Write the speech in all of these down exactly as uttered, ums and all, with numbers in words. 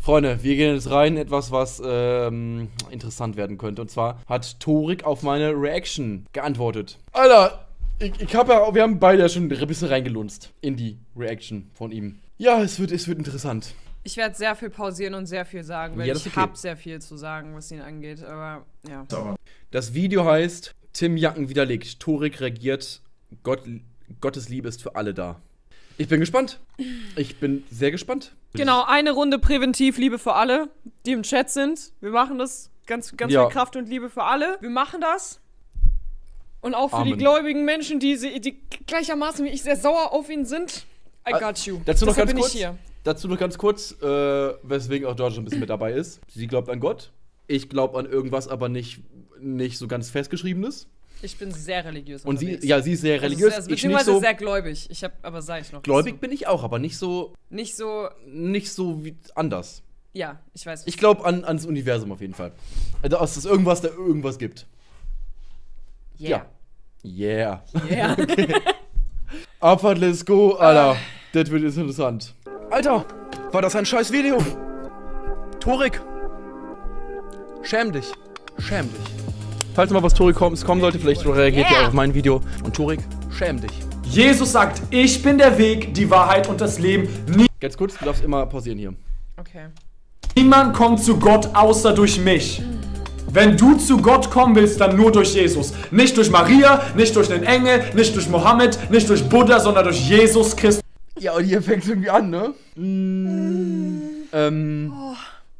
Freunde, wir gehen jetzt rein, etwas, was ähm, interessant werden könnte. Und zwar hat Torik auf meine Reaction geantwortet. Alter, ich, ich hab ja, wir haben beide ja schon ein bisschen reingelunzt in die Reaction von ihm. Ja, es wird, es wird interessant. Ich werde sehr viel pausieren und sehr viel sagen, weil ja, ich okay. habe sehr viel zu sagen, was ihn angeht, aber ja. Das Video heißt, Tim Jacken widerlegt, Torik reagiert, Gott, Gottes Liebe ist für alle da. Ich bin gespannt. Ich bin sehr gespannt. Genau, eine Runde präventiv Liebe für alle, die im Chat sind. Wir machen das. Ganz, ganz ja. viel Kraft und Liebe für alle. Wir machen das. Und auch für Amen. die gläubigen Menschen, die, die gleichermaßen wie ich sehr sauer auf ihn sind. I got you. Dazu noch Deshalb ganz bin kurz. ich hier. Dazu noch ganz kurz, äh, weswegen auch George ein bisschen mit dabei ist. Sie glaubt an Gott. Ich glaube an irgendwas, aber nicht, nicht so ganz festgeschriebenes. Ich bin sehr religiös. Und sie, unterwegs. ja, sie ist sehr religiös. Also, ich nicht so so. sehr gläubig. Ich hab, aber sag ich noch. Gläubig so. bin ich auch, aber nicht so. Nicht so. Nicht so wie anders. Ja, ich weiß. Ich glaube an, ans Universum auf jeden Fall. Also, dass es irgendwas, da irgendwas gibt. Yeah. Ja. Yeah. Yeah. Okay. Abfahrt, let's go, Alter. Das wird jetzt interessant. Alter, war das ein scheiß Video? Torik. Schäm dich. Schäm dich. Falls mal was Torik kommt, kommen sollte, vielleicht reagiert ihr Yeah. auch auf mein Video. Und Torik, schäm dich. Jesus sagt, ich bin der Weg, die Wahrheit und das Leben. Nie Ganz kurz, du darfst immer pausieren hier. Okay. Niemand kommt zu Gott außer durch mich. Wenn du zu Gott kommen willst, dann nur durch Jesus. Nicht durch Maria, nicht durch den Engel, nicht durch Mohammed, nicht durch Buddha, sondern durch Jesus Christus. Ja, und hier fängt es irgendwie an, ne? Mm, ähm. Oh.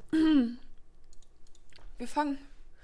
Wir fangen.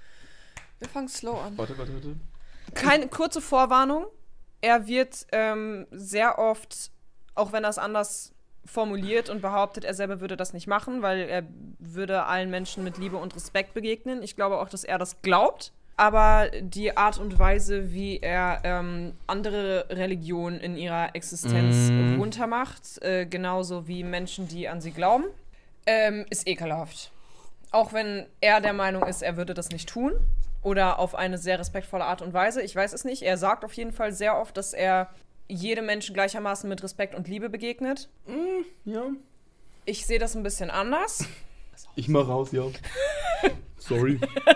Wir fangen slow an. Warte, warte, warte. Keine kurze Vorwarnung. Er wird ähm, sehr oft, auch wenn er es anders formuliert und behauptet, er selber würde das nicht machen, weil er würde allen Menschen mit Liebe und Respekt begegnen. Ich glaube auch, dass er das glaubt. Aber die Art und Weise, wie er ähm, andere Religionen in ihrer Existenz Mm. runtermacht, äh, genauso wie Menschen, die an sie glauben, ähm, ist ekelhaft. Auch wenn er der Meinung ist, er würde das nicht tun oder auf eine sehr respektvolle Art und Weise. Ich weiß es nicht. Er sagt auf jeden Fall sehr oft, dass er jedem Menschen gleichermaßen mit Respekt und Liebe begegnet. Mm, ja. Ich sehe das ein bisschen anders. Ich mach raus, ja. Sorry.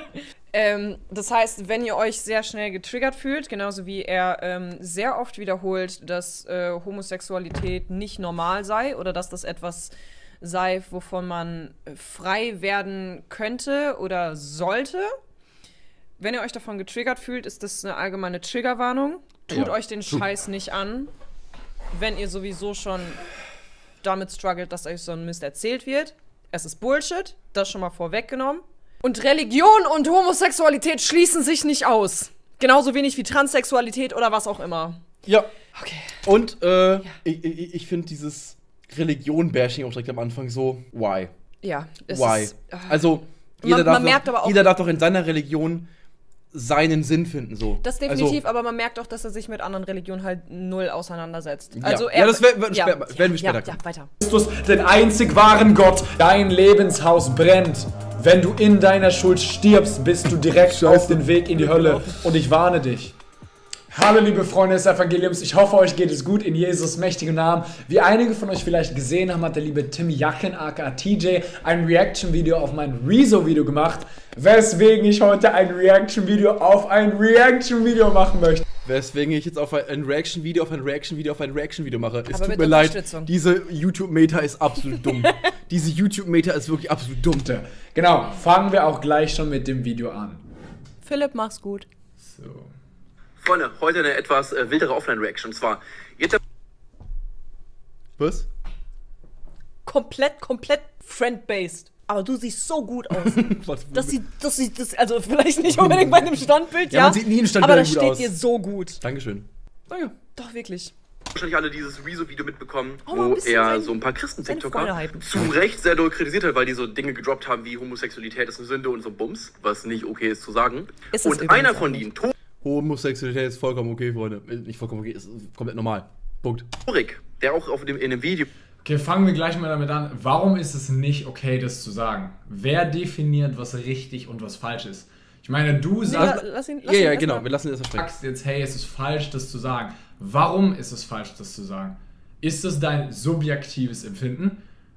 Ähm, das heißt, wenn ihr euch sehr schnell getriggert fühlt, genauso wie er ähm, sehr oft wiederholt, dass äh, Homosexualität nicht normal sei oder dass das etwas sei, wovon man frei werden könnte oder sollte. Wenn ihr euch davon getriggert fühlt, ist das eine allgemeine Triggerwarnung. Tut Ja, euch den true. Scheiß nicht an, wenn ihr sowieso schon damit struggelt, dass euch so ein Mist erzählt wird. Es ist Bullshit, das schon mal vorweggenommen. Und Religion und Homosexualität schließen sich nicht aus. Genauso wenig wie Transsexualität oder was auch immer. Ja. Okay. Und, äh, ich, ich, ich finde dieses Religion-Bashing auch direkt am Anfang so, why? Ja. Es Why? Ist, äh, Also, Man- jeder, darf man merkt doch, aber auch- jeder darf doch in seiner Religion seinen Sinn finden, so. das definitiv, Also, aber man merkt auch, dass er sich mit anderen Religionen halt null auseinandersetzt. ja. Also ja, das werden wir ja, später, werden wir ja, später ja, weiter. Den einzig wahren Gott. Dein Lebenshaus brennt. Wenn du in deiner Schuld stirbst, bist du direkt auf den Weg in die Hölle. Und ich warne dich. Hallo liebe Freunde des Evangeliums, ich hoffe euch geht es gut in Jesus mächtigem Namen. Wie einige von euch vielleicht gesehen haben, hat der liebe Tim Jacken aka T J ein Reaction-Video auf mein Rezo-Video gemacht, weswegen ich heute ein Reaction-Video auf ein Reaction-Video machen möchte. Weswegen ich jetzt auf ein Reaction-Video, auf ein Reaction-Video, auf ein Reaction-Video mache. Es Aber tut mit mir leid, Unterstützung. diese YouTube-Meta ist absolut dumm. Diese YouTube-Meta ist wirklich absolut dumm. Genau, fangen wir auch gleich schon mit dem Video an. Philipp, mach's gut. So. Freunde, heute eine etwas äh, wildere Offline-Reaction. Und zwar, jetzt. Was? Komplett, komplett friend-based. Aber du siehst so gut aus. Was? Das sieht, das sieht, das, also vielleicht nicht unbedingt bei dem Standbild, ja. Ja, man sieht nie ein Standbild aber das gut steht aus. dir so gut. Dankeschön. Danke. Doch, wirklich. Wahrscheinlich alle dieses Rezo-Video mitbekommen, Oh, mal ein wo bisschen er sein- so ein paar seine Christen-TikToker Freunde hypen. zu Recht sehr doll kritisiert hat, weil die so Dinge gedroppt haben wie Homosexualität ist eine Sünde und so Bums, was nicht okay ist zu sagen. Ist es Und übrigens einer auch von nicht. ihnen, To- Homosexualität ist vollkommen okay, Freunde. Äh, Nicht vollkommen okay, ist komplett normal. Punkt. Torik, der auch auf dem, in dem Video Okay, fangen wir gleich mal damit an. Warum ist es nicht okay, das zu sagen? Wer definiert, was richtig und was falsch ist? Ich meine, du La, sagst, lass ihn, lass Ja, ihn ja, erst genau, mal. wir lassen das versprechen. sagst jetzt, hey, es ist falsch, das zu sagen. Warum ist es falsch, das zu sagen? Ist es dein subjektives Empfinden?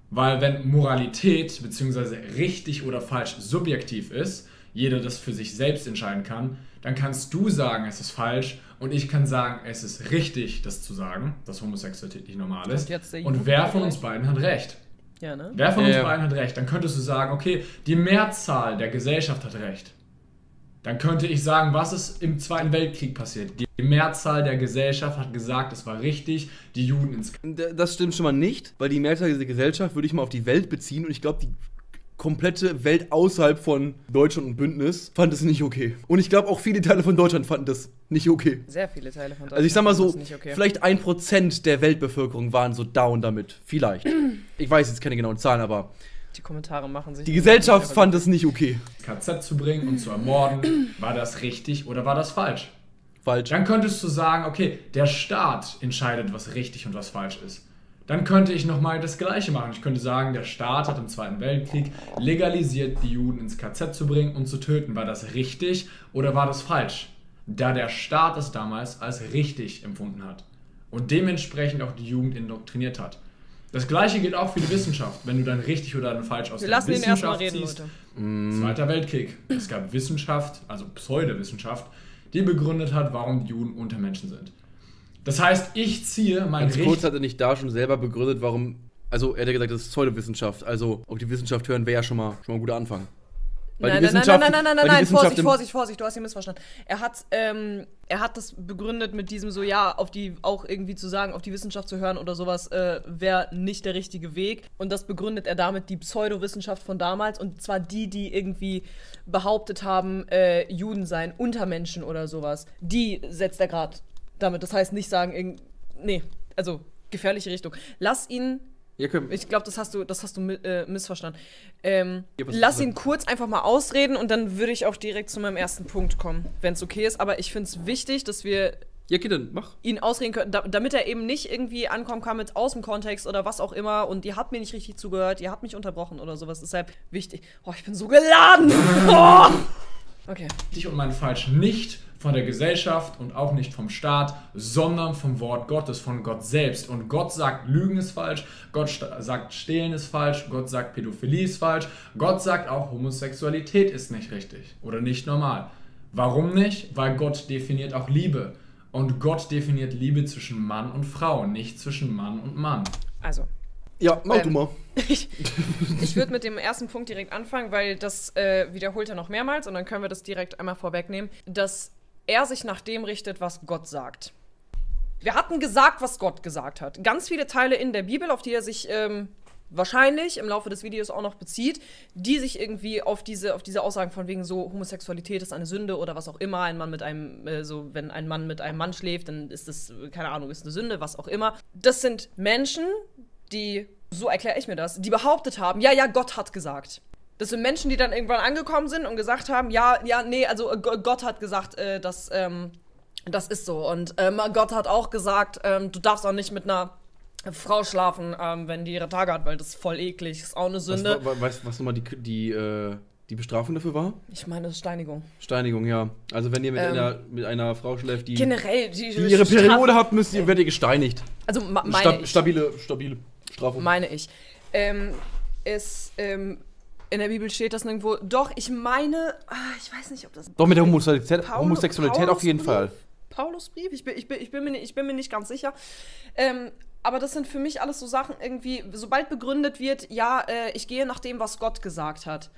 Weil wenn Moralität bzw. richtig oder falsch subjektiv ist, jeder das für sich selbst entscheiden kann, dann kannst du sagen, es ist falsch und ich kann sagen, es ist richtig, das zu sagen, dass Homosexualität nicht normal ist. Und wer von uns beiden hat recht? Ja, ne? Wer von uns Ja. beiden hat recht? Dann könntest du sagen, okay, die Mehrzahl der Gesellschaft hat recht. Dann könnte ich sagen, was ist im Zweiten Weltkrieg passiert? Die Mehrzahl der Gesellschaft hat gesagt, es war richtig, die Juden ins... D- Das stimmt schon mal nicht, weil die Mehrzahl der Gesellschaft würde ich mal auf die Welt beziehen und ich glaube, die komplette Welt außerhalb von Deutschland und Bündnis fand es nicht okay. Und ich glaube, auch viele Teile von Deutschland fanden das nicht okay. Sehr viele Teile von Deutschland. Also ich sag mal so, fanden das nicht okay. vielleicht ein Prozent der Weltbevölkerung waren so down damit. Vielleicht. Ich weiß jetzt keine genauen Zahlen, aber Die Kommentare machen sich... die Gesellschaft fand es nicht okay. K Z zu bringen und zu ermorden, war das richtig oder war das falsch? Falsch. Dann könntest du sagen, okay, der Staat entscheidet, was richtig und was falsch ist. Dann könnte ich nochmal das Gleiche machen. Ich könnte sagen, der Staat hat im Zweiten Weltkrieg legalisiert, die Juden ins K Z zu bringen und zu töten. War das richtig oder war das falsch? Da der Staat es damals als richtig empfunden hat und dementsprechend auch die Jugend indoktriniert hat. Das Gleiche gilt auch für die Wissenschaft. Wenn du dann richtig oder dann falsch aus Wir der lassen ihn erstmal Wissenschaft reden, ziehst. Leute. Zweiter Weltkrieg. Es gab Wissenschaft, also Pseudowissenschaft, die begründet hat, warum die Juden Untermenschen sind. Das heißt, ich ziehe mein Ganz kurz Recht... hat er nicht da schon selber begründet, warum. Also, er hat ja gesagt, das ist Pseudowissenschaft. Also, auf die Wissenschaft hören wäre ja schon mal, schon mal ein guter Anfang. Weil Nein, die nein, nein, Wissenschaft- nein, nein, nein, weil nein, die nein, Vorsicht, Wissenschaft im- Vorsicht, Vorsicht, du hast ihn missverstanden. Er hat, ähm, er hat das begründet mit diesem so, ja, auf die, auch irgendwie zu sagen, auf die Wissenschaft zu hören oder sowas, äh, wäre nicht der richtige Weg. Und das begründet er damit die Pseudowissenschaft von damals und zwar die, die irgendwie behauptet haben, äh, Juden seien Untermenschen oder sowas. Die setzt er gerade damit. Das heißt nicht sagen, irgend, nee, also gefährliche Richtung. Lass ihn... Ja, können, Ich glaube, das hast du, das hast du mi- äh, missverstanden. Ähm, Ja, was lass ist ihn kurz einfach mal ausreden und dann würde ich auch direkt zu meinem ersten Punkt kommen, wenn es okay ist. Aber ich finde es wichtig, dass wir ja, okay, dann mach. ihn ausreden können, da, damit er eben nicht irgendwie ankommen kann mit aus dem Kontext oder was auch immer und ihr habt mir nicht richtig zugehört, ihr habt mich unterbrochen oder sowas. Deshalb wichtig. Oh, ich bin so geladen. Oh! Okay. richtig und mein falsch nicht von der Gesellschaft und auch nicht vom Staat, sondern vom Wort Gottes, von Gott selbst. Und Gott sagt, Lügen ist falsch, Gott sta- sagt, Stehlen ist falsch, Gott sagt, Pädophilie ist falsch, Gott sagt auch, Homosexualität ist nicht richtig oder nicht normal. Warum nicht? Weil Gott definiert auch Liebe. Und Gott definiert Liebe zwischen Mann und Frau, nicht zwischen Mann und Mann. Also, Ja, mach Ähm, du mal. ich, ich würde mit dem ersten Punkt direkt anfangen, weil das äh, wiederholt er noch mehrmals und dann können wir das direkt einmal vorwegnehmen, dass er sich nach dem richtet, was Gott sagt. Wir hatten gesagt, was Gott gesagt hat. Ganz viele Teile in der Bibel, auf die er sich ähm, wahrscheinlich im Laufe des Videos auch noch bezieht, die sich irgendwie auf diese, auf diese Aussagen von wegen so Homosexualität ist eine Sünde oder was auch immer, ein Mann mit einem, äh, so wenn ein Mann mit einem Mann schläft, dann ist das, äh, keine Ahnung, ist eine Sünde, was auch immer. Das sind Menschen, die, so erkläre ich mir das, die behauptet haben, ja, ja, Gott hat gesagt. Das sind Menschen, die dann irgendwann angekommen sind und gesagt haben, ja, ja, nee, also äh, Gott hat gesagt, äh, dass, ähm, das ist so. Und ähm, Gott hat auch gesagt, ähm, du darfst auch nicht mit einer Frau schlafen, ähm, wenn die ihre Tage hat, weil das ist voll eklig, ist auch eine Was, Sünde. wa- weißt du, was nochmal die, die, äh, die Bestrafung dafür war? Ich meine, das ist Steinigung. Steinigung, ja. Also, wenn ihr mit, Ähm, einer, mit einer Frau schläft, die, Generell, die, die ihre Straf- Periode habt, müsst ihr, werdet ihr gesteinigt. Also ma- meine Stab, ich. stabile, stabile Strafung. Meine ich. Ähm, es, ähm, in der Bibel steht das nirgendwo. Doch, ich meine, ah, ich weiß nicht, ob das. Doch, mit der Homosexualität, Paulo- Homosexualität auf jeden Fall. Paulusbrief? Ich bin, ich, bin, ich, bin mir nicht, ich bin mir nicht ganz sicher. Ähm, aber das sind für mich alles so Sachen irgendwie, sobald begründet wird, ja, äh, ich gehe nach dem, was Gott gesagt hat.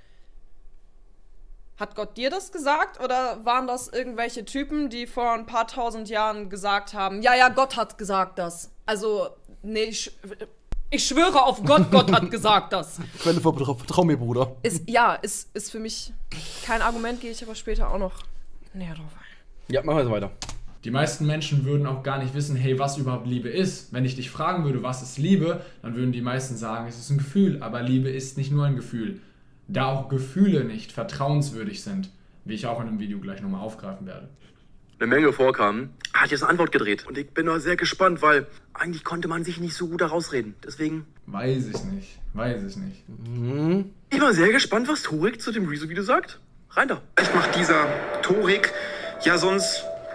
Hat Gott dir das gesagt oder waren das irgendwelche Typen, die vor ein paar tausend Jahren gesagt haben, ja, ja, Gott hat gesagt das. Also, nee, ich, ich schwöre auf Gott, Gott hat gesagt das. Quelle vertrau, vertrau mir, Bruder. Ist, ja, ist, ist für mich kein Argument, gehe ich aber später auch noch näher drauf ein. Ja, machen wir jetzt weiter. Die meisten Menschen würden auch gar nicht wissen, hey, was überhaupt Liebe ist. Wenn ich dich fragen würde, was ist Liebe, dann würden die meisten sagen, es ist ein Gefühl. Aber Liebe ist nicht nur ein Gefühl. Da auch Gefühle nicht vertrauenswürdig sind, wie ich auch in einem Video gleich nochmal aufgreifen werde. eine Menge vorkamen, hat jetzt eine Antwort gedreht. Und ich bin da sehr gespannt, weil eigentlich konnte man sich nicht so gut herausreden. Deswegen Weiß ich nicht, weiß ich nicht. Mhm. ich bin mal sehr gespannt, was Torik zu dem Rezo-Video sagt. Rein da. Vielleicht macht dieser Torik ja sonst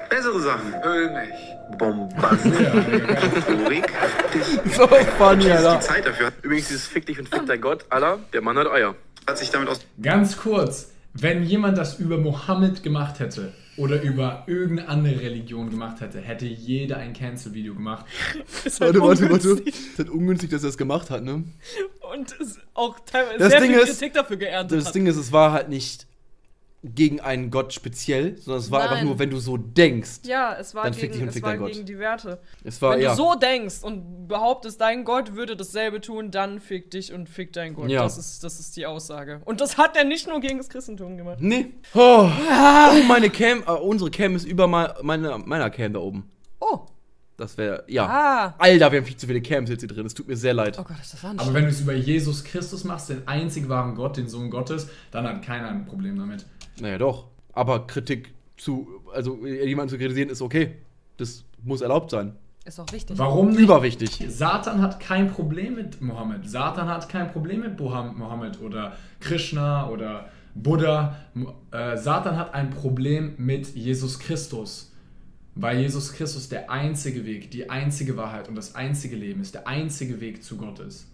bessere Sachen. Öl nicht. Bombastisch. Rhetorik. So funny, Die Alter. Zeit dafür. Übrigens, dieses Fick dich und fick dein Gott, Allah, der Mann hat Eier. hat sich damit aus. Ganz kurz, wenn jemand das über Mohammed gemacht hätte oder über irgendeine andere Religion gemacht hätte, hätte jeder ein Cancel-Video gemacht. Ist halt Warte, warte, warte. ungünstig. Es ist halt ungünstig, dass er es gemacht hat, ne? Und es auch teilweise Das sehr Ding viel ist- Kritik dafür geerntet Das hat. Ding ist, es war halt nicht gegen einen Gott speziell, sondern es war Nein. einfach nur, wenn du so denkst. Ja, es war, Dann fick dich gegen, und es fick war dein Gott. gegen die Werte. Es war, Wenn ja. du so denkst und behauptest, dein Gott würde dasselbe tun, dann fick dich und fick dein Gott. Ja. Das ist, das ist die Aussage. Und das hat er nicht nur gegen das Christentum gemacht. Nee. Oh, oh meine Cam, äh, unsere Cam ist über mal, meine, meiner Cam da oben. Oh. Das wäre, ja. Ah. Alter, wir haben viel zu viele Cams jetzt hier drin. Es tut mir sehr leid. Oh Gott, ist das Aber anstrengend. wenn du es über Jesus Christus machst, den einzig wahren Gott, den Sohn Gottes, dann hat keiner ein Problem damit. Naja, doch. Aber Kritik zu, also jemanden zu kritisieren, ist okay. Das muss erlaubt sein. Ist auch wichtig. Warum nicht? Überwichtig. Satan hat kein Problem mit Mohammed. Satan hat kein Problem mit Boham- Mohammed oder Krishna oder Buddha. Mo- Äh, Satan hat ein Problem mit Jesus Christus. Weil Jesus Christus der einzige Weg, die einzige Wahrheit und das einzige Leben ist, der einzige Weg zu Gott ist.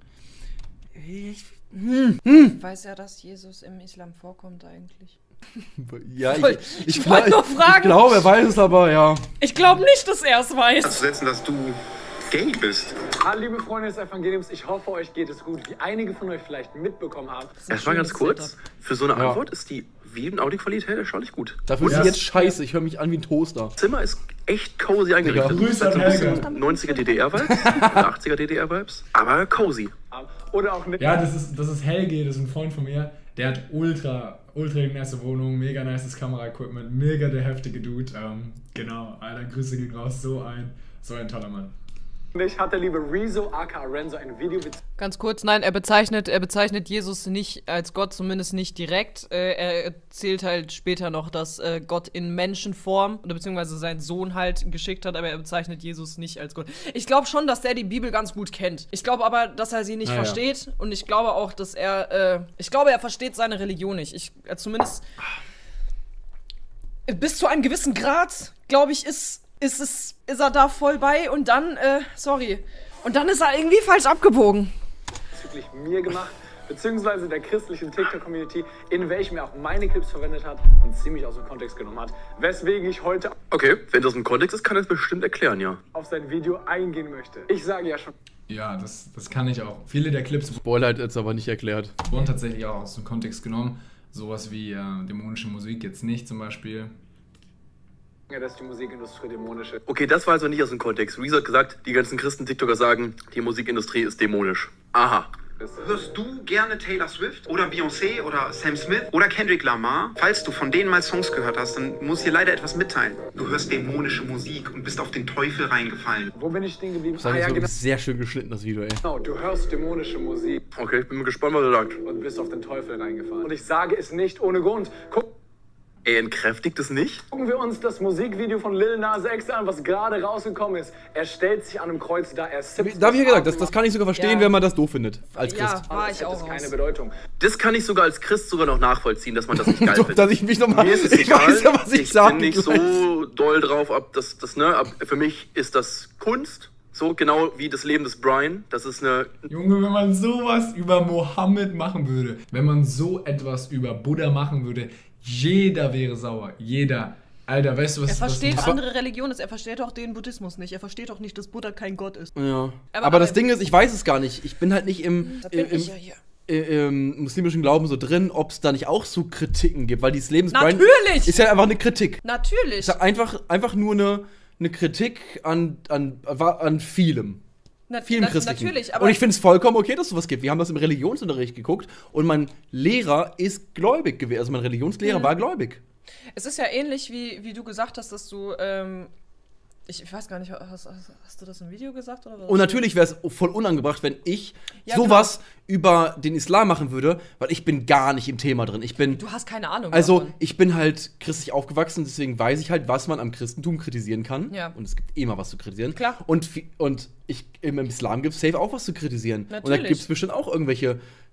Ich weiß ja, dass Jesus im Islam vorkommt eigentlich. Ja, Voll. ich, Ich ich, wollte glaub- nur fragen. ich glaube, er weiß es, aber ja. Ich glaube nicht, dass er es weiß. zu setzen, dass du gay bist. Hallo liebe Freunde des Evangeliums, ich hoffe, euch geht es gut. Wie einige von euch vielleicht mitbekommen haben, Das ist ein Erstmal ganz schönes kurz, Setup. für so eine Ja. Antwort ist die Videoqualität erstaunlich gut. Dafür ist Ja. sie jetzt scheiße. Ich höre mich an wie ein Toaster. Das Zimmer ist echt cozy eingerichtet. Digga. Es ist halt so ein Grüße an bisschen neunziger D D R-Vibes, achtziger D D R-Vibes, aber cozy. oder auch nicht. Ja, das ist, das ist Helge, das ist ein Freund von mir. Der hat ultra, ultra nice Wohnung, mega nices Kameraequipment, mega der heftige Dude. Ähm, genau, Alter, Grüße gehen raus, so ein, so ein toller Mann. Ich hat der liebe Rezo aka Renzo ein Video Ganz kurz, nein, er bezeichnet, er bezeichnet Jesus nicht als Gott, zumindest nicht direkt. Äh, er erzählt halt später noch, dass äh, Gott in Menschenform oder beziehungsweise seinen Sohn halt geschickt hat, aber er bezeichnet Jesus nicht als Gott. Ich glaube schon, dass der die Bibel ganz gut kennt. Ich glaube aber, dass er sie nicht Ah, ja. versteht und ich glaube auch, dass er, äh, ich glaube, er versteht seine Religion nicht. Ich, äh, zumindest bis zu einem gewissen Grad, glaube ich, ist, ist es, ist er da voll bei und dann, äh, sorry, und dann ist er irgendwie falsch abgebogen. bezüglich mir gemacht, beziehungsweise der christlichen TikTok-Community, in welchem er auch meine Clips verwendet hat und ziemlich aus dem Kontext genommen hat. Weswegen ich heute Okay, wenn das im Kontext ist, kann er es bestimmt erklären, ja. auf sein Video eingehen möchte. Ich sage ja schon Ja, das, das kann ich auch. Viele der Clips Spoiler hat jetzt aber nicht erklärt. wurden tatsächlich auch aus dem Kontext genommen. Sowas wie äh, dämonische Musik jetzt nicht zum Beispiel. dass die Musikindustrie dämonisch ist. Okay, das war also nicht aus dem Kontext. Rezo hat gesagt, die ganzen Christen-TikToker sagen, die Musikindustrie ist dämonisch. Aha. Hörst du gerne Taylor Swift oder Beyoncé oder Sam Smith oder Kendrick Lamar? Falls du von denen mal Songs gehört hast, dann muss ich dir leider etwas mitteilen. Du hörst dämonische Musik und bist auf den Teufel reingefallen. Wo bin ich stehen geblieben? Das ist Ah, ja, wirklich genau. sehr schön geschnitten, das Video, ey. Du hörst dämonische Musik Okay, ich bin mal gespannt, was er sagt. und bist auf den Teufel reingefallen. Und ich sage es nicht ohne Grund. Guck Er entkräftigt es nicht? Gucken wir uns das Musikvideo von Lil Nas X an, was gerade rausgekommen ist. Er stellt sich an einem Kreuz da, er sippt Da hab ich ja gesagt, das, das kann ich sogar verstehen, Ja. wenn man das doof findet. Als Christ. Ja, war Das ich hätte auch keine raus. Bedeutung. Das kann ich sogar als Christ sogar noch nachvollziehen, dass man das nicht geil So, findet. dass ich mich nochmal. Mir ist es Ich egal, weiß ja, was ich, ich sagen bin nicht so doll drauf, ob das, das, ne, ab, für mich ist das Kunst, so genau wie das Leben des Brian, das ist eine, Junge, wenn man sowas über Mohammed machen würde, wenn man so etwas über Buddha machen würde, jeder wäre sauer. Jeder. Alter, weißt du, was Er versteht was, andere Religionen, er versteht auch den Buddhismus nicht. Er versteht auch nicht, dass Buddha kein Gott ist. Ja. Aber, Aber- das aber- Ding ist, ich weiß es gar nicht. Ich bin halt nicht im, Da bin im, ich ja hier. äh, im muslimischen Glauben so drin, ob es da nicht auch so Kritiken gibt, weil dieses Lebens Natürlich! ist ja einfach eine Kritik. Natürlich! Ist ja einfach, einfach nur eine, eine Kritik an, an, an vielem. Na, Vielen na, Christlichen. Natürlich, aber und ich finde es vollkommen okay, dass es sowas gibt. Wir haben das im Religionsunterricht geguckt und mein Lehrer ist gläubig gewesen. Also mein Religionslehrer Mhm. war gläubig. es ist ja ähnlich, wie, wie du gesagt hast, dass du, ähm, ich, ich weiß gar nicht, hast, hast, hast du das im Video gesagt? Oder was? Und natürlich wäre es voll unangebracht, wenn ich Ja, sowas über den Islam machen würde, weil ich bin gar nicht im Thema drin. Ich bin, Du hast keine Ahnung also davon. ich bin halt christlich aufgewachsen, deswegen weiß ich halt, was man am Christentum kritisieren kann. Ja. Und es gibt immer was zu kritisieren. Klar. Und, vi- und ich, im Islam gibt es safe auch was zu kritisieren. Und da Natürlich. gibt es bestimmt auch irgendwelche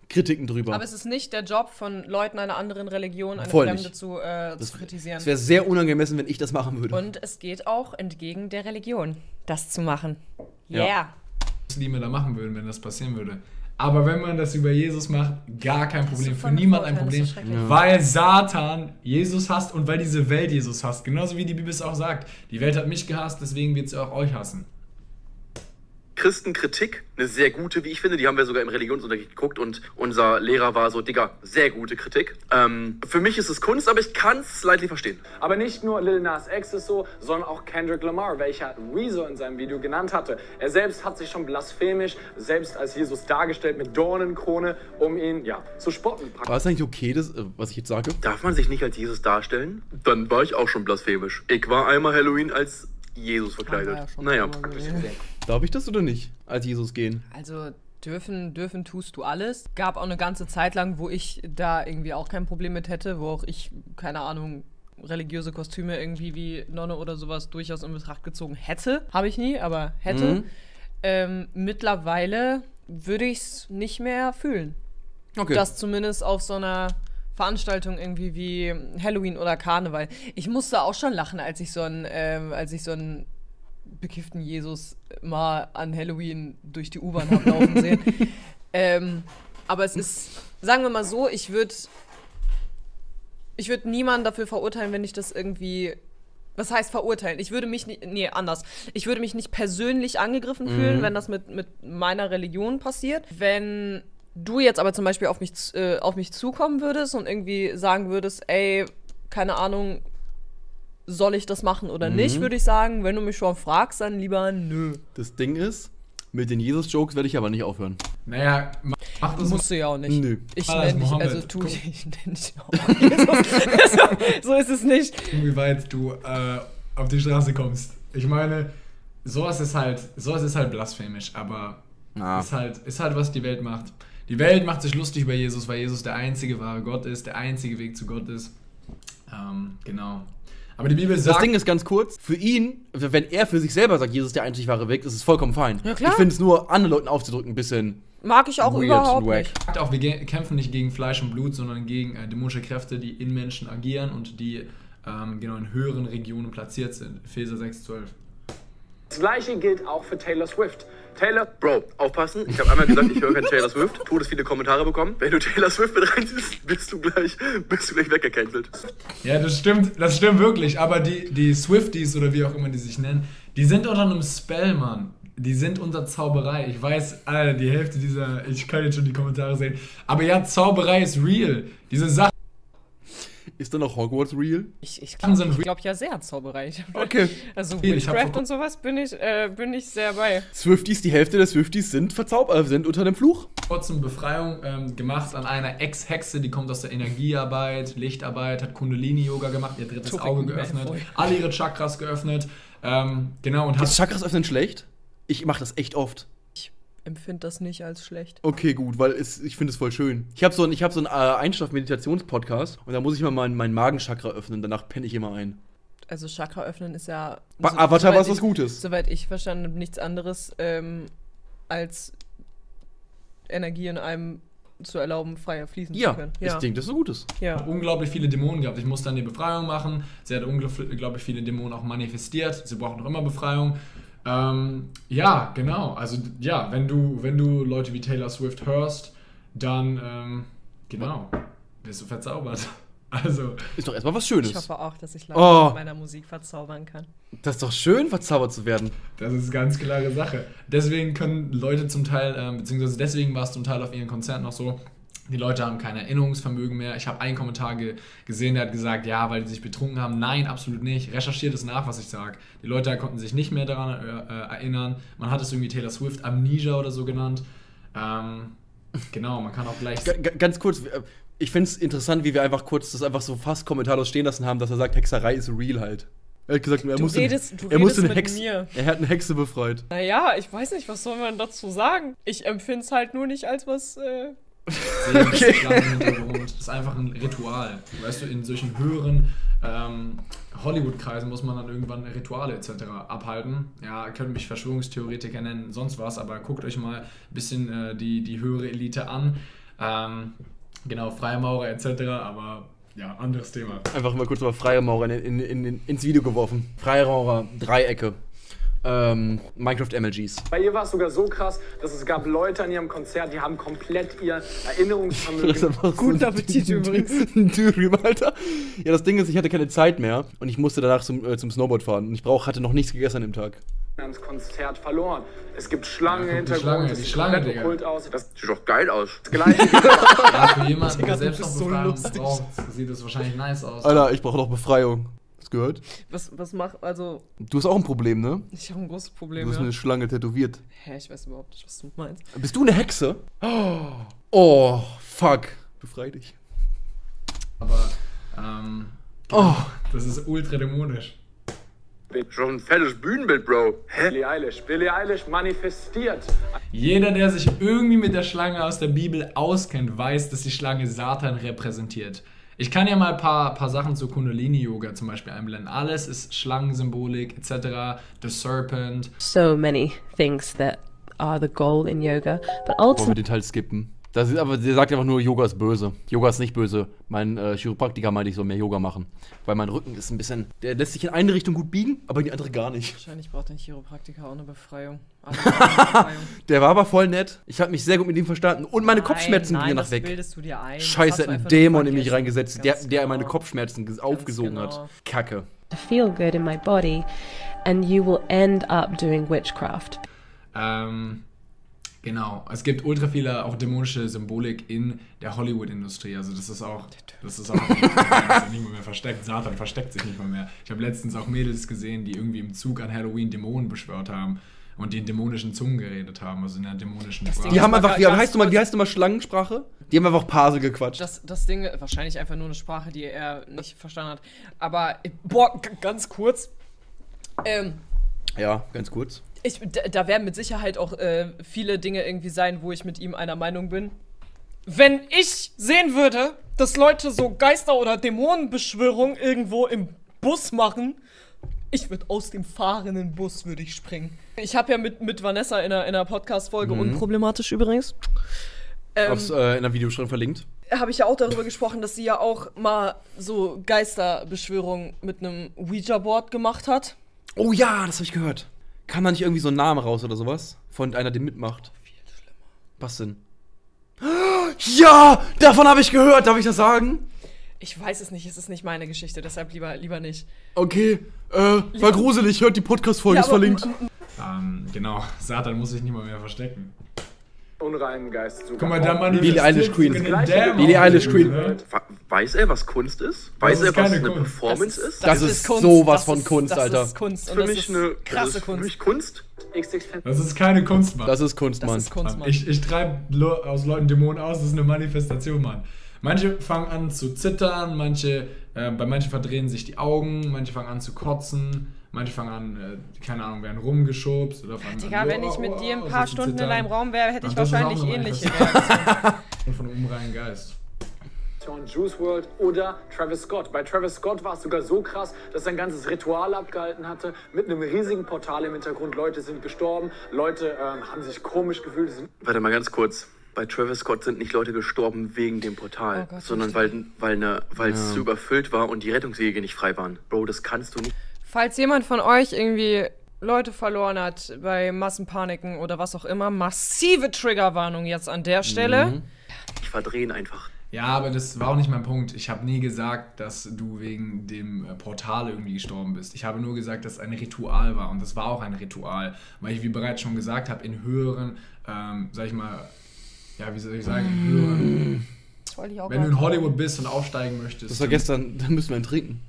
Kritiken drüber. Aber es ist nicht der Job von Leuten einer anderen Religion, eine Voll Fremde nicht. zu, äh, Das, zu kritisieren. es wäre sehr unangemessen, wenn ich das machen würde. Und es geht auch entgegen der Religion, das zu machen. Ja. Yeah. Muslime da machen würden, wenn das passieren würde. Aber wenn man das über Jesus macht, gar kein Problem. so Für voll niemand ein Vorurteile, Problem. das ist schrecklich. Ja. Weil Satan Jesus hasst und weil diese Welt Jesus hasst. Genauso wie die Bibel es auch sagt. Die Welt hat mich gehasst, deswegen wird sie auch euch hassen. Christenkritik, eine sehr gute, wie ich finde. Die haben wir sogar im Religionsunterricht geguckt und unser Lehrer war so, Digga, sehr gute Kritik. Ähm, für mich ist es Kunst, aber ich kann es slightly verstehen. Aber nicht nur Lil Nas X ist so, sondern auch Kendrick Lamar, welcher Rezo in seinem Video genannt hatte. Er selbst hat sich schon blasphemisch, selbst als Jesus dargestellt mit Dornenkrone, um ihn, ja, zu spotten. War es eigentlich okay, das, äh, was ich jetzt sage? Darf man sich nicht als Jesus darstellen? Dann war ich auch schon blasphemisch. Ich war einmal Halloween als Jesus verkleidet. ja schon naja. drüber geredet. Darf ich das oder nicht? Als Jesus gehen? Also dürfen, dürfen tust du alles. Gab auch eine ganze Zeit lang, wo ich da irgendwie auch kein Problem mit hätte, wo auch ich, keine Ahnung, religiöse Kostüme irgendwie wie Nonne oder sowas durchaus in Betracht gezogen hätte. Habe ich nie, aber hätte. Mhm. Ähm, mittlerweile würde ich es nicht mehr fühlen. Okay. Das zumindest auf so einer Veranstaltung irgendwie wie Halloween oder Karneval. Ich musste auch schon lachen, als ich so einen, ähm, als ich so einen bekifften Jesus mal an Halloween durch die U-Bahn habe laufen sehen. ähm, aber es ist, sagen wir mal so, ich würde ich würde niemanden dafür verurteilen, wenn ich das irgendwie, was heißt verurteilen? Ich würde mich nicht, nee, anders. Ich würde mich nicht persönlich angegriffen fühlen, wenn das mit, mit meiner Religion passiert. Wenn du jetzt aber zum Beispiel auf mich, äh, auf mich zukommen würdest und irgendwie sagen würdest, ey, keine Ahnung, soll ich das machen oder nicht, würde ich sagen, wenn du mich schon fragst, dann lieber nö. Das Ding ist, mit den Jesus-Jokes werde ich aber nicht aufhören. Naja, mach das Musst du ja auch nicht. Nö. Ich Ah, das nenne dich, Mohammed. also tu Guck. ich, ich nenne dich auch Jesus. so, so ist es nicht. wie weit du äh, auf die Straße kommst. Ich meine, sowas ist halt, sowas ist halt blasphemisch, aber Ah. ist halt, ist halt, was die Welt macht. Die Welt macht sich lustig über Jesus, weil Jesus der einzige wahre Gott ist, der einzige Weg zu Gott ist. Ähm, genau. Aber die Bibel Das sagt, Ding ist ganz kurz, für ihn, wenn er für sich selber sagt, Jesus ist der einzig wahre Weg, ist es vollkommen fein. Ja, klar. Ich finde es nur, anderen Leuten aufzudrücken, ein bisschen Mag ich auch weird überhaupt und wack. nicht. auch, wir ge- kämpfen nicht gegen Fleisch und Blut, sondern gegen äh, dämonische Kräfte, die in Menschen agieren und die ähm, genau in höheren Regionen platziert sind. Epheser sechs, zwölf. Das gleiche gilt auch für Taylor Swift. Taylor Bro, aufpassen. Ich habe einmal gesagt, ich höre keinen Taylor Swift. Todes viele Kommentare bekommen. Wenn du Taylor Swift mit reinziehst, bist du gleich, bist du gleich weggecancelt. Ja, das stimmt, das stimmt wirklich, aber die, die Swifties oder wie auch immer die sich nennen, die sind unter einem Spell, Mann. Die sind unter Zauberei. Ich weiß, Alter, die Hälfte dieser, ich kann jetzt schon die Kommentare sehen, aber ja, Zauberei ist real. Diese Sachen Ist dann auch Hogwarts real? Ich, ich Sachen glaube sind glaub ja sehr an Zauberei. Okay. Also Viel, ich hab Witchcraft vor- und sowas bin ich, äh, bin ich sehr bei. Swifties, die Hälfte der Swifties sind verzaubert, äh, sind unter dem Fluch. kurzem Befreiung ähm, gemacht an einer Ex-Hexe, die kommt aus der Energiearbeit, Lichtarbeit, hat Kundalini-Yoga gemacht, ihr drittes Turing Auge Malfoy. geöffnet, alle ihre Chakras geöffnet, ähm, genau, und Ist hat Chakras öffnen schlecht? Ich mache das echt oft. Empfinde das nicht als schlecht. Okay, gut, weil es, ich finde es voll schön. Ich habe so einen ich hab so einen äh, Einschlaf-Meditations-Podcast und da muss ich mal meinen mein Magenchakra öffnen, danach penne ich immer ein. Also Chakra öffnen ist ja. Ba so- Avatar soweit war was ich- Gutes. Soweit ich verstanden habe, nichts anderes ähm, als Energie in einem zu erlauben, freier fließen Ja, zu können. ich denke, das ist so Gutes. ja. unglaublich viele Dämonen gehabt. Ich musste dann die Befreiung machen. Sie hat unglaublich viele Dämonen auch manifestiert. Sie braucht noch immer Befreiung. Ähm, ja, genau. Also ja, wenn du, wenn du Leute wie Taylor Swift hörst, dann ähm, genau, wirst du verzaubert. Also Ist doch erstmal was Schönes. Ich hoffe auch, dass ich Leute Oh. mit meiner Musik verzaubern kann. Das ist doch schön, verzaubert zu werden. das ist ganz klare Sache. Deswegen können Leute zum Teil, ähm, beziehungsweise deswegen war es zum Teil auf ihren Konzerten noch so, die Leute haben kein Erinnerungsvermögen mehr. Ich habe einen Kommentar ge gesehen, der hat gesagt, ja, weil die sich betrunken haben. Nein, absolut nicht. Recherchiert es nach, was ich sage. Die Leute konnten sich nicht mehr daran äh, erinnern. Man hat es irgendwie Taylor Swift Amnesia oder so genannt. Ähm, genau, man kann auch gleich... G g- ganz kurz, äh, ich finde es interessant, wie wir einfach kurz das einfach so fast kommentarlos stehen lassen haben, dass er sagt, Hexerei ist real halt. Er hat gesagt, er Du musste, redest- du er musste eine redest Hexe, mit mir. er hat eine Hexe befreit. Naja, ich weiß nicht, was soll man dazu sagen? Ich empfinde es halt nur nicht als was. Äh Okay. Das ist einfach ein Ritual. Weißt du, in solchen höheren ähm, Hollywood-Kreisen muss man dann irgendwann Rituale et cetera abhalten. Ja, ihr könnt mich Verschwörungstheoretiker nennen, sonst was, aber guckt euch mal ein bisschen äh, die, die höhere Elite an. Ähm, genau, Freimaurer et cetera. Aber ja, anderes Thema. Einfach mal kurz mal Freimaurer in, in, in, ins Video geworfen. Freimaurer, Dreiecke. Ähm, Minecraft M L Gs. Bei ihr war es sogar so krass, dass es gab Leute an ihrem Konzert, die haben komplett ihr Erinnerungsvermögen. Guten Appetit übrigens. Ein Dürüm, Alter. Ja, das Ding ist, ich hatte keine Zeit mehr und ich musste danach zum, äh, zum Snowboard fahren. Und ich brauch, hatte noch nichts gegessen an dem Tag. ans Konzert verloren. Es gibt Schlangen im Ja, guck, die Hintergrund, Schlange, es die sieht Schlange, komplett Digga. okkult aus. Das Sieht doch geil aus. gleiche. Ja, für jemanden, Digga, der du selbst bist noch so Befreiung lustig. braucht, sieht das wahrscheinlich nice aus. Alter, ich brauche noch Befreiung. Hast du gehört? Was, was macht, also, Du hast auch ein Problem, ne? ich habe ein großes Du Problem, hast ja. eine Schlange tätowiert. Hä, ich weiß überhaupt nicht, was du meinst. Bist du eine Hexe? Oh, fuck. Befrei dich. Aber, ähm, Oh. das ist ultra dämonisch. Schon ein fettes Bühnenbild, Bro. Hä? Billie Eilish. Billie Eilish manifestiert. Jeder, der sich irgendwie mit der Schlange aus der Bibel auskennt, weiß, dass die Schlange Satan repräsentiert. Ich kann ja mal ein paar, paar Sachen zu Kundalini-Yoga zum Beispiel einblenden. Alles ist Schlangensymbolik et cetera. The Serpent. So many things that are the goal in yoga, but Wollen wir ultimately den Teil skippen? Das ist, aber der sagt einfach nur, Yoga ist böse. Yoga ist nicht böse. Mein äh, Chiropraktiker meinte, ich soll mehr Yoga machen. Weil mein Rücken ist ein bisschen, der lässt sich in eine Richtung gut biegen, aber in die andere gar nicht. Wahrscheinlich braucht ein Chiropraktiker auch eine Befreiung. Alle brauchen eine Befreiung. Der war aber voll nett. Ich habe mich sehr gut mit ihm verstanden. Und meine Kopfschmerzen nein, gingen nein, nach weg. das bildest du dir ein. Das Scheiße, hast du ein einfach Dämon nur in mich vergessen. reingesetzt, der, Ganz der meine genau. Kopfschmerzen ges- aufgesogen genau. hat. Kacke. feel good in my body, and you will end up doing witchcraft. Ähm, genau. Es gibt ultra viele auch dämonische Symbolik in der Hollywood-Industrie. Also das ist auch, das ist auch das ist ja nicht mal mehr versteckt. Satan versteckt sich nicht mal mehr. Ich habe letztens auch Mädels gesehen, die irgendwie im Zug an Halloween Dämonen beschwört haben und die in dämonischen Zungen geredet haben, also in der dämonischen Sprache. Die haben mal einfach, wie ganz heißt du mal, wie kurz- heißt du mal Schlangensprache? Die haben einfach Parsel gequatscht. Das, das Ding, wahrscheinlich einfach nur eine Sprache, die er nicht verstanden hat. Aber, boah, g- ganz kurz. Ähm, Ja, ganz kurz. ich, da, da werden mit Sicherheit auch äh, viele Dinge irgendwie sein, wo ich mit ihm einer Meinung bin. Wenn ich sehen würde, dass Leute so Geister- oder Dämonenbeschwörung irgendwo im Bus machen, ich würde aus dem fahrenden Bus würde ich springen. Ich habe ja mit, mit Vanessa in einer, in einer Podcast-Folge, Mhm. unproblematisch übrigens, ähm, Hab's äh, in der Videobeschreibung verlinkt. habe ich ja auch darüber gesprochen, dass sie ja auch mal so Geisterbeschwörung mit einem Ouija-Board gemacht hat. Oh ja, das habe ich gehört. Kam da nicht irgendwie so ein Name raus oder sowas? Von einer, die mitmacht? Viel schlimmer. Was denn? Ja, davon habe ich gehört. Darf ich das sagen? Ich weiß es nicht, es ist nicht meine Geschichte, deshalb lieber, lieber nicht. Okay, äh, war gruselig. Hört die Podcast-Folge, ist aber- verlinkt. Ähm, genau. Satan muss sich nicht mal mehr verstecken. Unreinen Geist sogar. Guck mal, da man Billie Eilish Queen. Gleiche Billie Eilish Queen. Ne? Wa- Weiß er, was Kunst ist? Weiß ist er, was keine eine Kunst. Performance ist? Das ist sowas von Kunst, das Alter. Das ist Kunst und Für das mich ist eine krasse das ist für Kunst. mich Kunst. Das ist keine Kunst, Mann. Das ist Kunst, Das Mann. ist Kunst, Mann. Ich, ich treibe Lo- aus Leuten Dämonen aus, das ist eine Manifestation, Mann. Manche fangen an zu zittern, manche, äh, bei manchen verdrehen sich die Augen, manche fangen an zu kotzen, manche fangen an, äh, keine Ahnung, werden rumgeschubst oder fangen Digga, an, wenn ich mit dir ein paar so zu Stunden in zittern. einem Raum wäre, hätte ich Und das ist auch wahrscheinlich eine ähnliche Manifestation. Reaktionen. Und von einem unreinen Geist. Juice world oder Travis Scott. Bei Travis Scott war es sogar so krass, dass er ein ganzes Ritual abgehalten hatte, mit einem riesigen Portal im Hintergrund. Leute sind gestorben, Leute ähm, haben sich komisch gefühlt. Sind Warte mal ganz kurz. Bei Travis Scott sind nicht Leute gestorben wegen dem Portal, Oh Gott, sondern weil weil ne, weil es zu überfüllt war und die Rettungswege nicht frei waren. Bro, das kannst du nicht. Falls jemand von euch irgendwie Leute verloren hat bei Massenpaniken oder was auch immer, massive Triggerwarnung jetzt an der Stelle. Ich verdrehen einfach. Ja, aber das war auch nicht mein Punkt. Ich habe nie gesagt, dass du wegen dem äh, Portal irgendwie gestorben bist. Ich habe nur gesagt, dass es ein Ritual war. Und das war auch ein Ritual. Weil ich, wie bereits schon gesagt habe, in höheren, ähm, sag ich mal, ja, wie soll ich sagen, in höheren... Das wollte ich auch Wenn du in gerade Hollywood bist und aufsteigen möchtest, Das war gestern, dann müssen wir ihn trinken.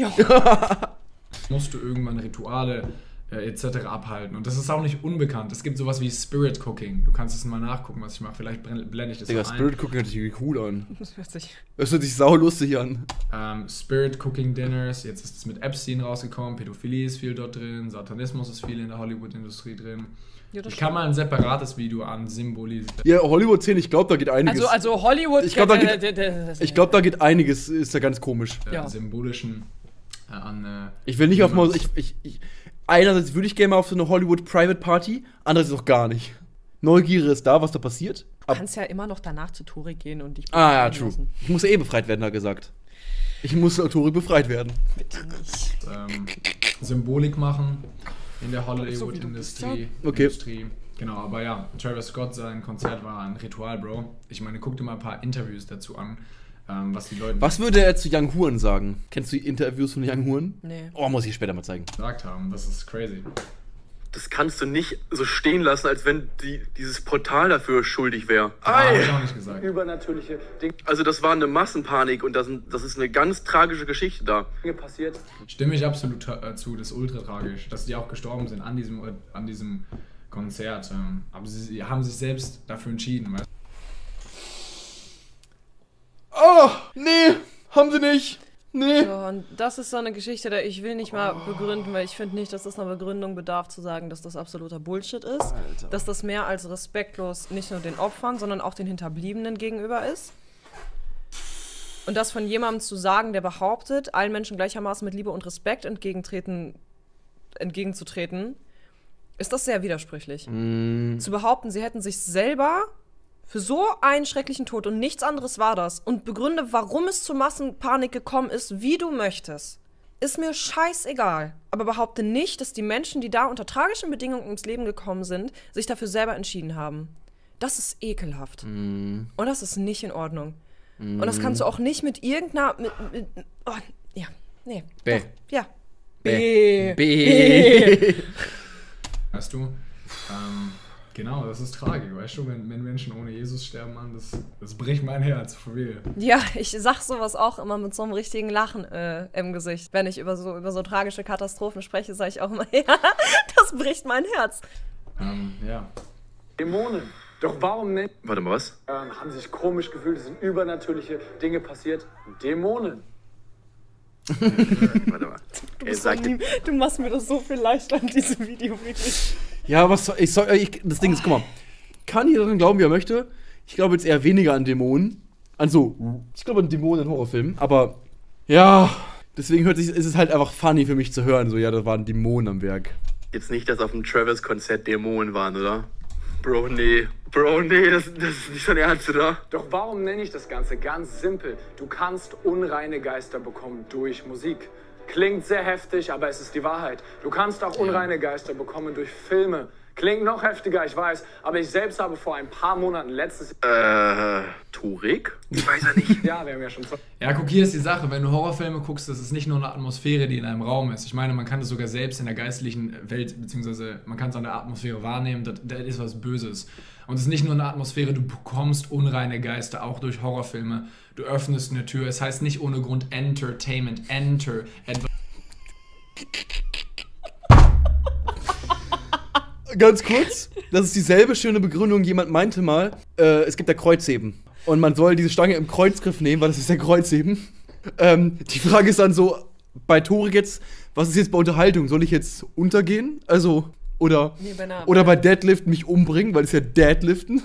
musst du irgendwann Rituale äh, et cetera abhalten. Und das ist auch nicht unbekannt. Es gibt sowas wie Spirit Cooking. Du kannst es mal nachgucken, was ich mache. Vielleicht brenn- blende ich das Digga, mal ein. Spirit Cooking hört sich irgendwie cool an. Das hört sich. Das hört sich sau lustig an. Ähm, Spirit Cooking Dinners, jetzt ist es mit Epstein rausgekommen, Pädophilie ist viel dort drin, Satanismus ist viel in der Hollywood-Industrie drin. Ja, das Ich kann mal ein separates Video an Symbolisieren. Ja, Hollywood-Szene, ich glaube, da geht einiges. Also, also Hollywood. Ich glaub, da äh, geht- d- d- d- ich glaube, da geht einiges, ist ja ganz komisch. Äh, Ja. Symbolischen äh, an. Äh, Ich will nicht auf mal. Jemals. Ich, ich, ich, einerseits würde ich gerne mal auf so eine Hollywood Private Party, andererseits auch gar nicht. Neugier ist da, was da passiert. Du kannst ja immer noch danach zu Tori gehen und dich Ah ja, befreien true. lassen. Ich muss ja eh befreit werden, hat er gesagt. Ich muss Torik befreit werden. Bitte nicht. Ähm, Symbolik machen in der So wie du bist, Hollywood-Industrie. Okay. Industrie. Genau, aber ja, Travis Scott, sein Konzert war ein Ritual, Bro. Ich meine, guck dir mal ein paar Interviews dazu an, ähm, was die Leute Was würde er zu Young Huren sagen? Kennst du die Interviews von Young Huren? Nee. Oh, muss ich später mal zeigen. gesagt haben. Das ist crazy. Das kannst du nicht so stehen lassen, als wenn die, dieses Portal dafür schuldig wäre. Ah, hab ich auch nicht gesagt. Übernatürliche Dinge Also das war eine Massenpanik und das, das ist eine ganz tragische Geschichte da. passiert. Stimme ich absolut äh, zu, das ist ultra tragisch, dass die auch gestorben sind an diesem, äh, an diesem Konzert. Ähm, aber sie, sie haben sich selbst dafür entschieden, weißt Oh, nee, haben sie nicht. Nee. So, und das ist so eine Geschichte, da ich will nicht mal begründen, weil ich finde nicht, dass das einer Begründung bedarf, zu sagen, dass das absoluter Bullshit ist. Alter. Dass das mehr als respektlos nicht nur den Opfern, sondern auch den Hinterbliebenen gegenüber ist. Und das von jemandem zu sagen, der behauptet, allen Menschen gleichermaßen mit Liebe und Respekt entgegentreten, entgegenzutreten, ist das sehr widersprüchlich. Mm. Zu behaupten, sie hätten sich selber für so einen schrecklichen Tod und nichts anderes war das und begründe, warum es zur Massenpanik gekommen ist, wie du möchtest, ist mir scheißegal. Aber behaupte nicht, dass die Menschen, die da unter tragischen Bedingungen ins Leben gekommen sind, sich dafür selber entschieden haben. Das ist ekelhaft. Mm. Und das ist nicht in Ordnung. Mm. Und das kannst du auch nicht mit irgendeiner... Mit, mit, oh, ja, nee. Bäh. Doch, ja. Bäh. B. B. Weißt du? Ähm, genau, das ist tragisch, weißt du? Wenn, wenn Menschen ohne Jesus sterben, Mann, das, das bricht mein Herz, for real. Ja, ich sag sowas auch immer mit so einem richtigen Lachen äh, im Gesicht. Wenn ich über so, über so tragische Katastrophen spreche, sage ich auch immer, ja, das bricht mein Herz. Ähm, ja. Dämonen. Doch warum nicht? Warte mal, was? Ähm, haben sich komisch gefühlt, es sind übernatürliche Dinge passiert. Dämonen. Warte mal. Du, Er bist so sagte, lieb. Du machst mir das so viel leichter in diesem Video, wirklich. Ja, was soll ich soll. Ich, das Ding ist, guck mal. Kann jeder daran glauben, wie er möchte. Ich glaube jetzt eher weniger an Dämonen. An so. Ich glaube an Dämonen in Horrorfilmen. Aber. Ja. Deswegen hört sich, ist es halt einfach funny für mich zu hören. So, ja, da waren Dämonen am Werk. jetzt nicht, dass auf dem Travis-Konzert Dämonen waren, oder? Bro, nee. Bro, nee, das, das ist nicht dein Ernst, oder? Doch warum nenne ich das Ganze? Ganz simpel. Du kannst unreine Geister bekommen durch Musik. Klingt sehr heftig, aber es ist die Wahrheit. Du kannst auch unreine Geister bekommen durch Filme. Klingt noch heftiger, ich weiß. Aber ich selbst habe vor ein paar Monaten letztes... Äh, Turik? Ich weiß ja nicht. Ja, wir haben ja schon... Ja, guck, hier ist die Sache. Wenn du Horrorfilme guckst, das ist nicht nur eine Atmosphäre, die in einem Raum ist. Ich meine, man kann das sogar selbst in der geistlichen Welt, beziehungsweise man kann es an der Atmosphäre wahrnehmen, das, das ist was Böses. Und es ist nicht nur eine Atmosphäre, du bekommst unreine Geister, auch durch Horrorfilme. Du öffnest eine Tür. Es heißt nicht ohne Grund Entertainment, Enter. Etwas Ganz kurz, das ist dieselbe schöne Begründung. Jemand meinte mal, äh, es gibt ja Kreuzheben. Und man soll diese Stange im Kreuzgriff nehmen, weil das ist ja Kreuzheben. Ähm, die Frage ist dann so, bei Torik jetzt, was ist jetzt bei Unterhaltung? Soll ich jetzt untergehen? Also, oder, Nee, bei einer- oder bei Deadlift mich umbringen, weil es ja Deadliften.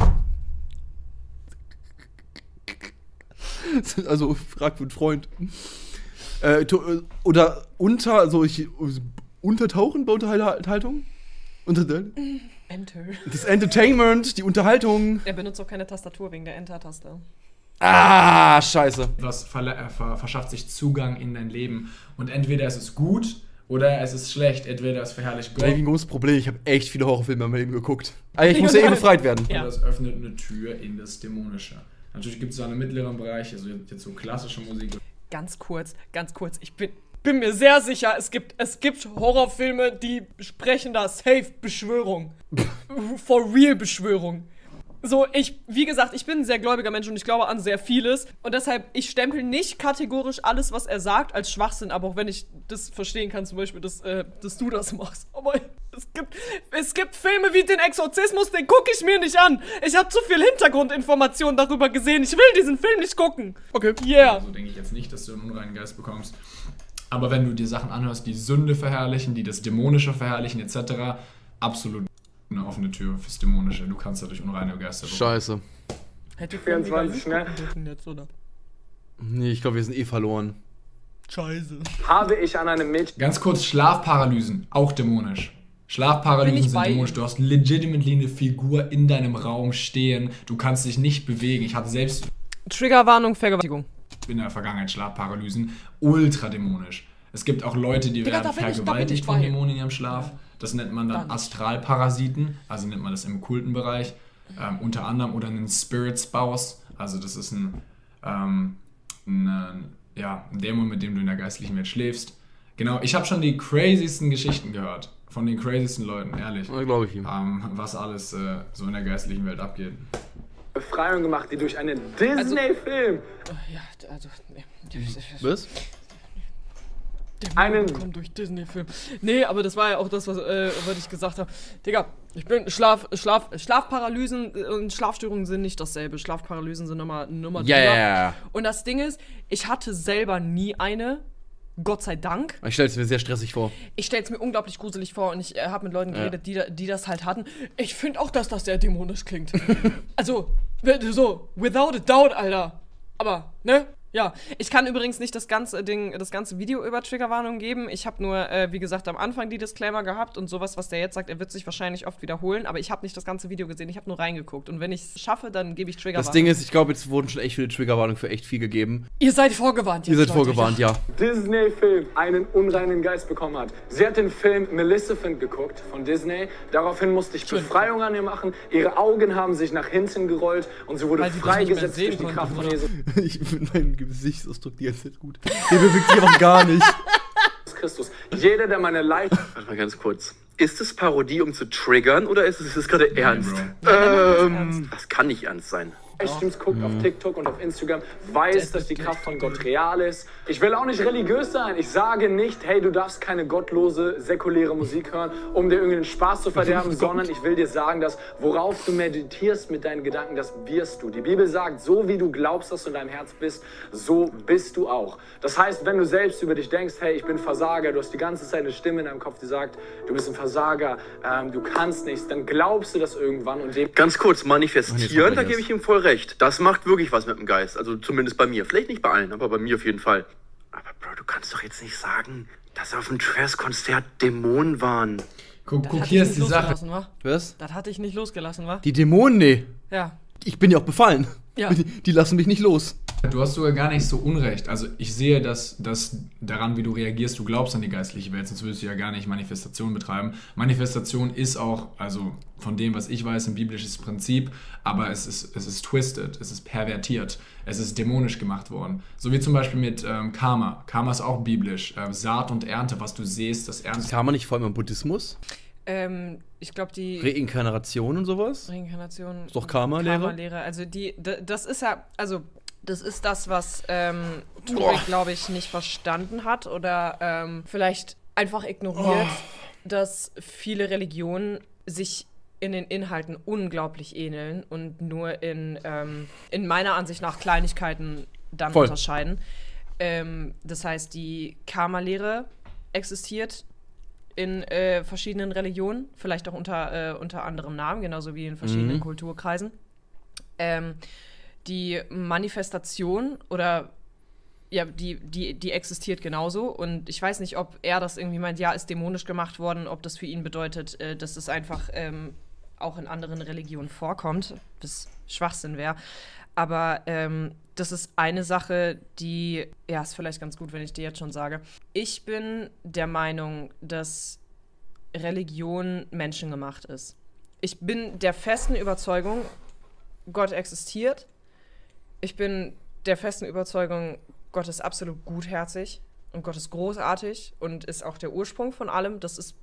Also, frag für einen Freund. Äh, to- oder unter, also ich, untertauchen bei Unterhaltung? Unter, Enter. das Entertainment, die Unterhaltung. Er benutzt auch keine Tastatur wegen der Enter-Taste. Ah, scheiße. verle- äh, ver verschafft sich Zugang in dein Leben. Und entweder es ist gut oder es ist schlecht. Entweder es verherrlicht Gott Gleich ein großes Problem, ich habe echt viele Horrorfilme in meinem Leben geguckt. Aber ich muss ja eh befreit werden. Ja. oder es öffnet eine Tür in das Dämonische. Natürlich gibt es da einen mittleren Bereich, also jetzt so klassische Musik. Ganz kurz, ganz kurz. Ich bin, bin mir sehr sicher, es gibt, es gibt Horrorfilme, die sprechen da safe Beschwörung. For real Beschwörung. So, ich, wie gesagt, ich bin ein sehr gläubiger Mensch und ich glaube an sehr vieles. Und deshalb, ich stempel nicht kategorisch alles, was er sagt, als Schwachsinn ab, auch wenn ich das verstehen kann, zum Beispiel, dass, äh, dass du das machst. Aber es gibt, es gibt Filme wie den Exorzismus, den gucke ich mir nicht an. Ich habe zu viel Hintergrundinformationen darüber gesehen. Ich will diesen Film nicht gucken. Okay. Yeah. Also denke ich jetzt nicht, dass du einen unreinen Geist bekommst. Aber wenn du dir Sachen anhörst, die Sünde verherrlichen, die das Dämonische verherrlichen, et cetera, absolut eine offene Tür fürs Dämonische. Du kannst dadurch unreine Geister bekommen. Scheiße. Hätte vierundzwanzig, ne? jetzt, oder? Nee, ich glaube, wir sind eh verloren. Scheiße. Habe ich an einem Mädchen... Ganz kurz, Schlafparalysen, auch dämonisch. Schlafparalysen Bin ich sind bei dämonisch. ihm. Du hast legitimately eine Figur in deinem Raum stehen. Du kannst dich nicht bewegen. Ich hatte selbst Triggerwarnung, Vergewaltigung. in der Vergangenheit Schlafparalysen. Ultra dämonisch. Es gibt auch Leute, die Digga, werden da bin ich- da bin ich vergewaltigt von bei. Dämonen in ihrem Schlaf. Das nennt man dann Astralparasiten. Also nennt man das im Kultenbereich. Ähm, unter anderem. Oder einen Spirit Spouse. Also das ist ein, ähm, ein, ja, ein Dämon, mit dem du in der geistlichen Welt schläfst. Genau, ich habe schon die crazysten Geschichten gehört. Von den crazysten Leuten, ehrlich. Ja, glaube ich ihm. Ähm, was alles äh, so in der geistlichen Welt abgeht. Befreiung gemacht, die durch einen Disney-Film Ja, also. Nee. Was? einen Kommt durch Disney-Film. Nee, aber das war ja auch das, was, äh, was ich gesagt habe. Digga, ich bin Schlaf, Schlaf, Schlafparalysen und Schlafstörungen sind nicht dasselbe. Schlafparalysen sind nochmal Nummer Ja, drüber. ja, ja. Und das Ding ist, ich hatte selber nie eine. Gott sei Dank. Ich stelle es mir sehr stressig vor. Ich stelle es mir unglaublich gruselig vor und ich äh, habe mit Leuten geredet, die, da- die das halt hatten. Ich finde auch, dass das sehr dämonisch klingt. Also, so, without a doubt, Alter. Aber, ne? Ja, ich kann übrigens nicht das ganze Ding, das ganze Video über Triggerwarnung geben. Ich habe nur, äh, wie gesagt, am Anfang die Disclaimer gehabt und sowas, was der jetzt sagt, er wird sich wahrscheinlich oft wiederholen, aber ich habe nicht das ganze Video gesehen, ich habe nur reingeguckt. Und wenn ich es schaffe, dann gebe ich Triggerwarnung. Das Ding ist, ich glaube, jetzt wurden schon echt viele Triggerwarnungen für echt viel gegeben. Ihr seid vorgewarnt jetzt, Ihr seid Leute. vorgewarnt, ja. Disney-Film einen unreinen Geist bekommen hat. Sie hat den Film Maleficent geguckt von Disney. Daraufhin musste ich Befreiung an ihr machen. Ihre Augen haben sich nach hinten gerollt und sie wurde Weil sie dich nicht mehr freigesetzt sehen durch die konnte, Kraft von oder? Jesus Ich finde meinen Gesichtsausdruck die ganze Zeit gut. Der bewegt sich einfach gar nicht. Christus. Jeder, der meine Live Warte mal ganz kurz. Ist es Parodie, um zu triggern, oder ist es ist es gerade ernst? Bro. Ähm, das kann nicht ernst sein. Livestreams guckt auf TikTok und auf Instagram, weiß, dass die Kraft von Gott real ist. Ich will auch nicht religiös sein. Ich sage nicht, hey, du darfst keine gottlose, säkuläre Musik hören, um dir irgendeinen Spaß zu verderben, sondern ich will dir sagen, dass worauf du meditierst mit deinen Gedanken, das wirst du. Die Bibel sagt, so wie du glaubst, dass du in deinem Herz bist, so bist du auch. Das heißt, wenn du selbst über dich denkst, hey, ich bin Versager, du hast die ganze Zeit eine Stimme in deinem Kopf, die sagt, du bist ein Versager, ähm, du kannst nichts, dann glaubst du das irgendwann und dem Ganz kurz, manifestieren, da jetzt. gebe ich ihm voll recht. Das macht wirklich was mit dem Geist. Also zumindest bei mir. Vielleicht nicht bei allen, aber bei mir auf jeden Fall. Aber Bro, du kannst doch jetzt nicht sagen, dass auf dem Trash-Konzert Dämonen waren. Guck, Das guck hatte hier ich ist nicht die Sache. losgelassen, wa? Was? Das hatte ich nicht losgelassen, wa? Die Dämonen, nee. Ja. Ich bin ja auch befallen. Ja. Die, die lassen mich nicht los. Du hast sogar gar nicht so unrecht. Also ich sehe, dass, dass daran, wie du reagierst, du glaubst an die geistliche Welt, sonst würdest du ja gar nicht Manifestation betreiben. Manifestation ist auch, also von dem, was ich weiß, ein biblisches Prinzip, aber es ist, es ist twisted, es ist pervertiert, es ist dämonisch gemacht worden. So wie zum Beispiel mit ähm, Karma. Karma ist auch biblisch. Ähm, Saat und Ernte, was du siehst, das ernst. Kam man nicht vor allem im Buddhismus? Ähm, ich glaube, die Reinkarnation und sowas? Reinkarnation. Ist doch Karma-Lehre? Karma-Lehre. Also die, d- das ist ja, also das ist das, was ähm, Turing, glaube ich, nicht verstanden hat oder ähm, vielleicht einfach ignoriert, dass viele Religionen sich in den Inhalten unglaublich ähneln und nur in, ähm, in meiner Ansicht nach Kleinigkeiten dann Voll. unterscheiden. Ähm, das heißt, die Karma-Lehre existiert in äh, verschiedenen Religionen, vielleicht auch unter, äh, unter anderem Namen, genauso wie in verschiedenen Mhm. Kulturkreisen. Ähm, die Manifestation oder ja, die, die, die existiert genauso und ich weiß nicht, ob er das irgendwie meint, ja, ist dämonisch gemacht worden, ob das für ihn bedeutet, äh, dass es einfach ähm, auch in anderen Religionen vorkommt, das Schwachsinn wäre. Aber ähm, das ist eine Sache, die, ja, ist vielleicht ganz gut, wenn ich dir jetzt schon sage. Ich bin der Meinung, dass Religion menschengemacht ist. Ich bin der festen Überzeugung, Gott existiert. Ich bin der festen Überzeugung, Gott ist absolut gutherzig und Gott ist großartig und ist auch der Ursprung von allem. Das ist,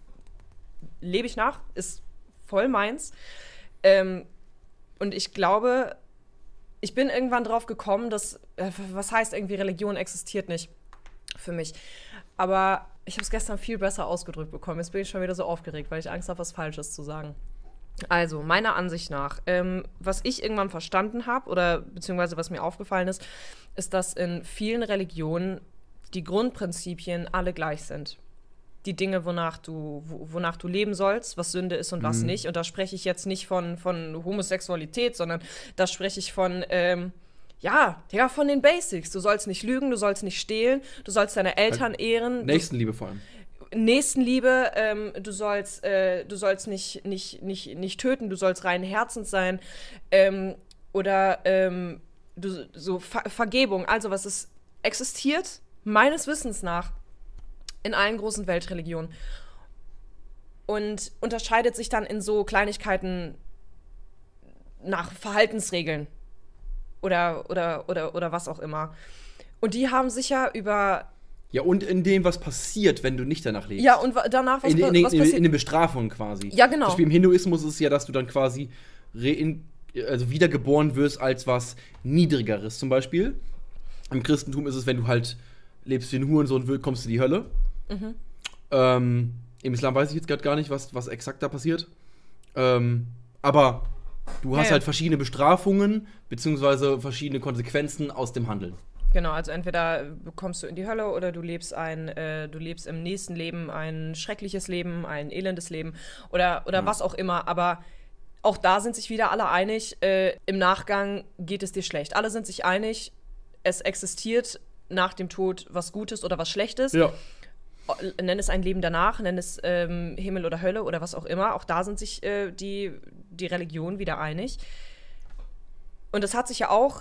lebe ich nach, ist voll meins. Ähm, und ich glaube, ich bin irgendwann drauf gekommen, dass, äh, was heißt irgendwie, Religion existiert nicht für mich. Aber ich habe es gestern viel besser ausgedrückt bekommen. Jetzt bin ich schon wieder so aufgeregt, weil ich Angst habe, was Falsches zu sagen. Also, meiner Ansicht nach, ähm, was ich irgendwann verstanden habe oder beziehungsweise was mir aufgefallen ist, ist, dass in vielen Religionen die Grundprinzipien alle gleich sind. Die Dinge, wonach du, wo- wonach du leben sollst, was Sünde ist und was nicht. Und da spreche ich jetzt nicht von, von Homosexualität, sondern da spreche ich von, ähm, ja, ja, von den Basics. Du sollst nicht lügen, du sollst nicht stehlen, du sollst deine Eltern ehren. Du, Nächstenliebe vor allem. Nächstenliebe, ähm, du sollst, äh, du sollst nicht, nicht, nicht, nicht töten, du sollst reinen Herzens sein, ähm, oder ähm, du, so Ver- Vergebung, also was es existiert, meines Wissens nach, in allen großen Weltreligionen und unterscheidet sich dann in so Kleinigkeiten nach Verhaltensregeln oder, oder, oder, oder was auch immer. Und die haben sich ja über... Ja, und in dem, was passiert, wenn du nicht danach lebst. Ja, und wa- danach, was, in, in, pa- was in, passiert? in den Bestrafungen quasi. Ja, genau. Zum Beispiel im Hinduismus ist es ja, dass du dann quasi rein, also wiedergeboren wirst als was Niedrigeres zum Beispiel. Im Christentum ist es, wenn du halt lebst wie ein Hurensohn, kommst du in die Hölle. Mhm. Ähm, Im Islam weiß ich jetzt gerade gar nicht, was, was exakt da passiert. Ähm, aber du hast Ja, ja. halt verschiedene Bestrafungen, beziehungsweise verschiedene Konsequenzen aus dem Handeln. Genau, also entweder kommst du in die Hölle oder du lebst ein, äh, du lebst im nächsten Leben ein schreckliches Leben, ein elendes Leben oder, oder Ja. was auch immer. Aber auch da sind sich wieder alle einig, äh, im Nachgang geht es dir schlecht. Alle sind sich einig, es existiert nach dem Tod was Gutes oder was Schlechtes. Ja. Nenn es ein Leben danach, nenn es ähm, Himmel oder Hölle oder was auch immer. Auch da sind sich äh, die, die Religionen wieder einig. Und das hat sich ja auch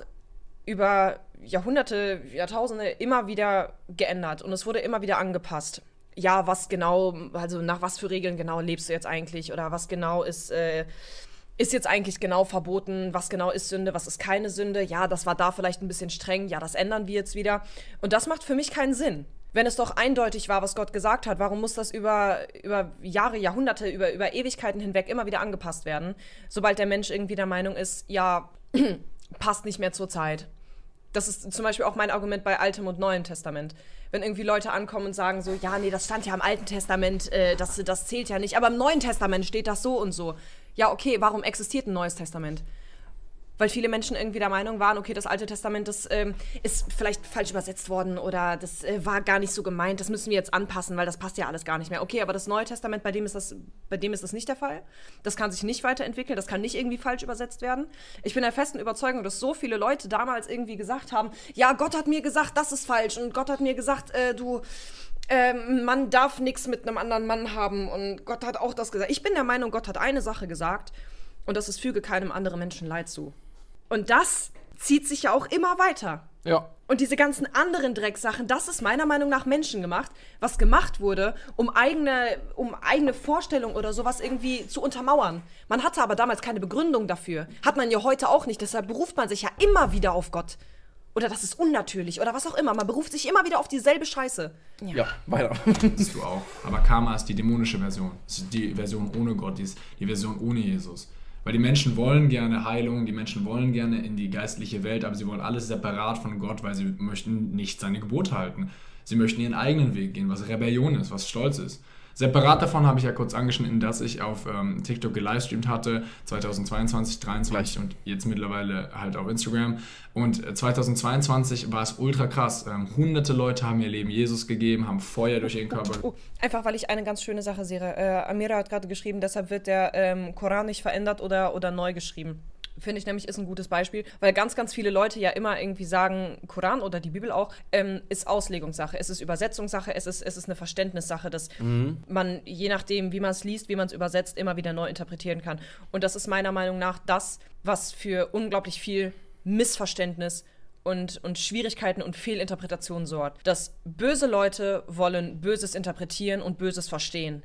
über Jahrhunderte, Jahrtausende immer wieder geändert und es wurde immer wieder angepasst. Ja, was genau, also nach was für Regeln genau lebst du jetzt eigentlich oder was genau ist, äh, ist jetzt eigentlich genau verboten, was genau ist Sünde, was ist keine Sünde. Ja, das war da vielleicht ein bisschen streng, ja, das ändern wir jetzt wieder. Und das macht für mich keinen Sinn. Wenn es doch eindeutig war, was Gott gesagt hat, warum muss das über, über Jahre, Jahrhunderte, über, über Ewigkeiten hinweg immer wieder angepasst werden, sobald der Mensch irgendwie der Meinung ist, ja, passt nicht mehr zur Zeit. Das ist zum Beispiel auch mein Argument bei Altem und Neuem Testament. Wenn irgendwie Leute ankommen und sagen so, ja, nee, das stand ja im Alten Testament, äh, das, das zählt ja nicht, aber im Neuen Testament steht das so und so. Ja, okay, warum existiert ein Neues Testament? Weil viele Menschen irgendwie der Meinung waren, okay, das Alte Testament, das ähm, ist vielleicht falsch übersetzt worden oder das äh, war gar nicht so gemeint, das müssen wir jetzt anpassen, weil das passt ja alles gar nicht mehr. Okay, aber das Neue Testament, bei dem ist das, bei dem ist das nicht der Fall. Das kann sich nicht weiterentwickeln, das kann nicht irgendwie falsch übersetzt werden. Ich bin der festen Überzeugung, dass so viele Leute damals irgendwie gesagt haben, ja, Gott hat mir gesagt, das ist falsch und Gott hat mir gesagt, äh, du... Ähm, man darf nichts mit einem anderen Mann haben und Gott hat auch das gesagt. Ich bin der Meinung, Gott hat eine Sache gesagt und das ist, füge keinem anderen Menschen Leid zu. Und das zieht sich ja auch immer weiter. Ja. Und diese ganzen anderen Drecksachen, das ist meiner Meinung nach menschengemacht, was gemacht wurde, um eigene, um eigene Vorstellungen oder sowas irgendwie zu untermauern. Man hatte aber damals keine Begründung dafür. Hat man ja heute auch nicht, deshalb beruft man sich ja immer wieder auf Gott. Oder das ist unnatürlich oder was auch immer. Man beruft sich immer wieder auf dieselbe Scheiße. Ja, ja weiter. Das du auch. Aber Karma ist die dämonische Version. Das ist die Version ohne Gott, die ist die Version ohne Jesus. Weil die Menschen wollen gerne Heilung, die Menschen wollen gerne in die geistliche Welt, aber sie wollen alles separat von Gott, weil sie möchten nicht seine Gebote halten. Sie möchten ihren eigenen Weg gehen, was Rebellion ist, was Stolz ist. Separat davon habe ich ja kurz angeschnitten, dass ich auf ähm, TikTok gelivestreamt hatte, zweitausendzweiundzwanzig, dreiundzwanzig und jetzt mittlerweile halt auf Instagram. Und äh, zweitausendzweiundzwanzig war es ultra krass. Ähm, hunderte Leute haben ihr Leben Jesus gegeben, haben Feuer durch ihren Körper. Oh, einfach, weil ich eine ganz schöne Sache sehe. Äh, Amira hat gerade geschrieben, deshalb wird der ähm, Koran nicht verändert oder, oder neu geschrieben. Finde ich nämlich, ist ein gutes Beispiel, weil ganz, ganz viele Leute ja immer irgendwie sagen, Koran oder die Bibel auch, ähm, ist Auslegungssache, es ist Übersetzungssache, es ist, es ist eine Verständnissache, dass mhm. man, je nachdem, wie man es liest, wie man es übersetzt, immer wieder neu interpretieren kann. Und das ist meiner Meinung nach das, was für unglaublich viel Missverständnis und, und Schwierigkeiten und Fehlinterpretationen sorgt. Dass böse Leute wollen Böses interpretieren und Böses verstehen.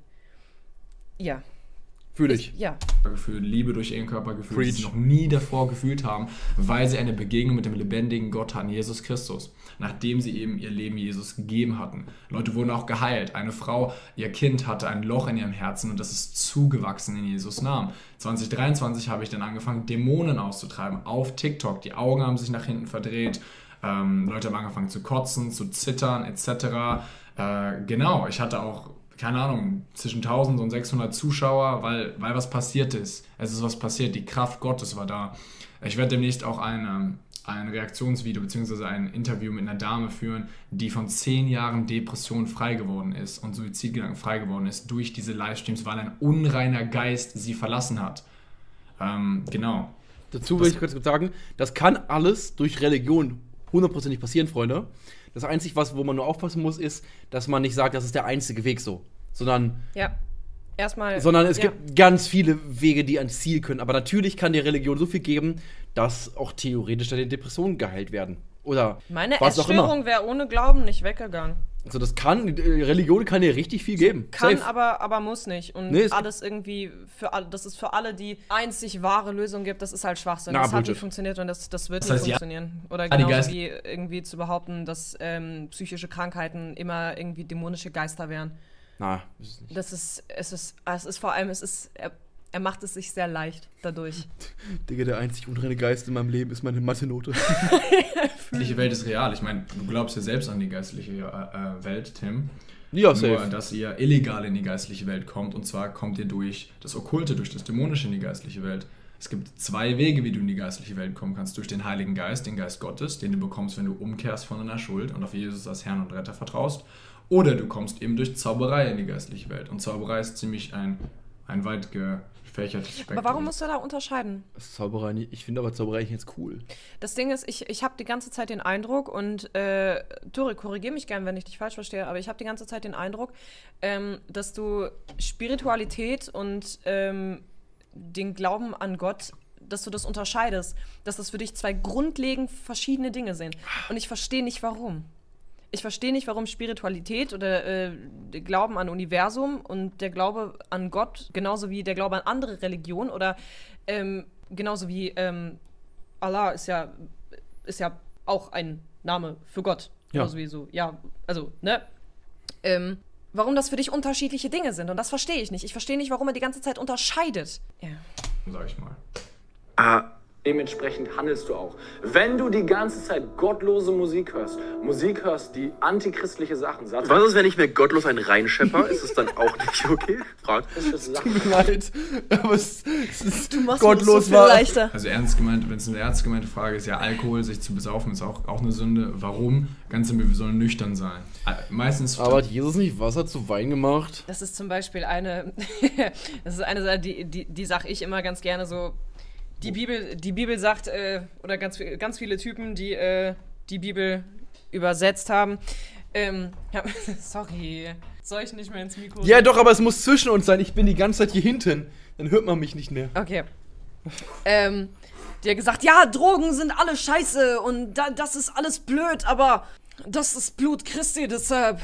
Ja. Fühle ich. Ja. Gefühl, Liebe durch ihren Körper gefühlt, die sie noch nie davor gefühlt haben, weil sie eine Begegnung mit dem lebendigen Gott hatten, Jesus Christus, nachdem sie eben ihr Leben Jesus gegeben hatten. Leute wurden auch geheilt. Eine Frau, ihr Kind hatte ein Loch in ihrem Herzen und das ist zugewachsen in Jesus' Namen. zwanzig dreiundzwanzig habe ich dann angefangen, Dämonen auszutreiben auf TikTok. Die Augen haben sich nach hinten verdreht, ähm, Leute haben angefangen zu kotzen, zu zittern et cetera. Äh, genau, ich hatte auch keine Ahnung, zwischen tausend und sechshundert Zuschauer, weil, weil was passiert ist. Es ist was passiert, die Kraft Gottes war da. Ich werde demnächst auch eine, ein Reaktionsvideo bzw. ein Interview mit einer Dame führen, die von zehn Jahren Depression frei geworden ist und Suizidgedanken frei geworden ist durch diese Livestreams, weil ein unreiner Geist sie verlassen hat. Ähm, genau. Dazu will ich kurz sagen, das kann alles durch Religion hundertprozentig passieren, Freunde. Das Einzige, was, wo man nur aufpassen muss, ist, dass man nicht sagt, das ist der einzige Weg so. sondern, Ja. Erstmal. sondern es ja. gibt ganz viele Wege, die ans Ziel können. Aber natürlich kann die Religion so viel geben, dass auch theoretisch deine Depressionen geheilt werden. Oder Meine was auch immer. Essstörung wäre ohne Glauben nicht weggegangen. Also das kann, äh, Religion kann dir richtig viel geben. Kann, Safe. aber, aber muss nicht. Und Nee, es alles irgendwie für alle, dass es für alle die einzig wahre Lösung gibt, das ist halt Schwachsinn. Na, das hat Bullshit. nicht funktioniert und das, das wird Das nicht heißt, ja- funktionieren. Oder Ah, die genauso Geist- wie irgendwie zu behaupten, dass ähm, psychische Krankheiten immer irgendwie dämonische Geister wären. Na, ist es nicht. Das ist, es ist, es ist vor allem, es ist, er, er macht es sich sehr leicht dadurch. Digga, der einzig unreine Geist in meinem Leben ist meine Mathe-Note. Die geistliche Welt ist real. Ich meine, du glaubst ja selbst an die geistliche äh, äh, Welt, Tim. Ja, Nur, safe. dass ihr illegal in die geistliche Welt kommt. Und zwar kommt ihr durch das Okkulte, durch das Dämonische in die geistliche Welt. Es gibt zwei Wege, wie du in die geistliche Welt kommen kannst. Durch den Heiligen Geist, den Geist Gottes, den du bekommst, wenn du umkehrst von deiner Schuld und auf Jesus als Herrn und Retter vertraust. Oder du kommst eben durch Zauberei in die geistliche Welt. Und Zauberei ist ziemlich ein, ein weit gefächertes Spektrum. Aber warum musst du da unterscheiden? Das ist Zauberei nicht. Ich finde aber Zauberei jetzt cool. Das Ding ist, ich, ich habe die ganze Zeit den Eindruck, und äh, Tore, korrigiere mich gern, wenn ich dich falsch verstehe, aber ich habe die ganze Zeit den Eindruck, ähm, dass du Spiritualität und ähm, den Glauben an Gott, dass du das unterscheidest, dass das für dich zwei grundlegend verschiedene Dinge sind. Und ich verstehe nicht, warum. Ich verstehe nicht, warum Spiritualität oder äh, der Glauben an Universum und der Glaube an Gott, genauso wie der Glaube an andere Religionen oder ähm, genauso wie ähm, Allah ist ja, ist ja auch ein Name für Gott. Ja. Genauso wie so, ja, also, ne? Ähm, warum das für dich unterschiedliche Dinge sind. Und das verstehe ich nicht. Ich verstehe nicht, warum er die ganze Zeit unterscheidet. Ja. Sag ich mal. Ah, Dementsprechend handelst du auch. Wenn du die ganze Zeit gottlose Musik hörst, Musik hörst, die antichristliche Sachen sagt, was ist, wenn ich mir gottlos einen reinschepper? Ist es dann auch nicht okay? Fragt. Tut mir leid. Aber es, es ist Du machst gottlos mir das so viel war. leichter. Also ernst gemeint, wenn es eine ernst gemeinte Frage ist, ja, Alkohol, sich zu besaufen, ist auch, auch eine Sünde. Warum? Ganz simpel, wir sollen nüchtern sein. Äh, Meistens... Aber hat Jesus nicht Wasser zu Wein gemacht? Das ist zum Beispiel eine, das ist eine Sache, die, die, die sage ich immer ganz gerne so. Die Bibel, die Bibel sagt, äh, oder ganz, ganz viele Typen, die äh, die Bibel übersetzt haben. Ähm, ja, sorry, soll ich nicht mehr ins Mikro? Ja, doch, aber es muss zwischen uns sein. Ich bin die ganze Zeit hier hinten. Dann hört man mich nicht mehr. Okay. ähm, die hat gesagt, ja, Drogen sind alle scheiße und da, das ist alles blöd, aber das ist Blut Christi, deshalb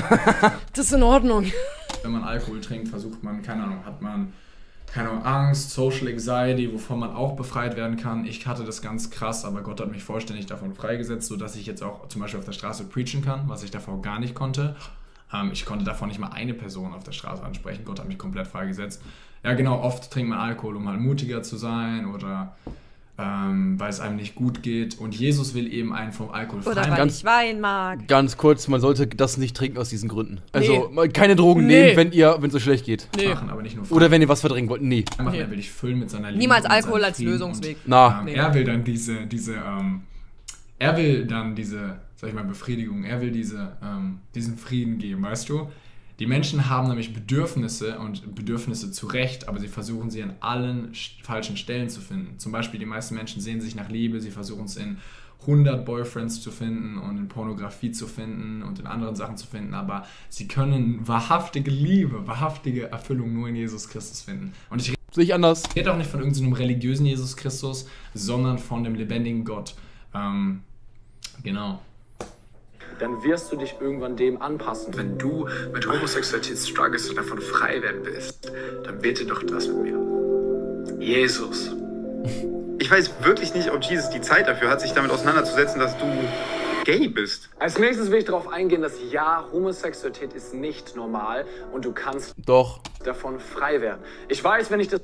das ist in Ordnung. Wenn man Alkohol trinkt, versucht man, keine Ahnung, hat man, keine Ahnung, Angst, Social Anxiety, wovon man auch befreit werden kann. Ich hatte das ganz krass, aber Gott hat mich vollständig davon freigesetzt, sodass ich jetzt auch zum Beispiel auf der Straße preachen kann, was ich davor gar nicht konnte. Ähm, ich konnte davon nicht mal eine Person auf der Straße ansprechen. Gott hat mich komplett freigesetzt. Ja genau, oft trinkt man Alkohol, um halt mutiger zu sein oder ähm, weil es einem nicht gut geht. Und Jesus will eben einen vom Alkohol Oder frei weil Ganz- ich Wein mag. Ganz kurz, man sollte das nicht trinken aus diesen Gründen. Also Nee. mal keine Drogen Nee. nehmen, wenn ihr, wenn es euch schlecht geht. machen, aber nicht nur frei. Oder wenn ihr was verdrängen wollt. Nee. machen. Nee. Er will dich füllen mit seiner Liebe. Niemals und mit Alkohol seinem als Frieden Lösungsweg. Und, Na. ähm, Nee. Er will dann diese, diese, ähm, er will dann diese, sag ich mal, Befriedigung, er will diese, ähm, diesen Frieden geben, weißt du? Die Menschen haben nämlich Bedürfnisse und Bedürfnisse zu Recht, aber sie versuchen sie an allen sch- falschen Stellen zu finden. Zum Beispiel die meisten Menschen sehen sich nach Liebe, sie versuchen es in hundert Boyfriends zu finden und in Pornografie zu finden und in anderen Sachen zu finden, aber sie können wahrhaftige Liebe, wahrhaftige Erfüllung nur in Jesus Christus finden. Und ich Sehe ich anders. rede auch nicht von irgendeinem religiösen Jesus Christus, sondern von dem lebendigen Gott. Ähm, genau. dann wirst du dich irgendwann dem anpassen. Wenn du mit Homosexualität struggles und davon frei werden willst, dann bete doch das mit mir. Jesus. Ich weiß wirklich nicht, ob Jesus die Zeit dafür hat, sich damit auseinanderzusetzen, dass du gay bist. Als nächstes will ich darauf eingehen, dass ja, Homosexualität ist nicht normal und du kannst Doch. davon frei werden. Ich weiß, wenn ich das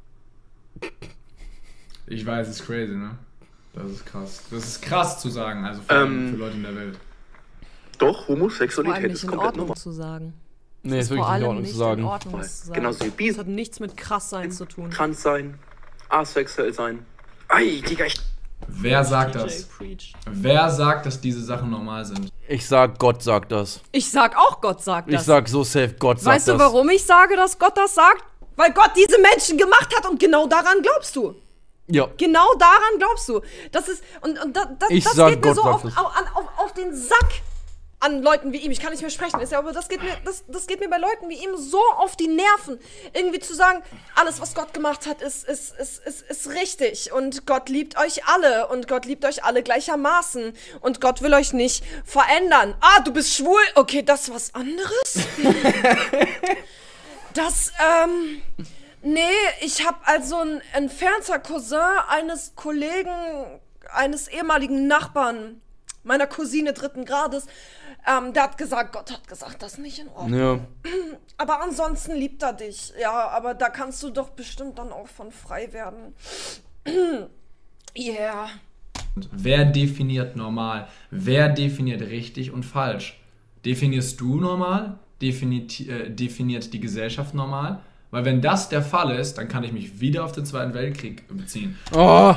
Ich weiß, es ist crazy, ne? Das ist krass. Das ist krass zu sagen, also für, Ähm, für Leute in der Welt. Doch, Vor allem Homosexualität nicht ist in komplett Ordnung normal. zu sagen. Nee, ist Vor wirklich nicht in allem Ordnung nicht zu sagen. in Ordnung, das zu sagen. Genauso wie Das Bis, hat nichts mit krass sein zu tun. trans sein, asexuell sein. Ei, Digga, ich... Wer sagt D J das? Preach. Wer sagt, dass diese Sachen normal sind? Ich sag, Gott sagt das. Ich sag auch, Gott sagt Ich das. sag so safe, Gott sagt Weißt das. du, warum ich sage, dass Gott das sagt? Weil Gott diese Menschen gemacht hat und genau daran glaubst du. Ja. Genau daran glaubst du. Das ist, und, und da, das, Ich das sag, geht mir Gott so sagt auf, das. auf, auf, auf den Sack. an Leuten wie ihm. Ich kann nicht mehr sprechen, ist ja, aber das geht mir, das, das geht mir bei Leuten wie ihm so auf die Nerven. Irgendwie zu sagen, alles, was Gott gemacht hat, ist, ist, ist, ist, ist richtig. Und Gott liebt euch alle. Und Gott liebt euch alle gleichermaßen. Und Gott will euch nicht verändern. Ah, du bist schwul? Okay, das ist was anderes? Das, ähm... Nee, ich habe also einen entfernter Cousin eines Kollegen, eines ehemaligen Nachbarn, meiner Cousine dritten Grades, ähm, der hat gesagt, Gott hat gesagt, das ist nicht in Ordnung. Ja. Aber ansonsten liebt er dich. Ja, aber da kannst du doch bestimmt dann auch von frei werden. Yeah. Wer definiert normal? Wer definiert richtig und falsch? Definierst du normal? Definiert, äh, definiert die Gesellschaft normal? Weil wenn das der Fall ist, dann kann ich mich wieder auf den Zweiten Weltkrieg beziehen. Oh!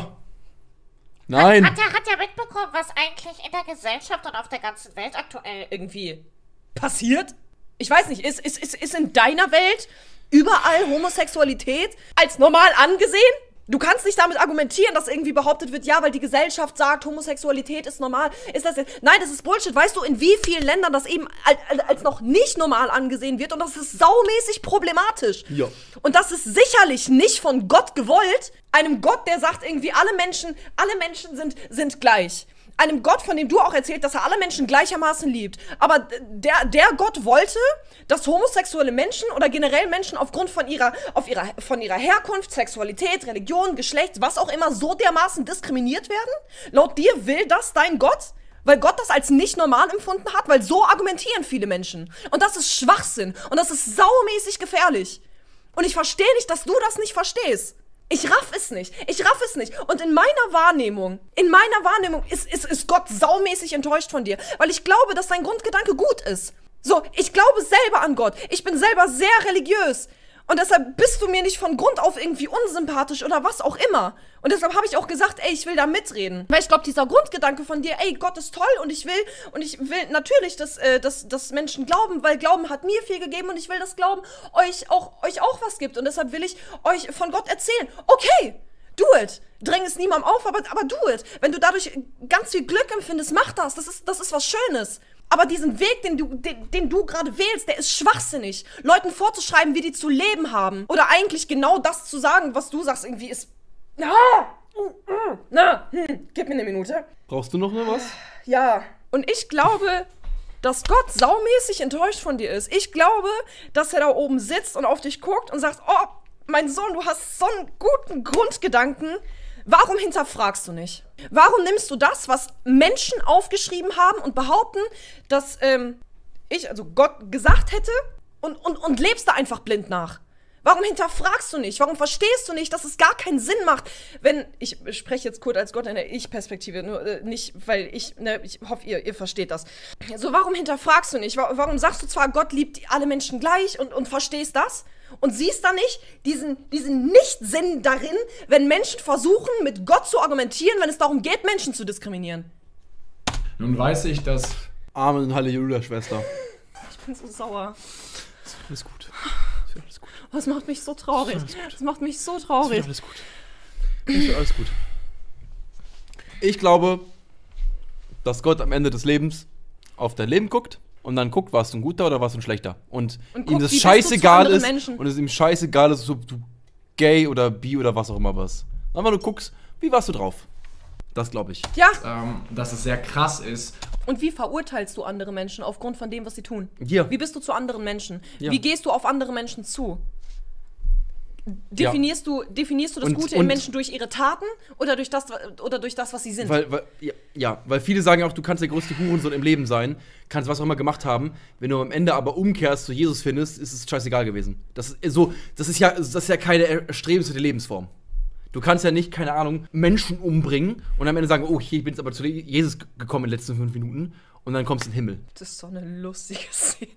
Nein! Hat, hat, er, hat er mitbekommen, was eigentlich in der Gesellschaft und auf der ganzen Welt aktuell irgendwie passiert? Ich weiß nicht, ist, ist, ist, ist in deiner Welt überall Homosexualität als normal angesehen? Du kannst nicht damit argumentieren, dass irgendwie behauptet wird, ja, weil die Gesellschaft sagt, Homosexualität ist normal. Ist das jetzt? Nein, das ist Bullshit. Weißt du, in wie vielen Ländern das eben als, als noch nicht normal angesehen wird? Und das ist saumäßig problematisch. Ja. Und das ist sicherlich nicht von Gott gewollt. Einem Gott, der sagt irgendwie, alle Menschen, alle Menschen sind, sind gleich. Einem Gott, von dem du auch erzählt, dass er alle Menschen gleichermaßen liebt. Aber der, der Gott wollte, dass homosexuelle Menschen oder generell Menschen aufgrund von ihrer, auf ihrer, von ihrer Herkunft, Sexualität, Religion, Geschlecht, was auch immer, so dermaßen diskriminiert werden? Laut dir will das dein Gott? Weil Gott das als nicht normal empfunden hat? Weil so argumentieren viele Menschen. Und das ist Schwachsinn. Und das ist saumäßig gefährlich. Und ich verstehe nicht, dass du das nicht verstehst. Ich raff es nicht. Ich raff es nicht. Und in meiner Wahrnehmung, in meiner Wahrnehmung ist, ist, ist Gott saumäßig enttäuscht von dir. Weil ich glaube, dass dein Grundgedanke gut ist. So, ich glaube selber an Gott. Ich bin selber sehr religiös. Und deshalb bist du mir nicht von Grund auf irgendwie unsympathisch oder was auch immer. Und deshalb habe ich auch gesagt, ey, ich will da mitreden. Weil ich glaube, dieser Grundgedanke von dir, ey, Gott ist toll und ich will, und ich will natürlich, dass, äh, dass, dass Menschen glauben, weil Glauben hat mir viel gegeben und ich will, dass Glauben euch auch, euch auch was gibt. Und deshalb will ich euch von Gott erzählen. Okay, do it. Dräng es niemandem auf, aber, aber do it. Wenn du dadurch ganz viel Glück empfindest, mach das. Das ist, das ist was Schönes. Aber diesen Weg, den du, den, den du gerade wählst, der ist schwachsinnig. Leuten vorzuschreiben, wie die zu leben haben. Oder eigentlich genau das zu sagen, was du sagst, irgendwie ist... Na, na, hm, gib mir eine Minute. Brauchst du noch mal was? Ja. Und ich glaube, dass Gott saumäßig enttäuscht von dir ist. Ich glaube, dass er da oben sitzt und auf dich guckt und sagt, oh, mein Sohn, du hast so einen guten Grundgedanken. Warum hinterfragst du nicht? Warum nimmst du das, was Menschen aufgeschrieben haben und behaupten, dass ähm, ich, also Gott, gesagt hätte und, und, und lebst da einfach blind nach? Warum hinterfragst du nicht? Warum verstehst du nicht, dass es gar keinen Sinn macht, wenn, ich spreche jetzt kurz als Gott in der Ich-Perspektive, nur äh, nicht, weil ich, ne, ich hoffe, ihr, ihr versteht das. So, warum hinterfragst du nicht? Warum sagst du zwar, Gott liebt alle Menschen gleich und, und verstehst das? Und siehst da nicht diesen, diesen Nichtsinn darin, wenn Menschen versuchen, mit Gott zu argumentieren, wenn es darum geht, Menschen zu diskriminieren? Nun weiß ich, dass... Amen, Halleluja, Schwester. Ich bin so sauer. Ist alles gut. Ist alles gut. Das macht mich so traurig. Ist alles gut. Das macht mich so traurig. Ist alles gut. Ist alles gut. Ich glaube, dass Gott am Ende des Lebens auf dein Leben guckt und dann guckt, warst du ein guter oder warst du ein schlechter. Und, und ihm guckt, das wie scheißegal bist du zu ist anderen Menschen? und es ihm scheißegal ist, ob du gay oder bi oder was auch immer warst. Einfach du guckst, wie warst du drauf. Das glaube ich. Ja. Ähm, dass es sehr krass ist. Und wie verurteilst du andere Menschen aufgrund von dem, was sie tun? Ja. Wie bist du zu anderen Menschen? Ja. Wie gehst du auf andere Menschen zu? Definierst, ja. du, definierst du das und, Gute und in Menschen durch ihre Taten oder durch das, oder durch das was sie sind? Weil, weil, ja, ja, weil viele sagen auch, du kannst der größte Hurensohn im Leben sein, kannst was auch immer gemacht haben, wenn du am Ende aber umkehrst, zu Jesus findest, ist es scheißegal gewesen. Das ist, so, das ist, ja, das ist ja keine erstrebenswerte Lebensform. Du kannst ja nicht, keine Ahnung, Menschen umbringen und am Ende sagen, oh, ich bin jetzt aber zu Jesus gekommen in den letzten fünf Minuten und dann kommst du in den Himmel. Das ist doch eine lustige Szene.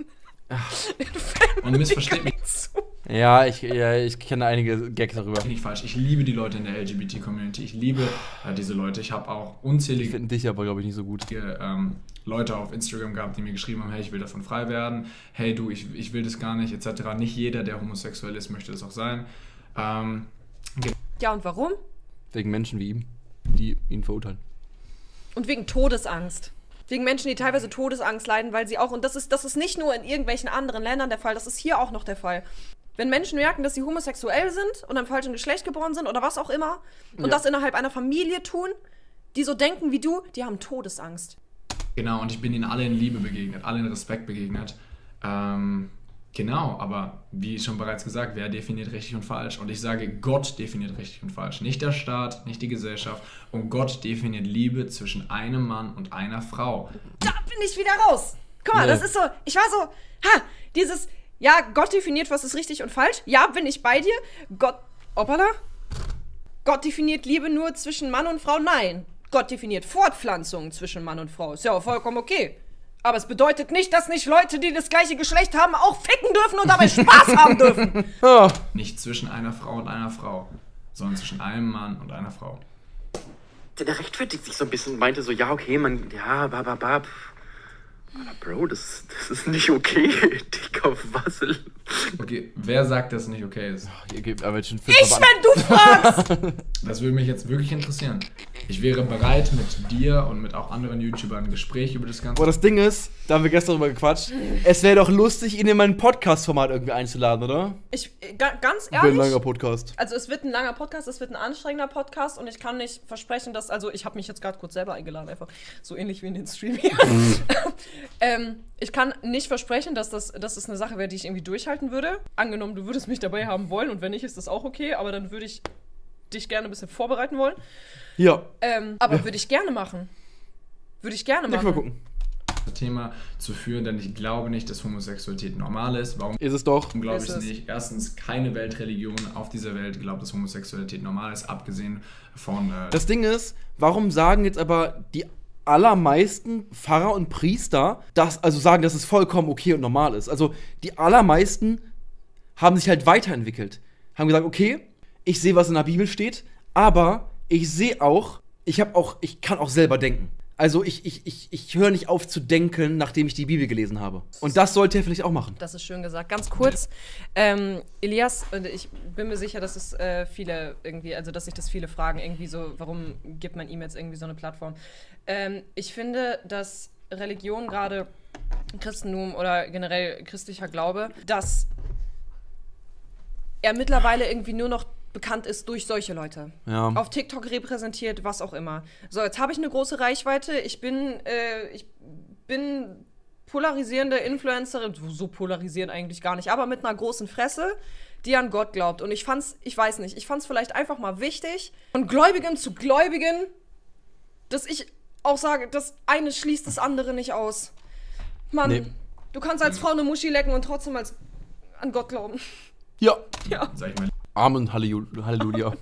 Und missversteht mich. Ja, ich, ja, ich kenne einige Gags darüber. Nicht falsch. Ich liebe die Leute in der L G B T-Community. Ich liebe äh, diese Leute. Ich habe auch unzählige Ich finde dich aber, glaube ich, nicht so gut. ähm, Leute auf Instagram gehabt, die mir geschrieben haben, hey, ich will davon frei werden. Hey, du, ich, ich will das gar nicht, et cetera. Nicht jeder, der homosexuell ist, möchte das auch sein. Ähm, ja, und warum? Wegen Menschen wie ihm, die ihn verurteilen. Und wegen Todesangst. Wegen Menschen, die teilweise Todesangst leiden, weil sie auch, und das ist, das ist nicht nur in irgendwelchen anderen Ländern der Fall, das ist hier auch noch der Fall. Wenn Menschen merken, dass sie homosexuell sind und im falschen Geschlecht geboren sind oder was auch immer und Ja. das innerhalb einer Familie tun, die so denken wie du, die haben Todesangst. Genau, und ich bin ihnen alle in Liebe begegnet, alle in Respekt begegnet. Ähm, genau, aber wie schon bereits gesagt, wer definiert richtig und falsch? Und ich sage, Gott definiert richtig und falsch. Nicht der Staat, nicht die Gesellschaft. Und Gott definiert Liebe zwischen einem Mann und einer Frau. Da bin ich wieder raus. Guck mal, Nee. das ist so, ich war so, ha, dieses, ja, Gott definiert, was ist richtig und falsch. Ja, bin ich bei dir. Gott, hoppala. Gott definiert Liebe nur zwischen Mann und Frau. Nein. Gott definiert Fortpflanzung zwischen Mann und Frau. Ist ja auch vollkommen okay. Aber es bedeutet nicht, dass nicht Leute, die das gleiche Geschlecht haben, auch ficken dürfen und dabei Spaß haben dürfen. Ah, Nicht zwischen einer Frau und einer Frau, sondern zwischen einem Mann und einer Frau. Der rechtfertigt sich so ein bisschen, meinte so, ja, okay, man, ja, bababab. Aber Bro, das, das ist nicht okay, Dicker Wassel. Okay, wer sagt, dass es nicht okay ist? ihr gebt aber jetzt schon Ich, wenn du fragst. Das würde mich jetzt wirklich interessieren. Ich wäre bereit, mit dir und mit auch anderen YouTubern ein Gespräch über das Ganze. Boah, das Ding ist, da haben wir gestern drüber gequatscht, es wäre doch lustig, ihn in mein Podcast-Format irgendwie einzuladen, oder? Ich, äh, ga, ganz Wäre ein ehrlich, langer Podcast. also es wird ein langer Podcast, es wird ein anstrengender Podcast und ich kann nicht versprechen, dass, also ich habe mich jetzt gerade kurz selber eingeladen, einfach so ähnlich wie in den Stream hier. ähm, ich kann nicht versprechen, dass das, dass das eine Sache wäre, die ich irgendwie durchhalten würde. Angenommen, du würdest mich dabei haben wollen und wenn nicht, ist das auch okay, aber dann würde ich dich gerne ein bisschen vorbereiten wollen. Ja, Ähm, aber würde ich gerne machen. Würde ich gerne ich mal machen. gucken. Thema zu führen, denn ich glaube nicht, dass Homosexualität normal ist. Warum Ist es doch. glaube ich Ist es. nicht? Erstens, keine Weltreligion auf dieser Welt glaubt, dass Homosexualität normal ist, abgesehen von... Äh, Das Ding ist, warum sagen jetzt aber die allermeisten Pfarrer und Priester, das, also sagen, dass es vollkommen okay und normal ist? Also die allermeisten haben sich halt weiterentwickelt. Haben gesagt, okay, ich sehe, was in der Bibel steht, aber ich sehe auch, ich habe auch, ich kann auch selber denken. Also ich, ich, ich, ich höre nicht auf zu denken, nachdem ich die Bibel gelesen habe. Und das sollte er vielleicht auch machen. Das ist schön gesagt. Ganz kurz, ähm, Elias, und ich bin mir sicher, dass es äh, viele irgendwie, also dass sich das viele fragen, irgendwie so, warum gibt man ihm jetzt irgendwie so eine Plattform? Ähm, ich finde, dass Religion, gerade Christentum oder generell christlicher Glaube, dass er mittlerweile irgendwie nur noch bekannt ist durch solche Leute. Ja. Auf TikTok repräsentiert, was auch immer. So, jetzt habe ich eine große Reichweite. Ich bin, äh, ich bin polarisierende Influencerin, so polarisieren eigentlich gar nicht, aber mit einer großen Fresse, die an Gott glaubt. Und ich fand's, ich weiß nicht, ich fand's vielleicht einfach mal wichtig, von Gläubigen zu Gläubigen, dass ich auch sage, das eine schließt das andere nicht aus. Mann, Nee. du kannst als Frau eine Muschi lecken und trotzdem als an Gott glauben. Ja. Ja. sag ich mal, Amen, Halleluja. Halleluja.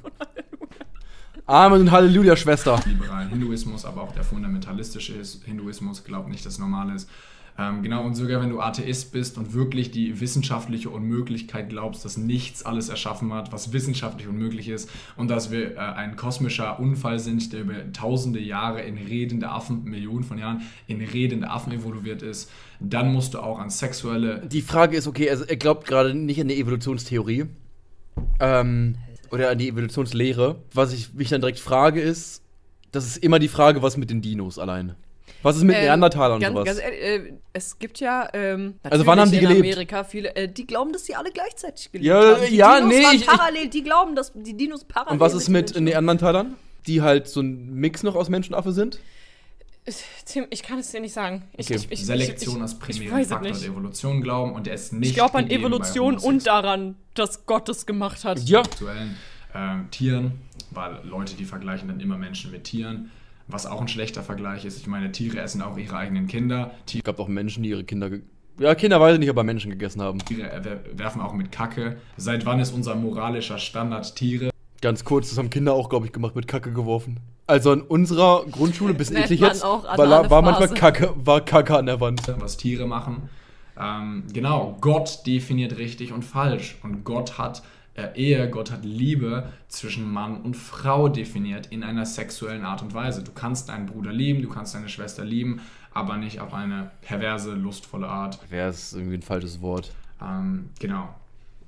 Amen und Halleluja, Schwester. liberalen Hinduismus, aber auch der fundamentalistische His- Hinduismus glaubt nicht, dass normal ist. Ähm, genau, und sogar wenn du Atheist bist und wirklich die wissenschaftliche Unmöglichkeit glaubst, dass nichts alles erschaffen hat, was wissenschaftlich unmöglich ist und dass wir äh, ein kosmischer Unfall sind, der über tausende Jahre in redende Affen, Millionen von Jahren, in redende Affen evolviert ist, dann musst du auch an sexuelle... Die Frage ist, okay, also er glaubt gerade nicht an die Evolutionstheorie. Ähm, oder an die Evolutionslehre. Was ich mich dann direkt frage ist, das ist immer die Frage, was mit den Dinos allein? Was ist mit Ähm, Neandertalern und ganz, sowas? Ganz ehrlich, äh, es gibt ja ähm, Also wann haben die natürlich in gelebt? Amerika viele, äh, die glauben, dass sie alle gleichzeitig gelebt Ja, haben. Die ja, Dinos nee, waren ich- ich- parallel, die glauben, dass die Dinos parallel Und was ist die mit Menschen- Neandertalern? Die halt so ein Mix noch aus Menschenaffe sind? Tim, ich kann es dir nicht sagen. Ich, Okay. ich, ich, Selektion ich, als ich, primären ich weiß es Faktor nicht. der Evolution glauben und der ist nicht Ich glaube an gegeben bei Evolution und Homosexuellen. daran, dass Gott es gemacht hat. Ja. aktuellen ähm, Tieren, weil Leute, die vergleichen dann immer Menschen mit Tieren, was auch ein schlechter Vergleich ist. Ich meine, Tiere essen auch ihre eigenen Kinder. Es gab auch Menschen, die ihre Kinder. ge- Ja, Kinder weiß ich nicht, aber Menschen gegessen haben. Tiere erwer- werfen auch mit Kacke. Seit wann ist unser moralischer Standard Tiere? Ganz kurz, das haben Kinder auch, glaube ich, gemacht, mit Kacke geworfen. Also in unserer Grundschule, bisschen Nennt eklig man jetzt, auch war, anale war manchmal Phase. Kacke, war Kacke an der Wand. Was Tiere machen. Ähm, genau, Gott definiert richtig und falsch. Und Gott hat äh, Ehe, Gott hat Liebe zwischen Mann und Frau definiert in einer sexuellen Art und Weise. Du kannst deinen Bruder lieben, du kannst deine Schwester lieben, aber nicht auf eine perverse, lustvolle Art. Wäre es irgendwie ein falsches Wort. Ähm, genau.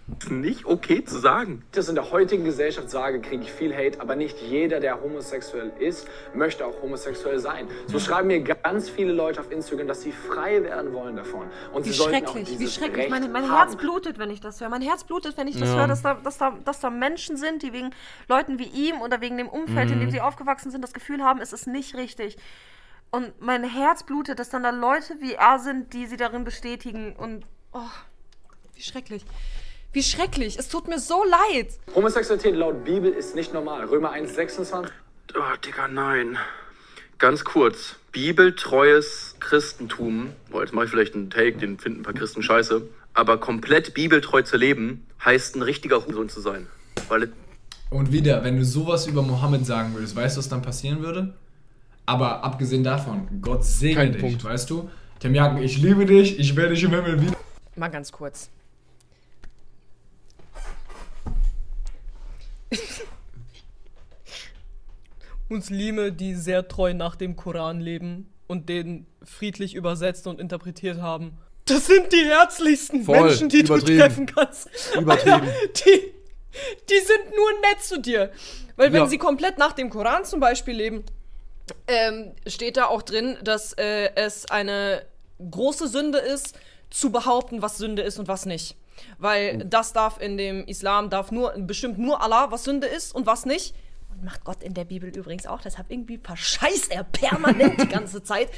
ist nicht okay zu sagen. ich das in der heutigen Gesellschaft sage, kriege ich viel Hate, aber nicht jeder, der homosexuell ist, möchte auch homosexuell sein. So schreiben mir ganz viele Leute auf Instagram, dass sie frei werden wollen davon. Und Wie sie sollten auch schrecklich, wie dieses schrecklich. Recht Mein, mein haben. Herz blutet, wenn ich das höre. Mein Herz blutet, wenn ich das Ja. höre, dass da, dass, da, dass da Menschen sind, die wegen Leuten wie ihm oder wegen dem Umfeld, in dem sie aufgewachsen sind, das Gefühl haben, es ist nicht richtig. Und mein Herz blutet, dass dann da Leute wie er sind, die sie darin bestätigen. Und, oh, wie schrecklich. Wie schrecklich. Es tut mir so leid. Homosexualität laut Bibel ist nicht normal. Römer eins sechsundzwanzig. Oh, Digga, nein. Ganz kurz. Bibeltreues Christentum. Boah, jetzt mache ich vielleicht einen Take, den finden ein paar Christen scheiße. Aber komplett bibeltreu zu leben, heißt ein richtiger Hurensohn zu sein. Weil Und wieder, wenn du sowas über Mohammed sagen würdest, weißt du, was dann passieren würde? Aber abgesehen davon, Gott segne Kein dich, Punkt. weißt du? Tim Jagen, ich liebe dich, ich werde dich im Himmel wieder... Mal ganz kurz. Muslime, die sehr treu nach dem Koran leben und den friedlich übersetzt und interpretiert haben. Das sind die herzlichsten Voll, Menschen, die übertrieben. du treffen kannst. Übertrieben. Die, die sind nur nett zu dir. Weil wenn Ja. sie komplett nach dem Koran zum Beispiel leben, ähm, steht da auch drin, dass äh, es eine große Sünde ist, zu behaupten, was Sünde ist und was nicht. Weil das darf in dem Islam, darf nur, bestimmt nur Allah, was Sünde ist und was nicht. Und macht Gott in der Bibel übrigens auch, deshalb irgendwie verscheißt er permanent die ganze Zeit.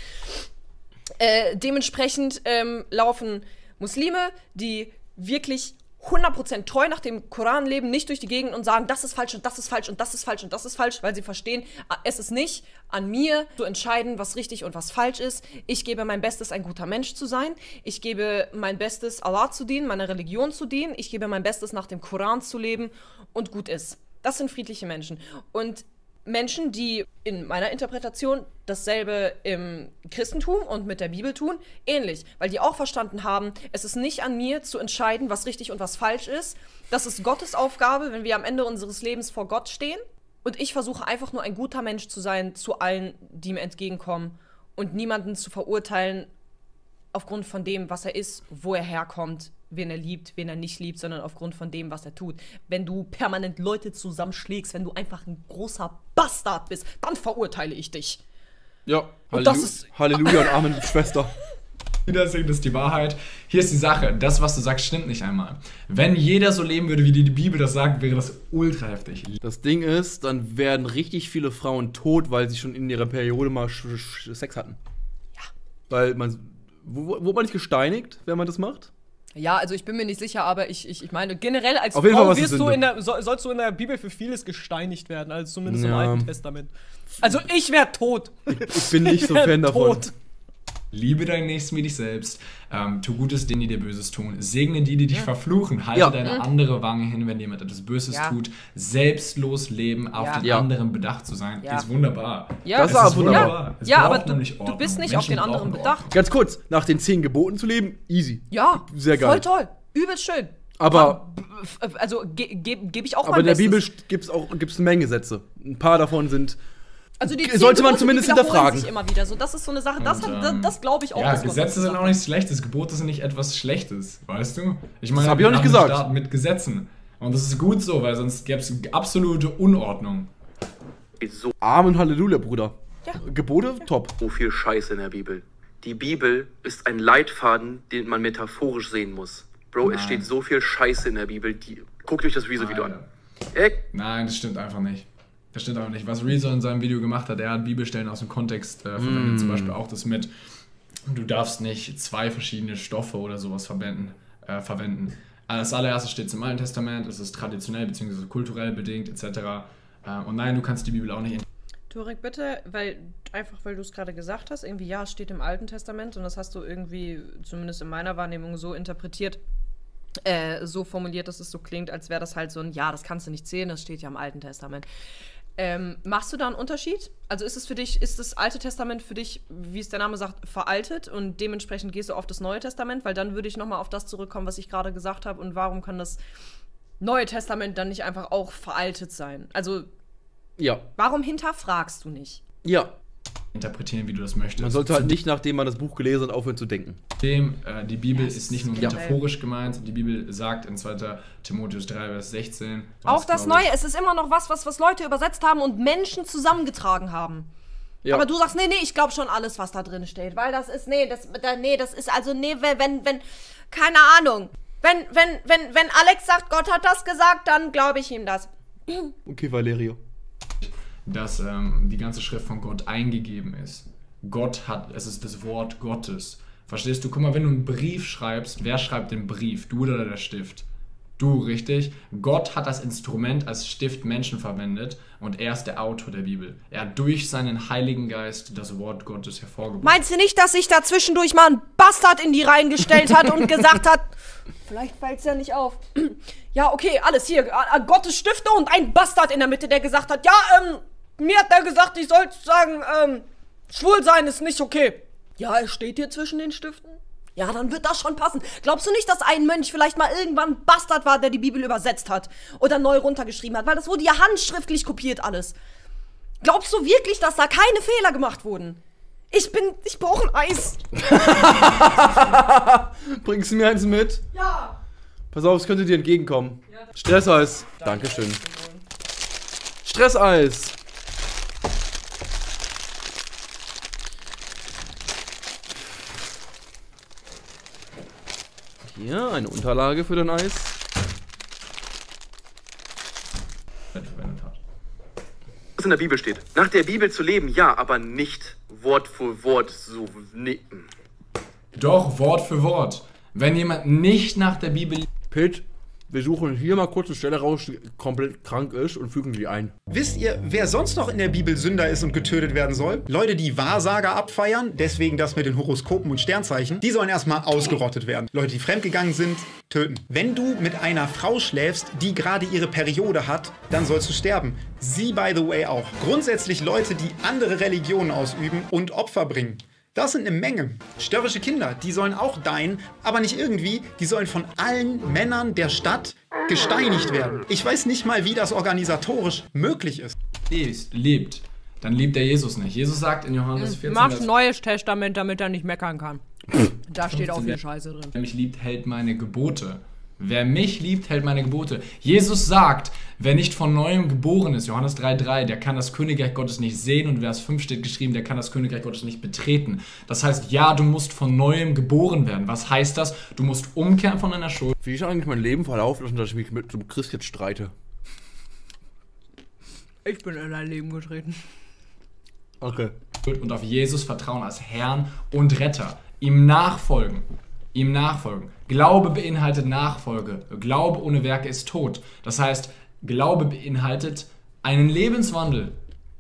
Äh, dementsprechend ähm, laufen Muslime, die wirklich hundert Prozent treu nach dem Koran leben, nicht durch die Gegend und sagen, das ist falsch und das ist falsch und das ist falsch und das ist falsch, weil sie verstehen, es ist nicht an mir zu entscheiden, was richtig und was falsch ist. Ich gebe mein Bestes, ein guter Mensch zu sein. Ich gebe mein Bestes, Allah zu dienen, meiner Religion zu dienen. Ich gebe mein Bestes, nach dem Koran zu leben und gut ist. Das sind friedliche Menschen. Und Menschen, die in meiner Interpretation dasselbe im Christentum und mit der Bibel tun, ähnlich. Weil die auch verstanden haben, es ist nicht an mir zu entscheiden, was richtig und was falsch ist. Das ist Gottes Aufgabe, wenn wir am Ende unseres Lebens vor Gott stehen. Und ich versuche einfach nur ein guter Mensch zu sein zu allen, die mir entgegenkommen. Und niemanden zu verurteilen aufgrund von dem, was er ist, wo er herkommt, wen er liebt, wen er nicht liebt, sondern aufgrund von dem, was er tut. Wenn du permanent Leute zusammenschlägst, wenn du einfach ein großer Bastard bist, dann verurteile ich dich. Ja, Und Halleluja, das ist- Halleluja und Amen, Schwester. Wieder sagen, das ist die Wahrheit. Hier ist die Sache, das, was du sagst, stimmt nicht einmal. Wenn jeder so leben würde, wie die Bibel das sagt, wäre das ultra heftig. Das Ding ist, dann werden richtig viele Frauen tot, weil sie schon in ihrer Periode mal Sch Sch Sex hatten. Ja. Weil man, wo, wurde man nicht gesteinigt, wenn man das macht? Ja, also ich bin mir nicht sicher, aber ich, ich, ich meine, generell als Auf jeden Frau Fall was ist wirst du Sünde. in der, so, sollst du in der Bibel für vieles gesteinigt werden, also zumindest im Ja. Alten Testament. Also ich wäre tot. Ich bin nicht so wär Fan davon. tot. Liebe deinen Nächsten wie dich selbst. Ähm, tu Gutes denen, die dir Böses tun. Segne die, die dich verfluchen. Halte Ja. deine andere Wange hin, wenn jemand etwas Böses Ja. tut. Selbstlos leben, auf Ja. den Ja. anderen bedacht zu sein, Ja. ist wunderbar. Ja, Das Es ist ist wunderbar. wunderbar. Es Ja, braucht aber du, nämlich du Ordnung. bist nicht auf Menschen den anderen brauchen bedacht. Ganz kurz, nach den zehn Geboten zu leben, easy. Ja, Sehr geil. voll toll. Übelst schön. Aber, Also ge ge gebe ich auch aber mein in der Bestes. Bibel gibt es auch gibt's eine Menge Gesetze. Ein paar davon sind. Also die sollte zehn man Gebote, zumindest die wiederholen hinterfragen. sich immer wieder. So, das ist so eine Sache, das, Und, hat- das, ähm, das glaube ich auch. Ja, dass Gott das Gesetze sind sagt. auch nichts Schlechtes. Gebote sind nicht etwas Schlechtes, weißt du? Ich meine, hab ich auch wir nicht haben einen gesagt. Staat mit Gesetzen. Und das ist gut so, weil sonst gäbe es absolute Unordnung. so Amen, Halleluja, Bruder. Ja. Gebote, top. viel Scheiße in der Bibel. Die Bibel ist ein Leitfaden, den man metaphorisch sehen muss. Bro, es Nein. steht so viel Scheiße in der Bibel. Die, guckt euch das Rezo-Video an. Alter. Ey, Nein, das stimmt einfach nicht. Das stimmt einfach nicht. Was Rezo in seinem Video gemacht hat, er hat Bibelstellen aus dem Kontext äh, verwendet, Mm. zum Beispiel auch das mit, du darfst nicht zwei verschiedene Stoffe oder sowas verwenden. Äh, verwenden. Als allererstes steht es im Alten Testament, es ist traditionell bzw. kulturell bedingt et cetera. Äh, und nein, du kannst die Bibel auch nicht. Turek, bitte, weil einfach weil du es gerade gesagt hast, irgendwie ja, es steht im Alten Testament und das hast du irgendwie, zumindest in meiner Wahrnehmung, so interpretiert, äh, so formuliert, dass es so klingt, als wäre das halt so ein, ja, das kannst du nicht sehen, das steht ja im Alten Testament. Ähm, machst du da einen Unterschied? Also ist es für dich, ist das Alte Testament für dich, wie es der Name sagt, veraltet und dementsprechend gehst du auf das Neue Testament? Weil dann würde ich nochmal auf das zurückkommen, was ich gerade gesagt habe und warum kann das Neue Testament dann nicht einfach auch veraltet sein? Also Ja. warum hinterfragst du nicht? Ja. interpretieren, wie du das möchtest. Man sollte halt nicht, nachdem man das Buch gelesen hat, aufhören zu denken. Dem, äh, die Bibel Das ist nicht nur ist metaphorisch gemeint, die Bibel sagt in zweiter Timotheus drei, Vers sechzehn. Auch das glaub ich, Neue, es ist immer noch was, was, was Leute übersetzt haben und Menschen zusammengetragen haben. Ja. Aber du sagst, nee, nee, ich glaube schon alles, was da drin steht. Weil das ist, nee, das, da, nee, das ist, also, nee, wenn, wenn, wenn keine Ahnung. Wenn, wenn, wenn, wenn Alex sagt, Gott hat das gesagt, dann glaube ich ihm das. Okay, Valerio. dass ähm, die ganze Schrift von Gott eingegeben ist. Gott hat, es ist das Wort Gottes. Verstehst du? Guck mal, wenn du einen Brief schreibst, wer schreibt den Brief? Du oder der Stift? Du, richtig? Gott hat das Instrument als Stift Menschen verwendet und er ist der Autor der Bibel. Er hat durch seinen Heiligen Geist das Wort Gottes hervorgebracht. Meinst du nicht, dass sich da zwischendurch mal ein Bastard in die Reihen gestellt hat und gesagt hat, vielleicht fällt's ja nicht auf. Ja, okay, alles hier, äh, Gottes Stifte und ein Bastard in der Mitte, der gesagt hat, ja, ähm, mir hat er gesagt, ich soll sagen, ähm, schwul sein ist nicht okay. Ja, er steht hier zwischen den Stiften. Ja, dann wird das schon passen. Glaubst du nicht, dass ein Mönch vielleicht mal irgendwann ein Bastard war, der die Bibel übersetzt hat oder neu runtergeschrieben hat? Weil das wurde ja handschriftlich kopiert alles. Glaubst du wirklich, dass da keine Fehler gemacht wurden? Ich bin, ich brauche ein Eis. Bringst du mir eins mit? Ja. Pass auf, es könnte dir entgegenkommen. Ja. Stresseis. Dankeschön. Stresseis. Hier, eine Unterlage für dein Eis. Was in der Bibel steht. Nach der Bibel zu leben, ja, aber nicht Wort für Wort so. Nee. Doch, Wort für Wort. Wenn jemand nicht nach der Bibel... Pit, wir suchen hier mal kurz eine Stelle raus, die komplett krank ist und fügen die ein. Wisst ihr, wer sonst noch in der Bibel Sünder ist und getötet werden soll? Leute, die Wahrsager abfeiern, deswegen das mit den Horoskopen und Sternzeichen, die sollen erstmal ausgerottet werden. Leute, die fremdgegangen sind, töten. Wenn du mit einer Frau schläfst, die gerade ihre Periode hat, dann sollst du sterben. Sie, by the way, auch. Grundsätzlich Leute, die andere Religionen ausüben und Opfer bringen. Das sind eine Menge. Störrische Kinder, die sollen auch deien, aber nicht irgendwie, die sollen von allen Männern der Stadt gesteinigt werden. Ich weiß nicht mal, wie das organisatorisch möglich ist. Ist, lebt, dann liebt er Jesus nicht. Jesus sagt in Johannes vierzehn, Mach ein neues Testament, damit er nicht meckern kann. Da steht auch viel Scheiße drin. Wer mich liebt, hält meine Gebote. Wer mich liebt, hält meine Gebote. Jesus sagt, wer nicht von Neuem geboren ist, Johannes drei drei, der kann das Königreich Gottes nicht sehen und Vers fünf steht geschrieben, der kann das Königreich Gottes nicht betreten. Das heißt, ja, du musst von Neuem geboren werden. Was heißt das? Du musst umkehren von deiner Schuld. Wie ich eigentlich mein Leben verlaufen lassen, dass ich mich mit dem Christ jetzt streite? Ich bin in dein Leben getreten. Okay. Und auf Jesus vertrauen als Herrn und Retter. Ihm nachfolgen. Ihm nachfolgen. Glaube beinhaltet Nachfolge. Glaube ohne Werke ist tot. Das heißt, Glaube beinhaltet einen Lebenswandel.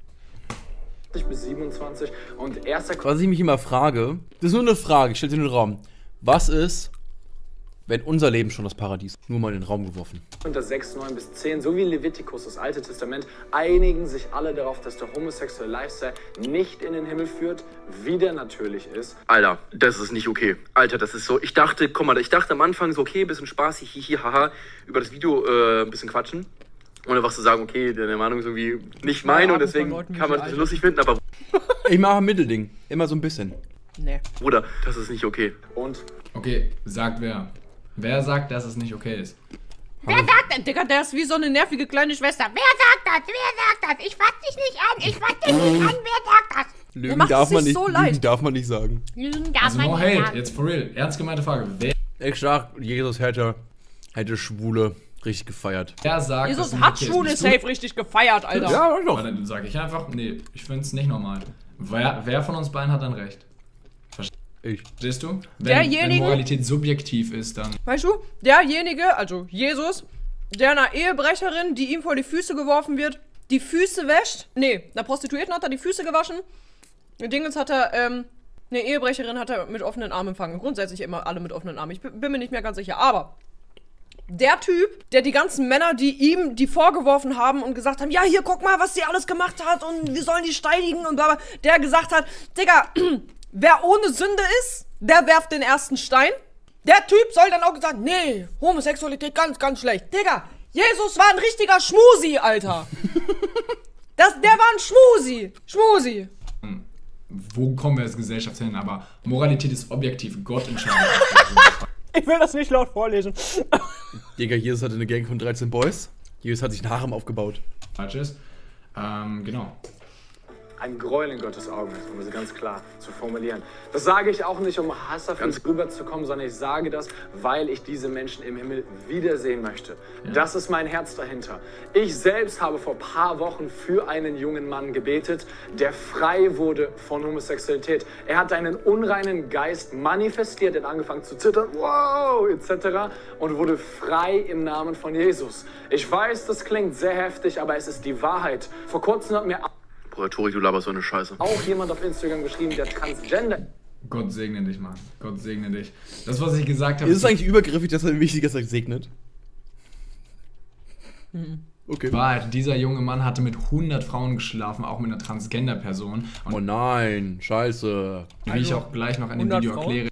bis siebenundzwanzig und erster... Was ich mich immer frage, das ist nur eine Frage, ich stelle sie in den Raum. Was ist, wenn unser Leben schon das Paradies ist? Nur mal in den Raum geworfen. Unter sechs, neun bis zehn, sowie in Levitikus, das Alte Testament, einigen sich alle darauf, dass der homosexuelle Lifestyle nicht in den Himmel führt, wie der natürlich ist. Alter, das ist nicht okay. Alter, das ist so, ich dachte, guck mal, ich dachte am Anfang so, okay, bisschen Spaß, hihi, haha, über das Video äh, ein bisschen quatschen. Und einfach zu sagen, okay, deine Meinung ist irgendwie nicht meine ja, und deswegen Leuten, kann man es lustig finden, aber... Ich mache ein Mittelding, immer so ein bisschen. Nee. Bruder, das ist nicht okay. Und? Okay, sagt wer? Wer sagt, dass es nicht okay ist? Wer sagt denn? Digga, der ist wie so eine nervige kleine Schwester. Wer sagt das? Wer sagt das? Ich fass dich nicht an. Ich fass dich nicht an. Wer sagt das? Lügen darf man nicht, so Lügen darf man nicht sagen. Lügen darf also man no nicht hate, sagen. jetzt for real. Ernst gemeinte Frage. Wer, ich sag, Jesus hätte, hätte Schwule richtig gefeiert. wer sagt, Jesus dass hat okay Schwule ist? safe richtig gefeiert, Alter. Ja, doch. Aber dann sage ich einfach, nee, ich finde es nicht normal. Wer, wer von uns beiden hat dann recht? Ich. Verstehst du? Wenn, Derjenige- wenn Moralität subjektiv ist, dann... Weißt du, derjenige, also Jesus, der einer Ehebrecherin, die ihm vor die Füße geworfen wird, die Füße wäscht. Nee, einer Prostituierten hat er die Füße gewaschen. Mit Dingens hat er, ähm, eine Ehebrecherin hat er mit offenen Armen empfangen. Grundsätzlich immer alle mit offenen Armen. Ich bin bin mir nicht mehr ganz sicher. Aber der Typ, der die ganzen Männer, die ihm die vorgeworfen haben und gesagt haben, ja, hier, guck mal, was sie alles gemacht hat und wir sollen die steinigen und bla bla, der gesagt hat, Digga, wer ohne Sünde ist, der werft den ersten Stein. Der Typ soll dann auch gesagt, nee, Homosexualität ganz, ganz schlecht. Digga, Jesus war ein richtiger Schmusi, Alter. Das, der war ein Schmusi. Schmusi. wo kommen wir als Gesellschaft hin, aber Moralität ist objektiv, Gott entscheidet. Ich will das nicht laut vorlesen. Digga, Jesus hatte eine Gang von dreizehn Boys. Jesus hat sich einen Harem aufgebaut. Falsch ist. Ähm, genau. Ein Gräuel in Gottes Augen ist, um es ganz klar zu formulieren. Das sage ich auch nicht, um hasserfüllt rüberzukommen, sondern ich sage das, weil ich diese Menschen im Himmel wiedersehen möchte. Ja. Das ist mein Herz dahinter. Ich selbst habe vor ein paar Wochen für einen jungen Mann gebetet, der frei wurde von Homosexualität. Er hat einen unreinen Geist manifestiert, er hat angefangen zu zittern, wow, et cetera und wurde frei im Namen von Jesus. Ich weiß, das klingt sehr heftig, aber es ist die Wahrheit. Vor kurzem hat mir Bruder, Tori, du laberst so eine Scheiße. auch jemand auf Instagram geschrieben, der Transgender Gott segne dich, Mann. Gott segne dich. Das, was ich gesagt habe... Ist es eigentlich übergriffig, dass er wichtig ist, dass er segnet? Okay. Wahrheit, dieser junge Mann hatte mit hundert Frauen geschlafen, auch mit einer Transgender-Person. Und Oh nein, scheiße. wie ich auch gleich noch in dem hundert Video Frauen? erkläre,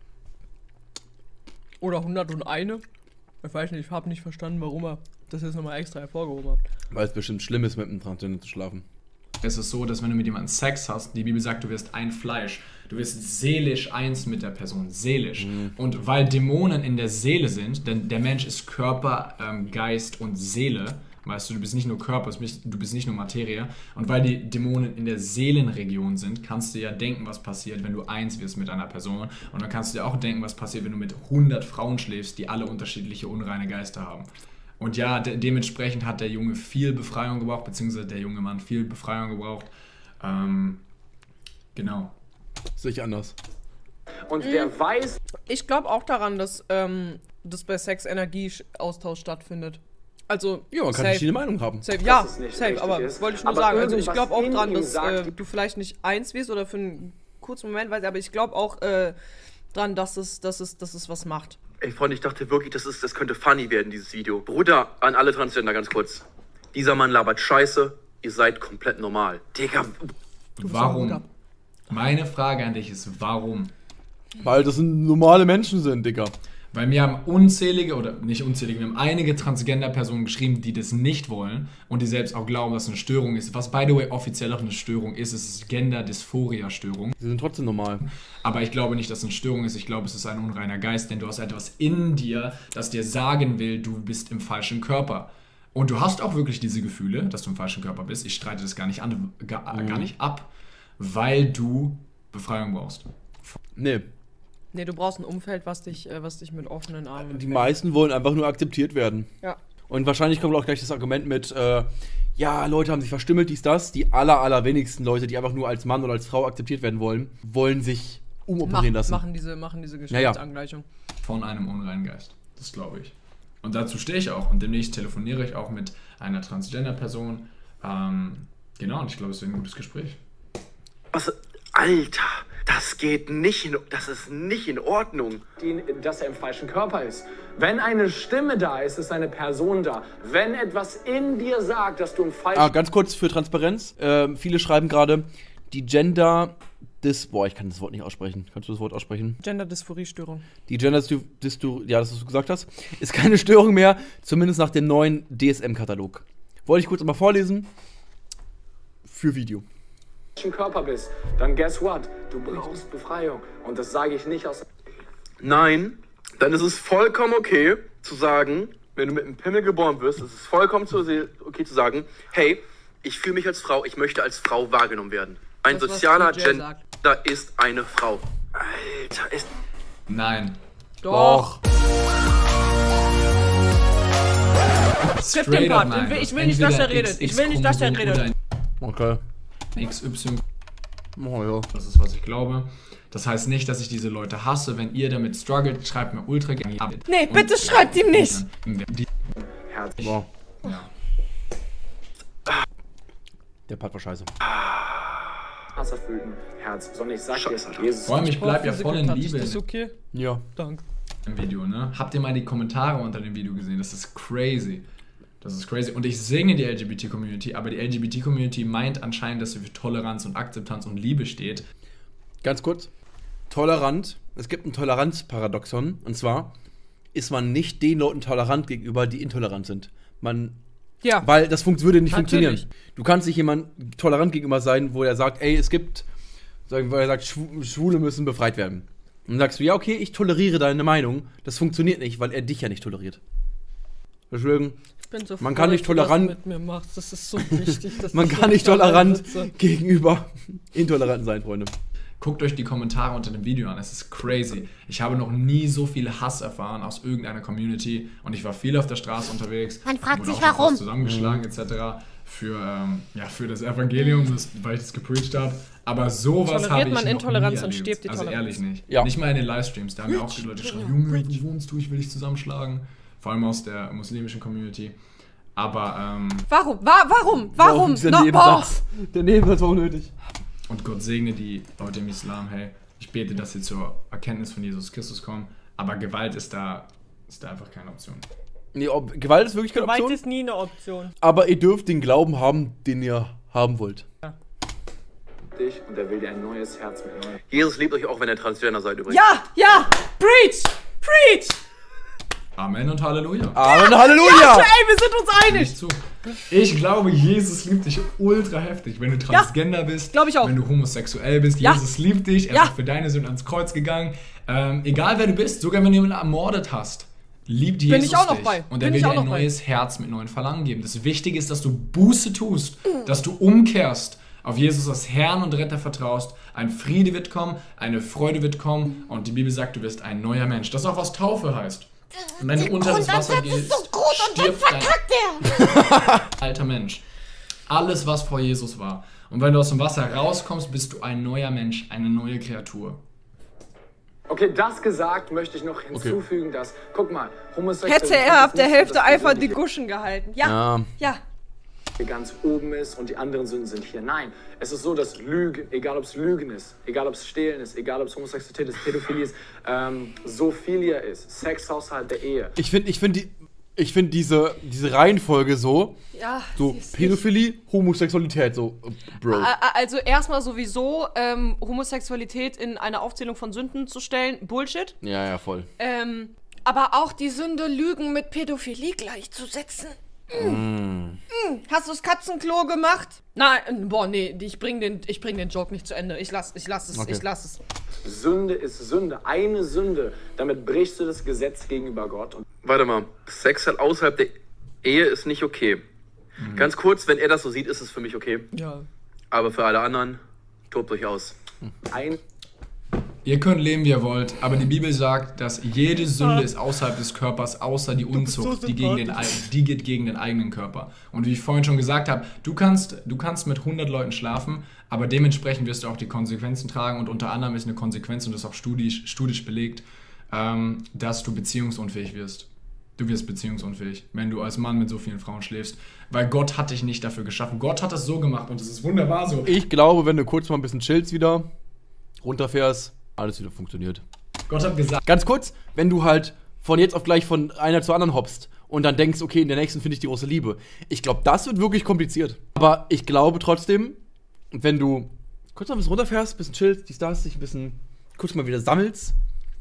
Oder hunderteins. Ich weiß nicht, ich habe nicht verstanden, warum er das jetzt nochmal extra hervorgehoben hat. Weil es bestimmt schlimm ist, mit einem Transgender zu schlafen. ist es so, dass wenn du mit jemandem Sex hast, die Bibel sagt, du wirst ein Fleisch. Du wirst seelisch eins mit der Person, seelisch. Mhm. Und weil Dämonen in der Seele sind, denn der Mensch ist Körper, ähm, Geist und Seele, weißt du, du bist nicht nur Körper, du bist nicht nur Materie. Und weil die Dämonen in der Seelenregion sind, kannst du ja denken, was passiert, wenn du eins wirst mit einer Person. Und dann kannst du dir auch denken, was passiert, wenn du mit hundert Frauen schläfst, die alle unterschiedliche unreine Geister haben. Und ja, de dementsprechend hat der Junge viel Befreiung gebraucht, beziehungsweise der junge Mann viel Befreiung gebraucht. Ähm, genau. Sehe ich anders. Und der weiß... Ich glaube auch daran, dass, ähm, dass bei Sex Energieaustausch stattfindet. Also, ja, man kann verschiedene Meinungen haben. Safe, ja, Dass es nicht safe, richtig aber ist. wollte ich nur Aber sagen. Also ich irgendwas glaube auch in dran, ihm dass sagt- äh, du vielleicht nicht eins wirst oder für einen kurzen Moment weißt, aber ich glaube auch äh, dran, dass es, dass, es, dass es was macht. Ey, Freunde, ich dachte wirklich, das, ist, das könnte funny werden, dieses Video. Bruder, an alle Transgender ganz kurz. Dieser Mann labert Scheiße, ihr seid komplett normal. Digga, Warum? Meine Frage an dich ist, warum? Weil das normale Menschen sind, Digga. Weil mir haben unzählige, oder nicht unzählige, wir haben einige Transgender-Personen geschrieben, die das nicht wollen und die selbst auch glauben, dass es eine Störung ist. Was, by the way, offiziell auch eine Störung ist, es ist Gender-Dysphoria-Störung. Sie sind trotzdem normal. Aber ich glaube nicht, dass es eine Störung ist. Ich glaube, es ist ein unreiner Geist, denn du hast etwas in dir, das dir sagen will, du bist im falschen Körper. Und du hast auch wirklich diese Gefühle, dass du im falschen Körper bist. Ich streite das gar nicht an, gar, Mhm. gar nicht ab, weil du Befreiung brauchst. Nee. Nee, du brauchst ein Umfeld, was dich, äh, was dich mit offenen Armen... Die empfängt. meisten wollen einfach nur akzeptiert werden. Ja. Und wahrscheinlich kommt auch gleich das Argument mit, äh, ja, Leute haben sich verstümmelt, dies, das. Die aller, allerwenigsten Leute, die einfach nur als Mann oder als Frau akzeptiert werden wollen, wollen sich umoperieren Mach, lassen. machen diese, machen diese ja. Geschlechtsangleichung. Von einem unreinen Geist. Das glaube ich. Und dazu stehe ich auch. Und demnächst telefoniere ich auch mit einer Transgender-Person. Ähm, genau, und ich glaube, es wird ein gutes Gespräch. was? Alter, das geht nicht in, das ist nicht in Ordnung. ihn, dass er im falschen Körper ist. Wenn eine Stimme da ist, ist eine Person da. Wenn etwas in dir sagt, dass du im falschen... Ah, ganz kurz für Transparenz. Ähm, viele schreiben gerade, die Gender... Dis Boah, ich kann das Wort nicht aussprechen. Kannst du das Wort aussprechen? Gender-Dysphorie-Störung. Die Gender Dysphorie, ja, das, was du gesagt hast, ist keine Störung mehr, zumindest nach dem neuen D S M-Katalog. Wollte ich kurz mal vorlesen. Für Video. Körper bist, dann guess what? Du brauchst Befreiung. Und das sage ich nicht aus... Nein, dann ist es vollkommen okay zu sagen, wenn du mit einem Pimmel geboren wirst, ist es vollkommen zu okay zu sagen, hey, ich fühle mich als Frau, ich möchte als Frau wahrgenommen werden. Ein Das, was sozialer D J Gender sagt. ist eine Frau. Alter, ist... Nein. Doch. Skip den Straight Part. up nein. Ich will nicht, dass er redet. Ich will nicht, dass er redet. Okay. X Y. Oh ja. Das ist, was ich glaube. Das heißt nicht, dass ich diese Leute hasse. Wenn ihr damit struggelt, schreibt mir ultra gerne ab. Nee, bitte schreibt ihm nicht. Die, Herz. Wow. ja. Der Part war scheiße. Hasserfüllten Herz. Sondern ich sage dir, Scheiße, Alter. Jesus... Vor allem, ich bleib ja voll in Liebe Ist das okay? Ja. Danke. im Video, ne? Habt ihr mal die Kommentare unter dem Video gesehen? Das ist crazy. Das ist crazy. Und ich singe die L G B T-Community, aber die L G B T-Community meint anscheinend, dass sie für Toleranz und Akzeptanz und Liebe steht. Ganz kurz. Tolerant. Es gibt ein Toleranzparadoxon. Und zwar ist man nicht den Leuten tolerant gegenüber, die intolerant sind. Man... Ja. Weil das funkt, würde nicht Natürlich. funktionieren. Du kannst nicht jemand tolerant gegenüber sein, wo er sagt, ey, es gibt Weil er sagt, Schwule müssen befreit werden. Und dann sagst du, ja, okay, ich toleriere deine Meinung. Das funktioniert nicht, weil er dich ja nicht toleriert. Deswegen, ich bin so man froh, kann nicht dass du das tolerant. mit mir machst. Das ist so wichtig. Dass man ich kann so nicht tolerant gegenüber Intoleranten sein, Freunde. Guckt euch die Kommentare unter dem Video an, es ist crazy. Ich habe noch nie so viel Hass erfahren aus irgendeiner Community und ich war viel auf der Straße unterwegs. Man fragt sich auch warum. Zusammengeschlagen mhm. et cetera. Für, ähm, ja, für das Evangelium, das, weil ich das gepreacht habe. Aber sowas habe ich man noch Intoleranz nie und erlebt. stirbt die Also Toleranz. ehrlich nicht. Ja. Nicht mal in den Livestreams, da haben ja auch die Leute geschrieben, Junge, wo wohnst du, ich will dich zusammenschlagen. Vor allem aus der muslimischen Community. Aber, ähm... Warum? Wa warum? Warum? Der no, Nebensatz. Oh. Der Nebensatz war unnötig. Und Gott segne die Leute im Islam, hey. Ich bete, dass sie zur Erkenntnis von Jesus Christus kommen. Aber Gewalt ist da, ist da einfach keine Option. Nee, ob, Gewalt ist wirklich keine Gewalt Option. ist nie eine Option. Aber ihr dürft den Glauben haben, den ihr haben wollt. Ja. Dich und er will dir ein neues Herz mit neu. Jesus liebt euch auch, wenn ihr Transgender seid übrigens. Ja, ja! Preach! Preach! Amen und Halleluja. Amen, Halleluja! Ja, ey, wir sind uns einig! Nicht zu. Ich glaube, Jesus liebt dich ultra heftig. Wenn du Transgender ja, bist, glaub ich auch. wenn du homosexuell bist, ja. Jesus liebt dich. Er ja. ist für deine Sünden ans Kreuz gegangen. Ähm, egal wer du bist, sogar wenn du jemanden ermordet hast, liebt Jesus Bin ich auch noch dich. bei. Und er Bin will ich dir auch ein noch neues bei. Herz mit neuen Verlangen geben. Das Wichtige ist, dass du Buße tust, dass du umkehrst, auf Jesus als Herrn und Retter vertraust. Ein Friede wird kommen, eine Freude wird kommen und die Bibel sagt, du wirst ein neuer Mensch. Das ist auch, was Taufe heißt. Und wenn du unter das Wasser gehst, so gut und dann verkackt er. Alter Mensch. Alles, was vor Jesus war. Und wenn du aus dem Wasser rauskommst, bist du ein neuer Mensch, eine neue Kreatur. Okay, das gesagt, möchte ich noch hinzufügen, okay. dass, guck mal, Homosexualität... Hätte er ab der Hälfte einfach die Guschen gehalten. Ja, ja. ja. ganz oben ist und die anderen Sünden sind hier. Nein, es ist so, dass Lüge, egal ob es Lügen ist, egal ob es Stehlen ist, egal ob es Homosexualität ist, Pädophilie ist, ähm, Sophilia ist, Sex außerhalb der Ehe. Ich finde ich find die, ich find diese, diese Reihenfolge so, ja, so Pädophilie, Homosexualität, so, Bro. Also erstmal sowieso ähm, Homosexualität in eine Aufzählung von Sünden zu stellen, Bullshit. Ja, ja, voll. Ähm, aber auch die Sünde Lügen mit Pädophilie gleichzusetzen. Mm. Mm. Hast du das Katzenklo gemacht? Nein, boah, nee, ich bring den, ich bring den Joke nicht zu Ende. Ich lass, ich lass es, okay. ich lass es. Sünde ist Sünde. Eine Sünde. Damit brichst du das Gesetz gegenüber Gott. Und Warte mal. Sex halt außerhalb der Ehe ist nicht okay. Mhm. Ganz kurz, wenn er das so sieht, ist es für mich okay. Ja. Aber für alle anderen, tobt euch aus. Ein Ihr könnt leben, wie ihr wollt, aber die Bibel sagt, dass jede Sünde ist außerhalb des Körpers, außer die Unzucht, so die, gegen den, die geht gegen den eigenen Körper. Und wie ich vorhin schon gesagt habe, du kannst, du kannst mit hundert Leuten schlafen, aber dementsprechend wirst du auch die Konsequenzen tragen. Und unter anderem ist eine Konsequenz, und das ist auch studisch, studisch belegt, ähm, dass du beziehungsunfähig wirst. Du wirst beziehungsunfähig, wenn du als Mann mit so vielen Frauen schläfst. Weil Gott hat dich nicht dafür geschaffen. Gott hat das so gemacht und es ist wunderbar so. Ich glaube, wenn du kurz mal ein bisschen chillst wieder, runterfährst, alles wieder funktioniert. Gott hat gesagt. Ganz kurz, wenn du halt von jetzt auf gleich von einer zur anderen hoppst und dann denkst, okay, in der nächsten finde ich die große Liebe. Ich glaube, das wird wirklich kompliziert. Aber ich glaube trotzdem, wenn du kurz mal ein bisschen runterfährst, ein bisschen chillst, die Stars dich ein bisschen kurz mal wieder sammelst,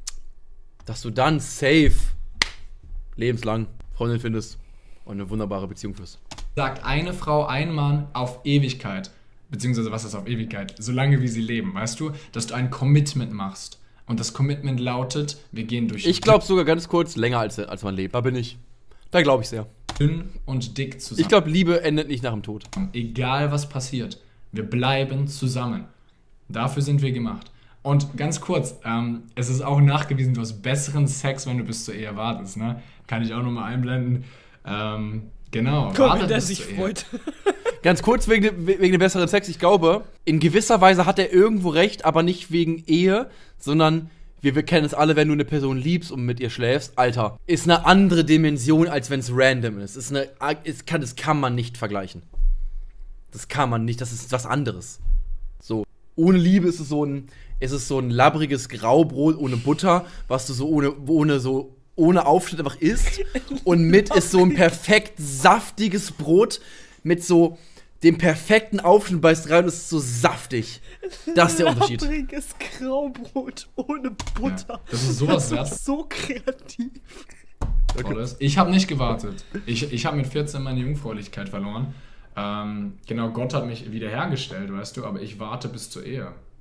dass du dann safe lebenslang Freundin findest und eine wunderbare Beziehung führst. Sagt eine Frau, ein Mann auf Ewigkeit. Beziehungsweise, was ist auf Ewigkeit? Solange wie sie leben, weißt du? Dass du ein Commitment machst. Und das Commitment lautet, wir gehen durch... Ich glaube sogar ganz kurz länger, als, als man lebt. Da bin ich. Da glaube ich sehr. Dünn und dick zusammen. Ich glaube, Liebe endet nicht nach dem Tod. Egal, was passiert. Wir bleiben zusammen. Dafür sind wir gemacht. Und ganz kurz, ähm, es ist auch nachgewiesen, du hast besseren Sex, wenn du bis zur Ehe wartest, ne? Kann ich auch nochmal einblenden. Ähm, genau. Guck, wie der sich freut. Ganz kurz wegen, wegen dem besseren Sex. Ich glaube, in gewisser Weise hat er irgendwo recht, aber nicht wegen Ehe, sondern wir, wir kennen es alle, wenn du eine Person liebst und mit ihr schläfst. Alter, ist eine andere Dimension, als wenn es random ist. Ist eine, ist, kann, das kann man nicht vergleichen. Das kann man nicht, das ist was anderes. So, ohne Liebe ist es so ein, ist es so ein labbriges Graubrot ohne Butter, was du so ohne, ohne so ohne Aufschnitt einfach isst. Und mit ist so ein perfekt saftiges Brot mit so dem perfekten Aufschnitt, beißt rein und ist so saftig. Das ist der Unterschied. Labbriges Graubrot ohne Butter. Ja, das ist sowas wert. Das ist so kreativ. Okay. Ich habe nicht gewartet. Ich, ich habe mit vierzehn meine Jungfräulichkeit verloren. Ähm, genau, Gott hat mich wiederhergestellt, weißt du, aber ich warte bis zur Ehe.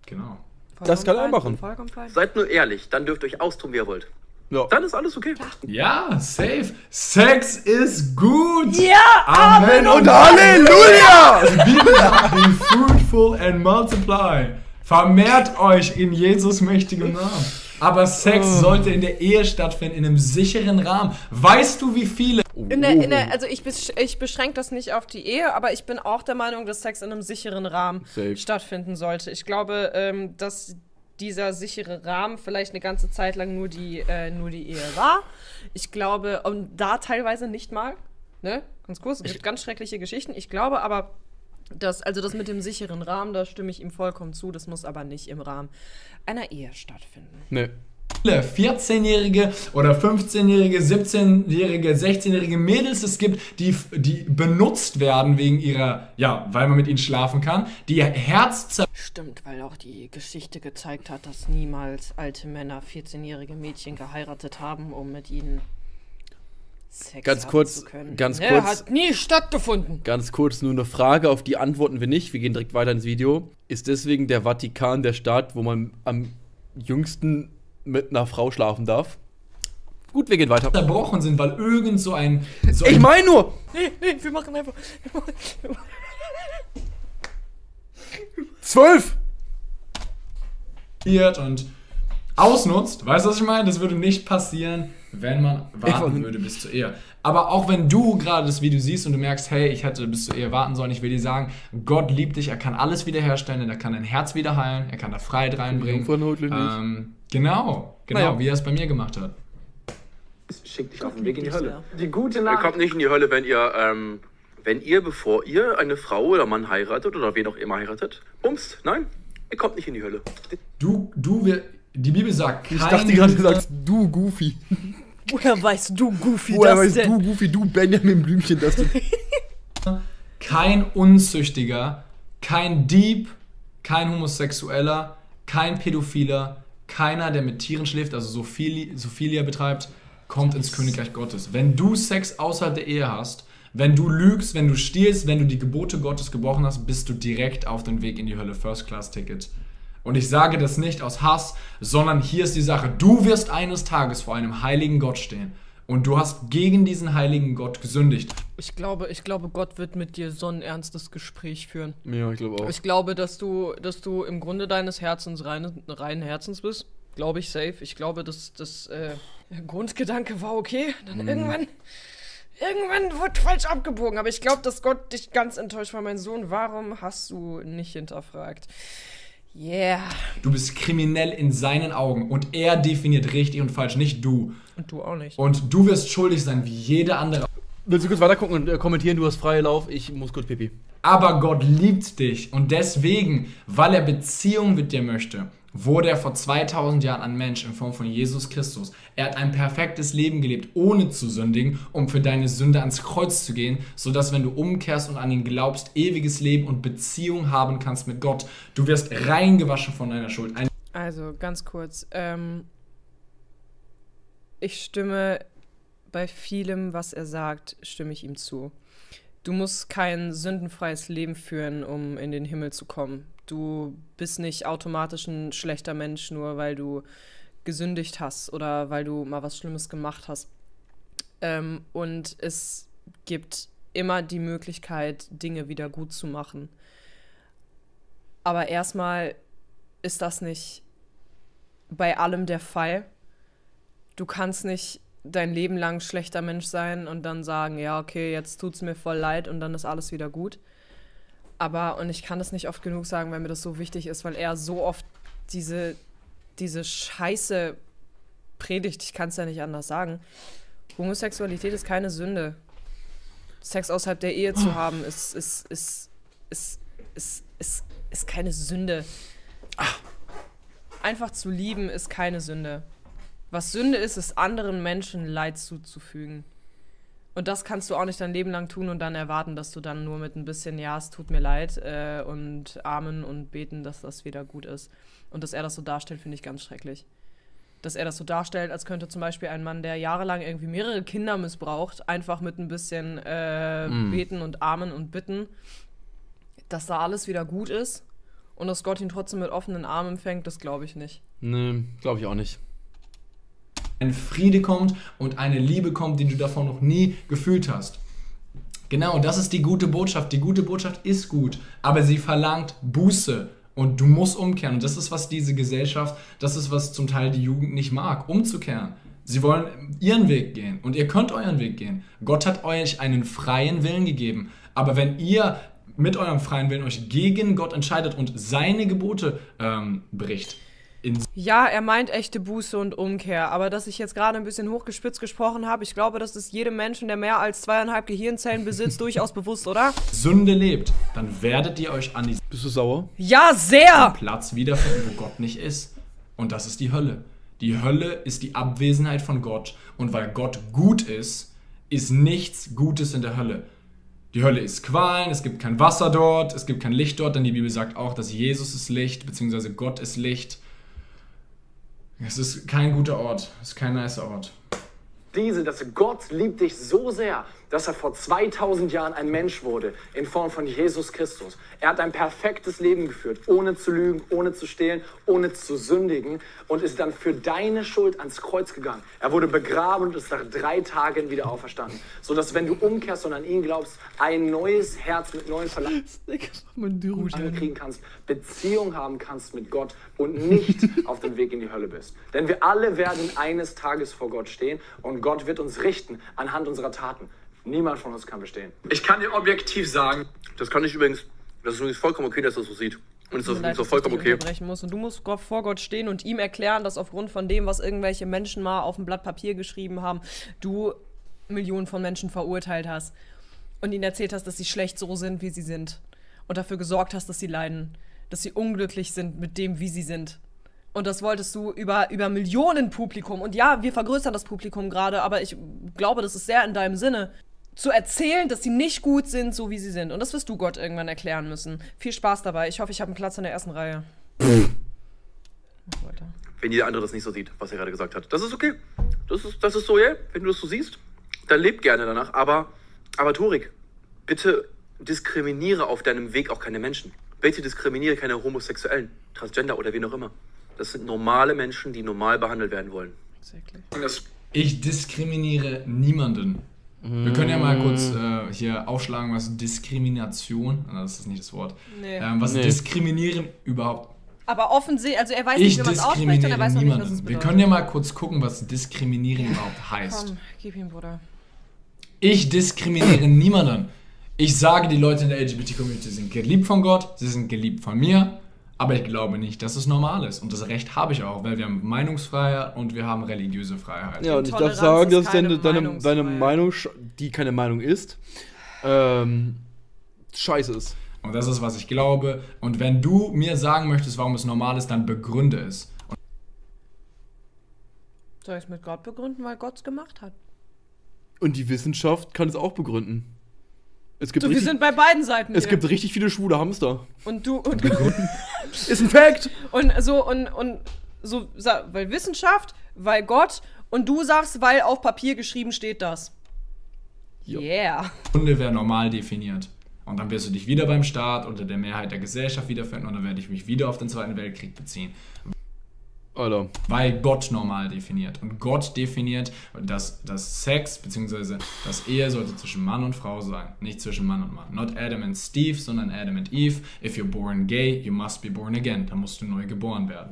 Genau. Das kann er machen. Seid nur ehrlich, dann dürft ihr euch austoben, wie ihr wollt. Ja. Dann ist alles okay. Ja, safe. Sex ist gut. Ja, Amen und Halleluja. Be fruitful and multiply. Vermehrt euch in Jesus mächtigem Namen. Aber Sex oh. sollte in der Ehe stattfinden, in einem sicheren Rahmen. Weißt du, wie viele... In der, in der, also ich, besch ich beschränke das nicht auf die Ehe, aber ich bin auch der Meinung, dass Sex in einem sicheren Rahmen Safe. stattfinden sollte. Ich glaube, ähm, dass dieser sichere Rahmen vielleicht eine ganze Zeit lang nur die, äh, nur die Ehe war. Ich glaube, und da teilweise nicht mal, ne? Ganz kurz, es gibt ganz schreckliche Geschichten. Ich glaube aber, dass, also das mit dem sicheren Rahmen, da stimme ich ihm vollkommen zu, das muss aber nicht im Rahmen einer Ehe stattfinden. Nee. vierzehnjährige oder fünfzehnjährige, siebzehnjährige, sechzehnjährige Mädels es gibt, die, die benutzt werden wegen ihrer, ja, weil man mit ihnen schlafen kann, die Herz... Stimmt, weil auch die Geschichte gezeigt hat, dass niemals alte Männer vierzehnjährige Mädchen geheiratet haben, um mit ihnen Sex ganz haben kurz, zu können. ganz Ne, kurz. hat nie stattgefunden. Ganz kurz, nur eine Frage, auf die antworten wir nicht. Wir gehen direkt weiter ins Video. Ist deswegen der Vatikan der Staat, wo man am jüngsten mit einer Frau schlafen darf? Gut, wir gehen weiter. Zerbrochen sind, weil irgend so ein... So ich meine nur! Nee, nee, wir machen einfach... Wir machen, wir machen. Zwölf! Und ausnutzt, weißt du, was ich meine? Das würde nicht passieren, wenn man warten würde bis zur Ehe. Aber auch wenn du gerade das Video siehst und du merkst, hey, ich hätte bis zur Ehe warten sollen, ich will dir sagen, Gott liebt dich, er kann alles wiederherstellen, er kann dein Herz wieder heilen, er kann da Freiheit reinbringen. Ähm, genau, genau, naja. wie er es bei mir gemacht hat. Schickt dich auf den Weg in die Hölle. Die gute Nachricht. Ihr kommt nicht in die Hölle, wenn ihr, ähm, wenn ihr, bevor ihr eine Frau oder Mann heiratet oder wen auch immer heiratet, bumst. Nein, ihr kommt nicht in die Hölle. Du, du, wir, die Bibel sagt, ich dachte gerade, du sagst du, Goofy. Woher weißt du, Goofy, Woher das weißt denn? du, Goofy, du, Benjamin Blümchen, das denn? Kein Unzüchtiger, kein Dieb, kein Homosexueller, kein Pädophiler, keiner, der mit Tieren schläft, also Sophili Sophilia betreibt, kommt ins Königreich Gottes. Wenn du Sex außerhalb der Ehe hast, wenn du lügst, wenn du stiehlst, wenn du die Gebote Gottes gebrochen hast, bist du direkt auf den Weg in die Hölle. First-Class-Ticket. Und ich sage das nicht aus Hass, sondern hier ist die Sache. Du wirst eines Tages vor einem heiligen Gott stehen. Und du hast gegen diesen heiligen Gott gesündigt. Ich glaube, ich glaube, Gott wird mit dir so ein ernstes Gespräch führen. Ja, ich glaube auch. Ich glaube, dass du, dass du im Grunde deines Herzens reinen, reinen Herzens bist. Glaube ich safe. Ich glaube, dass das äh, der Grundgedanke war okay. Dann mm. irgendwann, irgendwann wird falsch abgebogen. Aber ich glaube, dass Gott dich ganz enttäuscht war, mein Sohn. Warum hast du nicht hinterfragt? Yeah. Du bist kriminell in seinen Augen und er definiert richtig und falsch, nicht du. Und du auch nicht. Und du wirst schuldig sein wie jeder andere. Willst du kurz weiter gucken und äh, kommentieren? Du hast freie Lauf, ich muss kurz pipi. Aber Gott liebt dich und deswegen, weil er Beziehung mit dir möchte, wurde er vor zweitausend Jahren ein Mensch in Form von Jesus Christus. Er hat ein perfektes Leben gelebt, ohne zu sündigen, um für deine Sünde ans Kreuz zu gehen, sodass, wenn du umkehrst und an ihn glaubst, ewiges Leben und Beziehung haben kannst mit Gott. Du wirst reingewaschen von deiner Schuld. Ein also, ganz kurz. Ähm, ich stimme bei vielem, was er sagt, stimme ich ihm zu. Du musst kein sündenfreies Leben führen, um in den Himmel zu kommen. Du bist nicht automatisch ein schlechter Mensch, nur weil du gesündigt hast oder weil du mal was Schlimmes gemacht hast. Ähm, und es gibt immer die Möglichkeit, Dinge wieder gut zu machen. Aber erstmal ist das nicht bei allem der Fall. Du kannst nicht dein Leben lang schlechter Mensch sein und dann sagen, ja, okay, jetzt tut's mir voll leid und dann ist alles wieder gut. Aber, und ich kann das nicht oft genug sagen, weil mir das so wichtig ist, weil er so oft diese, diese Scheiße predigt, ich kann es ja nicht anders sagen. Homosexualität ist keine Sünde. Sex außerhalb der Ehe zu haben, ist, ist, ist, ist, ist, ist, ist keine Sünde. Einfach zu lieben ist keine Sünde. Was Sünde ist, ist anderen Menschen Leid zuzufügen. Und das kannst du auch nicht dein Leben lang tun und dann erwarten, dass du dann nur mit ein bisschen, ja, es tut mir leid äh, und Amen und beten, dass das wieder gut ist. Und dass er das so darstellt, finde ich ganz schrecklich. Dass er das so darstellt, als könnte zum Beispiel ein Mann, der jahrelang irgendwie mehrere Kinder missbraucht, einfach mit ein bisschen äh, mm. beten und Amen und bitten, dass da alles wieder gut ist. und dass Gott ihn trotzdem mit offenen Armen empfängt, das glaube ich nicht. Nee, glaube ich auch nicht. Ein Friede kommt und eine Liebe kommt, die du davor noch nie gefühlt hast. Genau, das ist die gute Botschaft. Die gute Botschaft ist gut, aber sie verlangt Buße und du musst umkehren. Und das ist, was diese Gesellschaft, das ist, was zum Teil die Jugend nicht mag, umzukehren. Sie wollen ihren Weg gehen und ihr könnt euren Weg gehen. Gott hat euch einen freien Willen gegeben, aber wenn ihr mit eurem freien Willen euch gegen Gott entscheidet und seine Gebote ähm, bricht, ja, er meint echte Buße und Umkehr, aber dass ich jetzt gerade ein bisschen hochgespitzt gesprochen habe, ich glaube, das ist jedem Menschen, der mehr als zweieinhalb Gehirnzellen besitzt, durchaus bewusst, oder? Sünde lebt, dann werdet ihr euch an diesem Bist du sauer? Ja, sehr! Platz wiederfinden, wo Gott nicht ist. Und das ist die Hölle. Die Hölle ist die Abwesenheit von Gott. Und weil Gott gut ist, ist nichts Gutes in der Hölle. Die Hölle ist Qualen, es gibt kein Wasser dort, es gibt kein Licht dort, denn die Bibel sagt auch, dass Jesus ist Licht, beziehungsweise Gott ist Licht. Es ist kein guter Ort, es ist kein nicer Ort. Diese, dass Gott liebt dich so sehr, dass er vor zweitausend Jahren ein Mensch wurde, in Form von Jesus Christus. Er hat ein perfektes Leben geführt, ohne zu lügen, ohne zu stehlen, ohne zu sündigen und ist dann für deine Schuld ans Kreuz gegangen. Er wurde begraben und ist nach drei Tagen wieder auferstanden. Sodass, wenn du umkehrst und an ihn glaubst, ein neues Herz mit neuen Verlangen kriegen kannst, Beziehung haben kannst mit Gott und nicht auf dem Weg in die Hölle bist. Denn wir alle werden eines Tages vor Gott stehen und Gott wird uns richten anhand unserer Taten. Niemand von uns kann bestehen. Ich kann dir objektiv sagen, Das kann ich übrigens, das ist übrigens vollkommen okay, dass das so sieht. Und es ist Leid, auch vollkommen dass ich dich okay. unterbrechen muss. Und du musst Gott, vor Gott stehen und ihm erklären, dass aufgrund von dem, was irgendwelche Menschen mal auf ein Blatt Papier geschrieben haben, du Millionen von Menschen verurteilt hast und ihnen erzählt hast, dass sie schlecht so sind, wie sie sind. Und dafür gesorgt hast, dass sie leiden. Dass sie unglücklich sind mit dem, wie sie sind. Und das wolltest du über, über Millionen Publikum. Und ja, wir vergrößern das Publikum gerade, aber ich glaube, das ist sehr in deinem Sinne, zu erzählen, dass sie nicht gut sind, so wie sie sind. Und das wirst du Gott irgendwann erklären müssen. Viel Spaß dabei. Ich hoffe, ich habe einen Platz in der ersten Reihe. Wenn jeder andere das nicht so sieht, was er gerade gesagt hat. Das ist okay. Das ist, das ist so, ja. Yeah. Wenn du das so siehst, dann leb gerne danach. Aber, aber Torik, bitte diskriminiere auf deinem Weg auch keine Menschen. Bitte diskriminiere keine Homosexuellen, Transgender oder wen auch immer. Das sind normale Menschen, die normal behandelt werden wollen. Ich diskriminiere niemanden. Wir können ja mal kurz äh, hier aufschlagen, was Diskrimination, das ist nicht das Wort, Nee. ähm, was Nee. Diskriminieren überhaupt. Aber offensichtlich, also er weiß Ich nicht, wie man es ausspricht und diskriminiere er weiß noch nicht, was es niemanden. Wir bedeutet. können ja mal kurz gucken, was Diskriminieren überhaupt heißt. Komm, gib ihm, Bruder. Ich diskriminiere niemanden. Ich sage, die Leute in der L G B T-Community sind geliebt von Gott, sie sind geliebt von mir, aber ich glaube nicht, dass es normal ist. Und das Recht habe ich auch, weil wir haben Meinungsfreiheit und wir haben religiöse Freiheit. Ja, und ich darf Toleranz sagen, ist dass deine, keine deine, Meinungsfreiheit. deine Meinung, sch- die keine Meinung ist, ähm, scheiße ist. Und das ist, was ich glaube. Und wenn du mir sagen möchtest, warum es normal ist, dann begründe es. Und Soll ich es mit Gott begründen, weil Gott es gemacht hat? Und die Wissenschaft kann es auch begründen. Es gibt, So, wir richtig, sind bei beiden Seiten es hier. gibt richtig viele schwule Hamster. Und du und, Ist ein Fact! und so und und so sa- weil Wissenschaft, weil Gott und du sagst, weil auf Papier geschrieben steht das. Jo. Yeah. Begründe wäre normal definiert. Und dann wirst du dich wieder beim Staat unter der Mehrheit der Gesellschaft wiederfinden und dann werde ich mich wieder auf den Zweiten Weltkrieg beziehen. Alter. Weil Gott normal definiert. Und Gott definiert, dass, dass Sex bzw. dass Ehe sollte zwischen Mann und Frau sein. Nicht zwischen Mann und Mann. Not Adam and Steve, sondern Adam and Eve. If you're born gay, you must be born again. Da musst du neu geboren werden.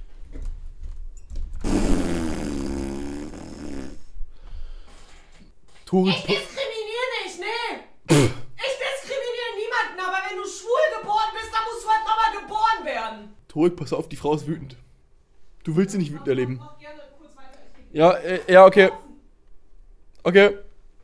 Tore, Ich diskriminiere nicht, nee. Ich diskriminiere niemanden, aber wenn du schwul geboren bist, dann musst du halt nochmal geboren werden. Torik, pass auf, die Frau ist wütend. Du willst sie nicht wütend erleben. Ja, äh, ja, okay. Okay.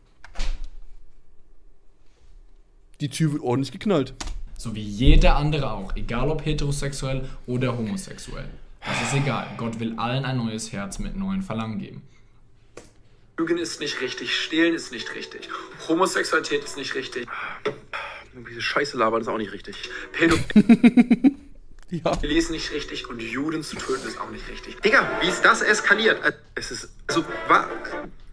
Die Tür wird ordentlich geknallt. So wie jeder andere auch. Egal ob heterosexuell oder homosexuell. Das ist egal. Gott will allen ein neues Herz mit neuen Verlangen geben. Lügen ist nicht richtig, Stehlen ist nicht richtig, Homosexualität ist nicht richtig, Diese Scheiße labern ist auch nicht richtig. Pädophilie Ja. ist nicht richtig und Juden zu töten ist auch nicht richtig. Digga, wie ist das eskaliert? Es ist, also, wa,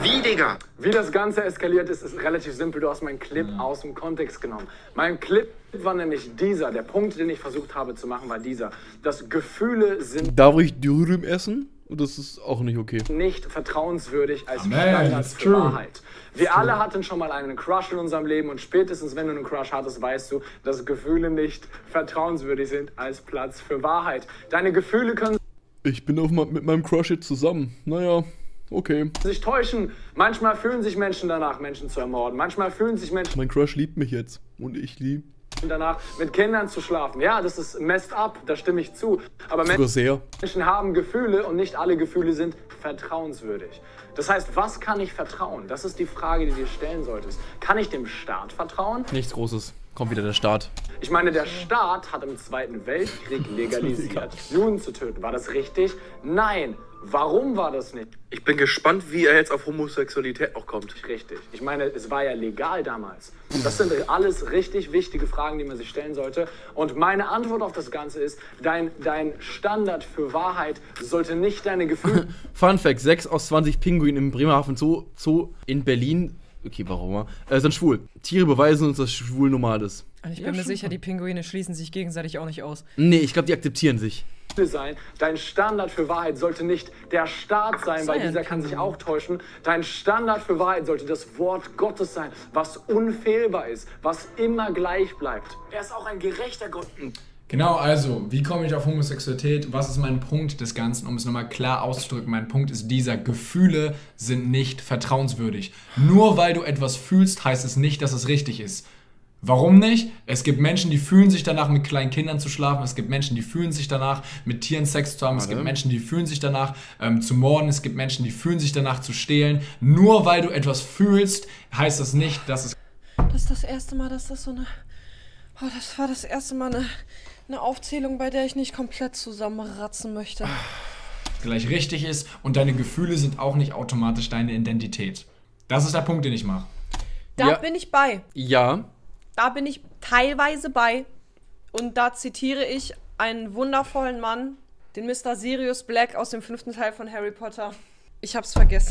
Wie, Digga? Wie das Ganze eskaliert ist, ist relativ simpel. Du hast meinen Clip Mhm. aus dem Kontext genommen. Mein Clip war nämlich dieser. Der Punkt, den ich versucht habe zu machen, war dieser. Dass Gefühle sind Darf ich Dürüm essen? Das ist auch nicht okay. nicht vertrauenswürdig als Amen, Standard that's für true. Wahrheit. Wir alle hatten schon mal einen Crush in unserem Leben und spätestens, wenn du einen Crush hattest, weißt du, dass Gefühle nicht vertrauenswürdig sind als Platz für Wahrheit. Deine Gefühle können Ich bin auf, mit meinem Crush jetzt zusammen. Naja, okay. sich täuschen. Manchmal fühlen sich Menschen danach, Menschen zu ermorden. Manchmal fühlen sich Menschen Mein Crush liebt mich jetzt. Und ich lieb. danach, mit Kindern zu schlafen. Ja, das ist messed up, da stimme ich zu. Aber Sogar sehr. Menschen haben Gefühle und nicht alle Gefühle sind vertrauenswürdig. Das heißt, was kann ich vertrauen? Das ist die Frage, die du dir stellen solltest. Kann ich dem Staat vertrauen? Nichts Großes. Kommt wieder der Start. Ich meine, der Staat hat im Zweiten Weltkrieg legalisiert, Juden zu töten. War das richtig? Nein. Warum war das nicht Ich bin gespannt, wie er jetzt auf Homosexualität auch kommt. richtig? Ich meine, es war ja legal damals. Und das sind alles richtig wichtige Fragen, die man sich stellen sollte. Und meine Antwort auf das Ganze ist, dein, dein Standard für Wahrheit sollte nicht deine Gefühle... Fun Fact: sechs aus zwanzig Pinguine im Bremerhaven Zoo, Zoo in Berlin. Okay, warum auch immer. Äh, sind schwul. Tiere beweisen uns, dass schwul normal ist. Und ich bin mir sicher, die Pinguine schließen sich gegenseitig auch nicht aus. Nee, ich glaube, die akzeptieren sich. sein. Dein Standard für Wahrheit sollte nicht der Staat sein, weil Sei ein dieser kann sich Pinguin. auch täuschen. Dein Standard für Wahrheit sollte das Wort Gottes sein, was unfehlbar ist, was immer gleich bleibt. Er ist auch ein gerechter Gott. Genau, also, wie komme ich auf Homosexualität? Was ist mein Punkt des Ganzen? Um es nochmal klar auszudrücken, mein Punkt ist dieser: Gefühle sind nicht vertrauenswürdig. Nur weil du etwas fühlst, heißt es nicht, dass es richtig ist. Warum nicht? Es gibt Menschen, die fühlen sich danach, mit kleinen Kindern zu schlafen. Es gibt Menschen, die fühlen sich danach, mit Tieren Sex zu haben. Es gibt Menschen, die fühlen sich danach, ähm, zu morden. Es gibt Menschen, die fühlen sich danach, zu stehlen. Nur weil du etwas fühlst, heißt das nicht, dass es... Das ist das erste Mal, dass das so eine... Oh, das war das erste Mal eine, eine Aufzählung, bei der ich nicht komplett zusammenratzen möchte. gleich richtig ist, und deine Gefühle sind auch nicht automatisch deine Identität. Das ist der Punkt, den ich mache. Da Ja. bin ich bei. Ja. Da bin ich teilweise bei. Und da zitiere ich einen wundervollen Mann, den Mister Sirius Black aus dem fünften Teil von Harry Potter. Ich hab's vergessen.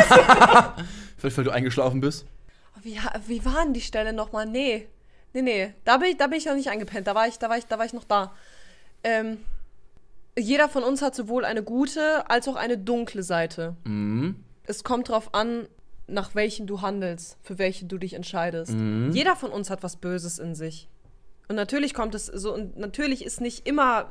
Vielleicht, weil du eingeschlafen bist. Wie, wie war denn die Stelle nochmal? Nee. Nee, nee. Da bin ich, da bin ich noch nicht eingepennt. Da war ich, da war ich, da war ich noch da. Ähm, jeder von uns hat sowohl eine gute als auch eine dunkle Seite. Mhm. Es kommt drauf an, nach welchen du handelst, für welche du dich entscheidest. Mhm. Jeder von uns hat was Böses in sich. Und natürlich kommt es so, und natürlich ist nicht immer.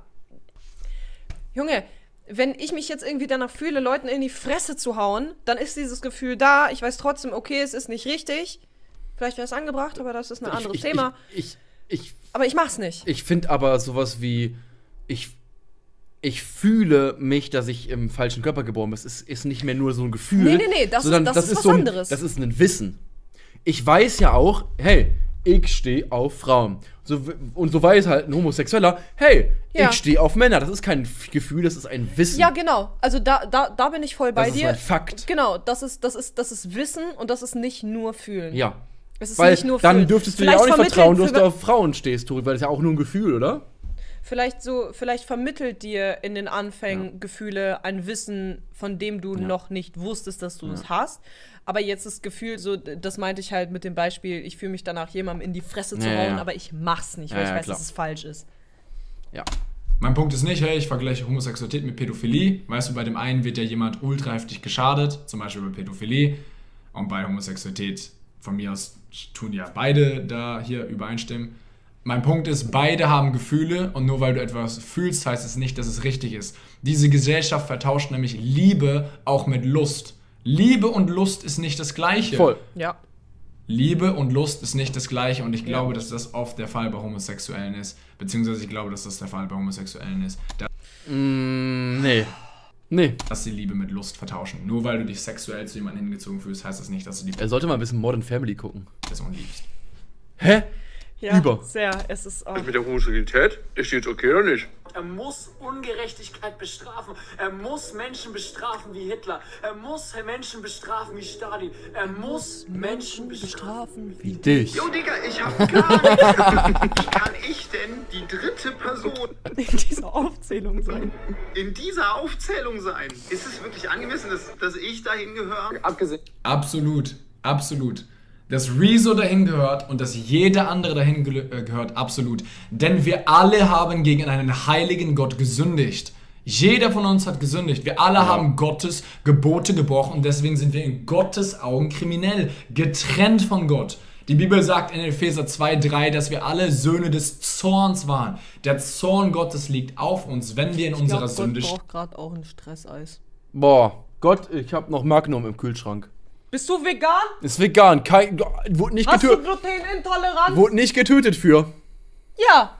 Junge, wenn ich mich jetzt irgendwie danach fühle, Leuten in die Fresse zu hauen, dann ist dieses Gefühl da. Ich weiß trotzdem, okay, es ist nicht richtig. Vielleicht wäre es angebracht, aber das ist ein anderes ich, ich, Thema. Ich, ich, ich, aber ich mach's nicht. ich finde aber sowas wie, ich, ich fühle mich, dass ich im falschen Körper geboren bin. Es ist, ist nicht mehr nur so ein Gefühl. Nee, nee, nee, das ist- sondern das ist was so ein, anderes. Das ist ein Wissen. Ich weiß ja auch, hey, ich stehe auf Frauen. So, w- und so weiß halt ein Homosexueller, hey, Ja. ich stehe auf Männer. Das ist kein F- Gefühl, das ist ein Wissen. Ja, genau. Also da, da, da bin ich voll bei Das ist dir. ein Fakt. Genau, das ist, das, ist, das ist Wissen und das ist nicht nur Fühlen. Ja. Es ist Weil nicht nur dann Fühlen. dürftest du dir Vielleicht auch nicht vermittelt- vertrauen, dass für- du auf Frauen stehst, Tori, weil das ist ja auch nur ein Gefühl, oder? Vielleicht so, vielleicht vermittelt dir in den Anfängen Gefühle ein Wissen, von dem du noch nicht wusstest, dass du es hast. Aber jetzt das Gefühl, so, das meinte ich halt mit dem Beispiel, ich fühle mich danach, jemandem in die Fresse zu Ja, hauen, ja. aber ich mach's nicht, weil Ja, ich ja, weiß, klar. dass es falsch ist. Ja. Mein Punkt ist nicht, hey, ich vergleiche Homosexualität mit Pädophilie. Weißt du, bei dem einen wird ja jemand ultra heftig geschadet, zum Beispiel bei Pädophilie. Und bei Homosexualität, von mir aus, tun ja beide da hier übereinstimmen. Mein Punkt ist, beide haben Gefühle, und nur weil du etwas fühlst, heißt es nicht, dass es richtig ist. Diese Gesellschaft vertauscht nämlich Liebe auch mit Lust. Liebe und Lust ist nicht das Gleiche. Voll. Ja. Liebe und Lust ist nicht das Gleiche, und ich glaube, dass das oft der Fall bei Homosexuellen ist. Beziehungsweise ich glaube, dass das der Fall bei Homosexuellen ist. Mm, nee. Nee. Dass sie Liebe mit Lust vertauschen. Nur weil du dich sexuell zu jemandem hingezogen fühlst, heißt das nicht, dass du die Er sollte mal ein bisschen Modern Family gucken. Person liebst. Hä? Ja, Über. sehr. Es ist auch. Mit der Homosexualität? Ist die jetzt okay oder nicht? Er muss Ungerechtigkeit bestrafen. Er muss Menschen bestrafen wie Hitler. Er muss Menschen bestrafen wie Stalin. Er muss Menschen bestrafen Wie dich. Jo, Digga, ich hab gar nichts. Wie kann ich denn die dritte Person in dieser Aufzählung sein? in dieser Aufzählung sein? Ist es wirklich angemessen, dass, dass ich dahin gehöre? Abgesehen. Absolut, absolut. Dass Rezo dahin gehört und dass jeder andere dahin ge äh, gehört, absolut. Denn wir alle haben gegen einen heiligen Gott gesündigt. Jeder von uns hat gesündigt. Wir alle ja. haben Gottes Gebote gebrochen und deswegen sind wir in Gottes Augen kriminell, getrennt von Gott. Die Bibel sagt in Epheser zwei drei, dass wir alle Söhne des Zorns waren. Der Zorn Gottes liegt auf uns, wenn wir in ich unserer glaub, Sünde stehen. Ich brauche gerade auch ein Stresseis. Boah, Gott, ich hab noch Magnum im Kühlschrank. Bist du vegan? Ist vegan, kein, wurde nicht Hast getötet. du Glutenintoleranz? Wurde nicht getötet für. Ja.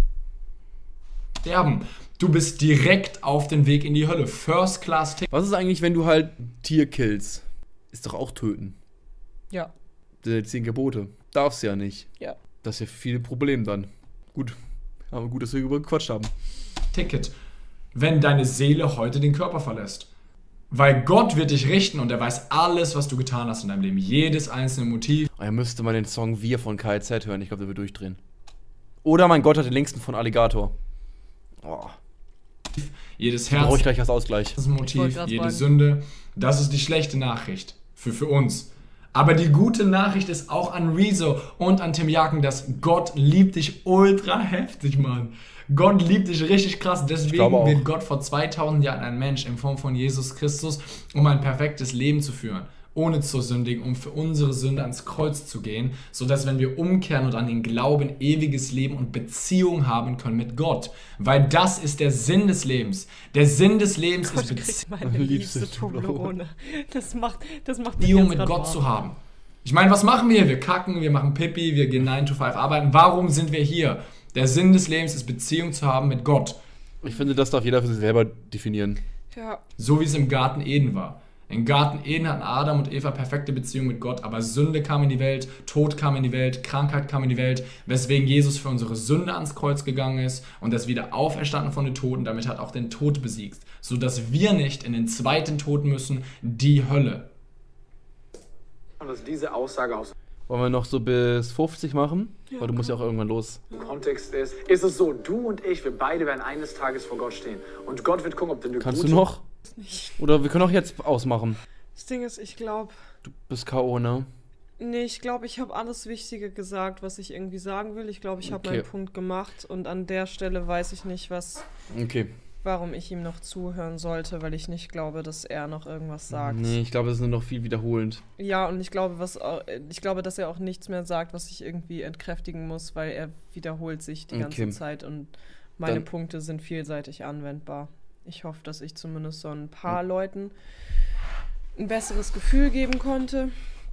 Sterben. Du bist direkt auf dem Weg in die Hölle. First Class Ticket. Was ist eigentlich, wenn du halt ein Tier killst? Ist doch auch töten. Ja. Die zehn Gebote. Darfst ja nicht. Ja. Das ist ja viel Problem dann. Gut. Aber gut, dass wir darüber gequatscht haben. Ticket. Wenn deine Seele heute den Körper verlässt. Weil Gott wird dich richten und er weiß alles, was du getan hast in deinem Leben. Jedes einzelne Motiv. Er müsste mal den Song Wir von K Z hören. Ich glaube, der wird durchdrehen. Oder mein Gott hat den längsten von Alligator. Oh. Jedes Herz. Brauche ich gleich als Ausgleich. Das Motiv, jede fragen. Sünde. Das ist die schlechte Nachricht. Für, für uns. Aber die gute Nachricht ist auch an Rezo und an Tim Jaken, dass Gott liebt dich ultra heftig, Mann. Gott liebt dich richtig krass. Deswegen wird Gott vor zweitausend Jahren ein Mensch in Form von Jesus Christus, um ein perfektes Leben zu führen. Ohne zu sündigen, um für unsere Sünde ans Kreuz zu gehen, sodass, wenn wir umkehren und an den Glauben ewiges Leben und Beziehung haben können mit Gott. Weil das ist der Sinn des Lebens. Der Sinn des Lebens Gott, ist Beziehung. meine liebste Toblerone. Das macht, das macht Beziehung mit Gott warm. Zu haben. Ich meine, was machen wir? Wir kacken, wir machen Pipi, wir gehen nine to five arbeiten. Warum sind wir hier? Der Sinn des Lebens ist Beziehung zu haben mit Gott. Ich finde, das darf jeder für sich selber definieren. Ja. So wie es im Garten Eden war. Im Garten Eden hatten Adam und Eva perfekte Beziehung mit Gott, aber Sünde kam in die Welt, Tod kam in die Welt, Krankheit kam in die Welt, weswegen Jesus für unsere Sünde ans Kreuz gegangen ist und das wieder auferstanden von den Toten, damit hat auch den Tod besiegt, sodass wir nicht in den zweiten Tod müssen, die Hölle. Und dass diese Aussage aus Wollen wir noch so bis fünfzig machen? Ja, weil du musst ja auch irgendwann los. Im Kontext ist, ist es so, du und ich, wir beide werden eines Tages vor Gott stehen. Und Gott wird gucken, ob du eine Kannst gute... du noch? Oder wir können auch jetzt ausmachen. Das Ding ist, ich glaube... Du bist K O, ne? Nee, ich glaube, ich habe alles Wichtige gesagt, was ich irgendwie sagen will. Ich glaube, ich habe Okay. meinen Punkt gemacht. Und an der Stelle weiß ich nicht, was... Okay. warum ich ihm noch zuhören sollte, weil ich nicht glaube, dass er noch irgendwas sagt. Nee, ich glaube, das ist nur noch viel wiederholend. Ja, und ich glaube, was, ich glaube, dass er auch nichts mehr sagt, was ich irgendwie entkräftigen muss, weil er wiederholt sich die ganze Okay. Zeit und meine Dann- Punkte sind vielseitig anwendbar. Ich hoffe, dass ich zumindest so ein paar Leuten ein besseres Gefühl geben konnte.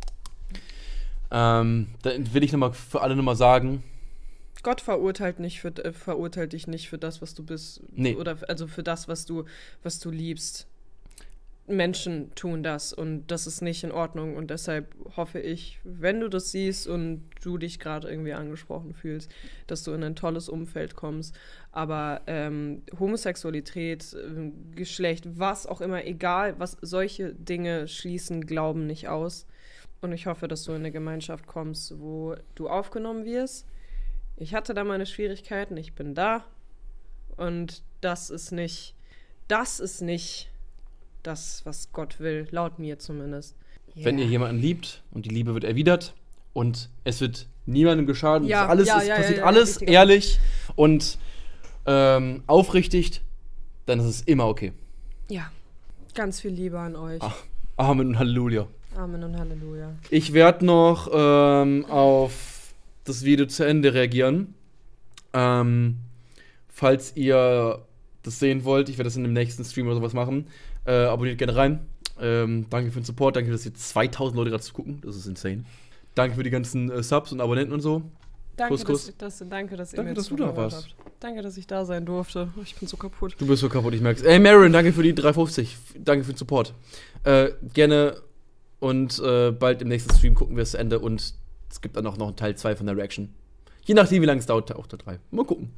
Ähm, dann will ich nochmal für alle nochmal sagen, Gott verurteilt nicht für, äh, verurteilt dich nicht für das, was du bist. Nee. Oder also für das, was du, was du liebst. Menschen tun das und das ist nicht in Ordnung und deshalb hoffe ich, wenn du das siehst und du dich gerade irgendwie angesprochen fühlst, dass du in ein tolles Umfeld kommst. Aber ähm, Homosexualität, äh, Geschlecht, was auch immer, egal, was solche Dinge schließen Glauben nicht aus. Und ich hoffe, dass du in eine Gemeinschaft kommst, wo du aufgenommen wirst. Ich hatte da meine Schwierigkeiten, ich bin da und das ist nicht, das ist nicht das, was Gott will, laut mir zumindest. wenn ihr jemanden liebt und die Liebe wird erwidert und es wird niemandem geschadet, Ja, es alles ja, ist, ja, passiert ja, ja, alles richtig. ehrlich und ähm, aufrichtig, dann ist es immer okay. Ja, ganz viel Liebe an euch. Ach, Amen und Halleluja. Amen und Halleluja. Ich werde noch ähm, auf das Video zu Ende reagieren. Ähm, falls ihr das sehen wollt, ich werde das in dem nächsten Stream oder sowas machen. Äh, abonniert gerne rein. Ähm, danke für den Support, danke, dass ihr zweitausend Leute gerade zu gucken. Das ist insane. Danke für die ganzen äh, Subs und Abonnenten und so. Danke, Kuss, Kuss. Dass, dass, danke, dass ihr Danke, mir dass du da zugehört warst. habt. Danke, dass ich da sein durfte. Ich bin so kaputt. Du bist so kaputt, ich merk's. Ey, Marin, danke für die drei fünfzig. Danke für den Support. Äh, gerne und äh, bald im nächsten Stream gucken wir es zu Ende und es gibt dann auch noch einen Teil zwei von der Reaction. Je nachdem, wie lange es dauert, auch der drei. Mal gucken.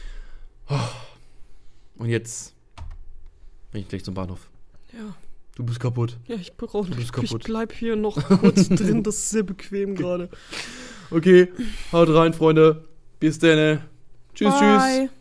Und jetzt bin ich gleich zum Bahnhof. Ja. Du bist kaputt. Ja, ich brauche Du bist kaputt. Ich bleib hier noch kurz drin, das ist sehr bequem gerade. Okay, haut rein, Freunde. Bis dann. Tschüss, Bye. tschüss.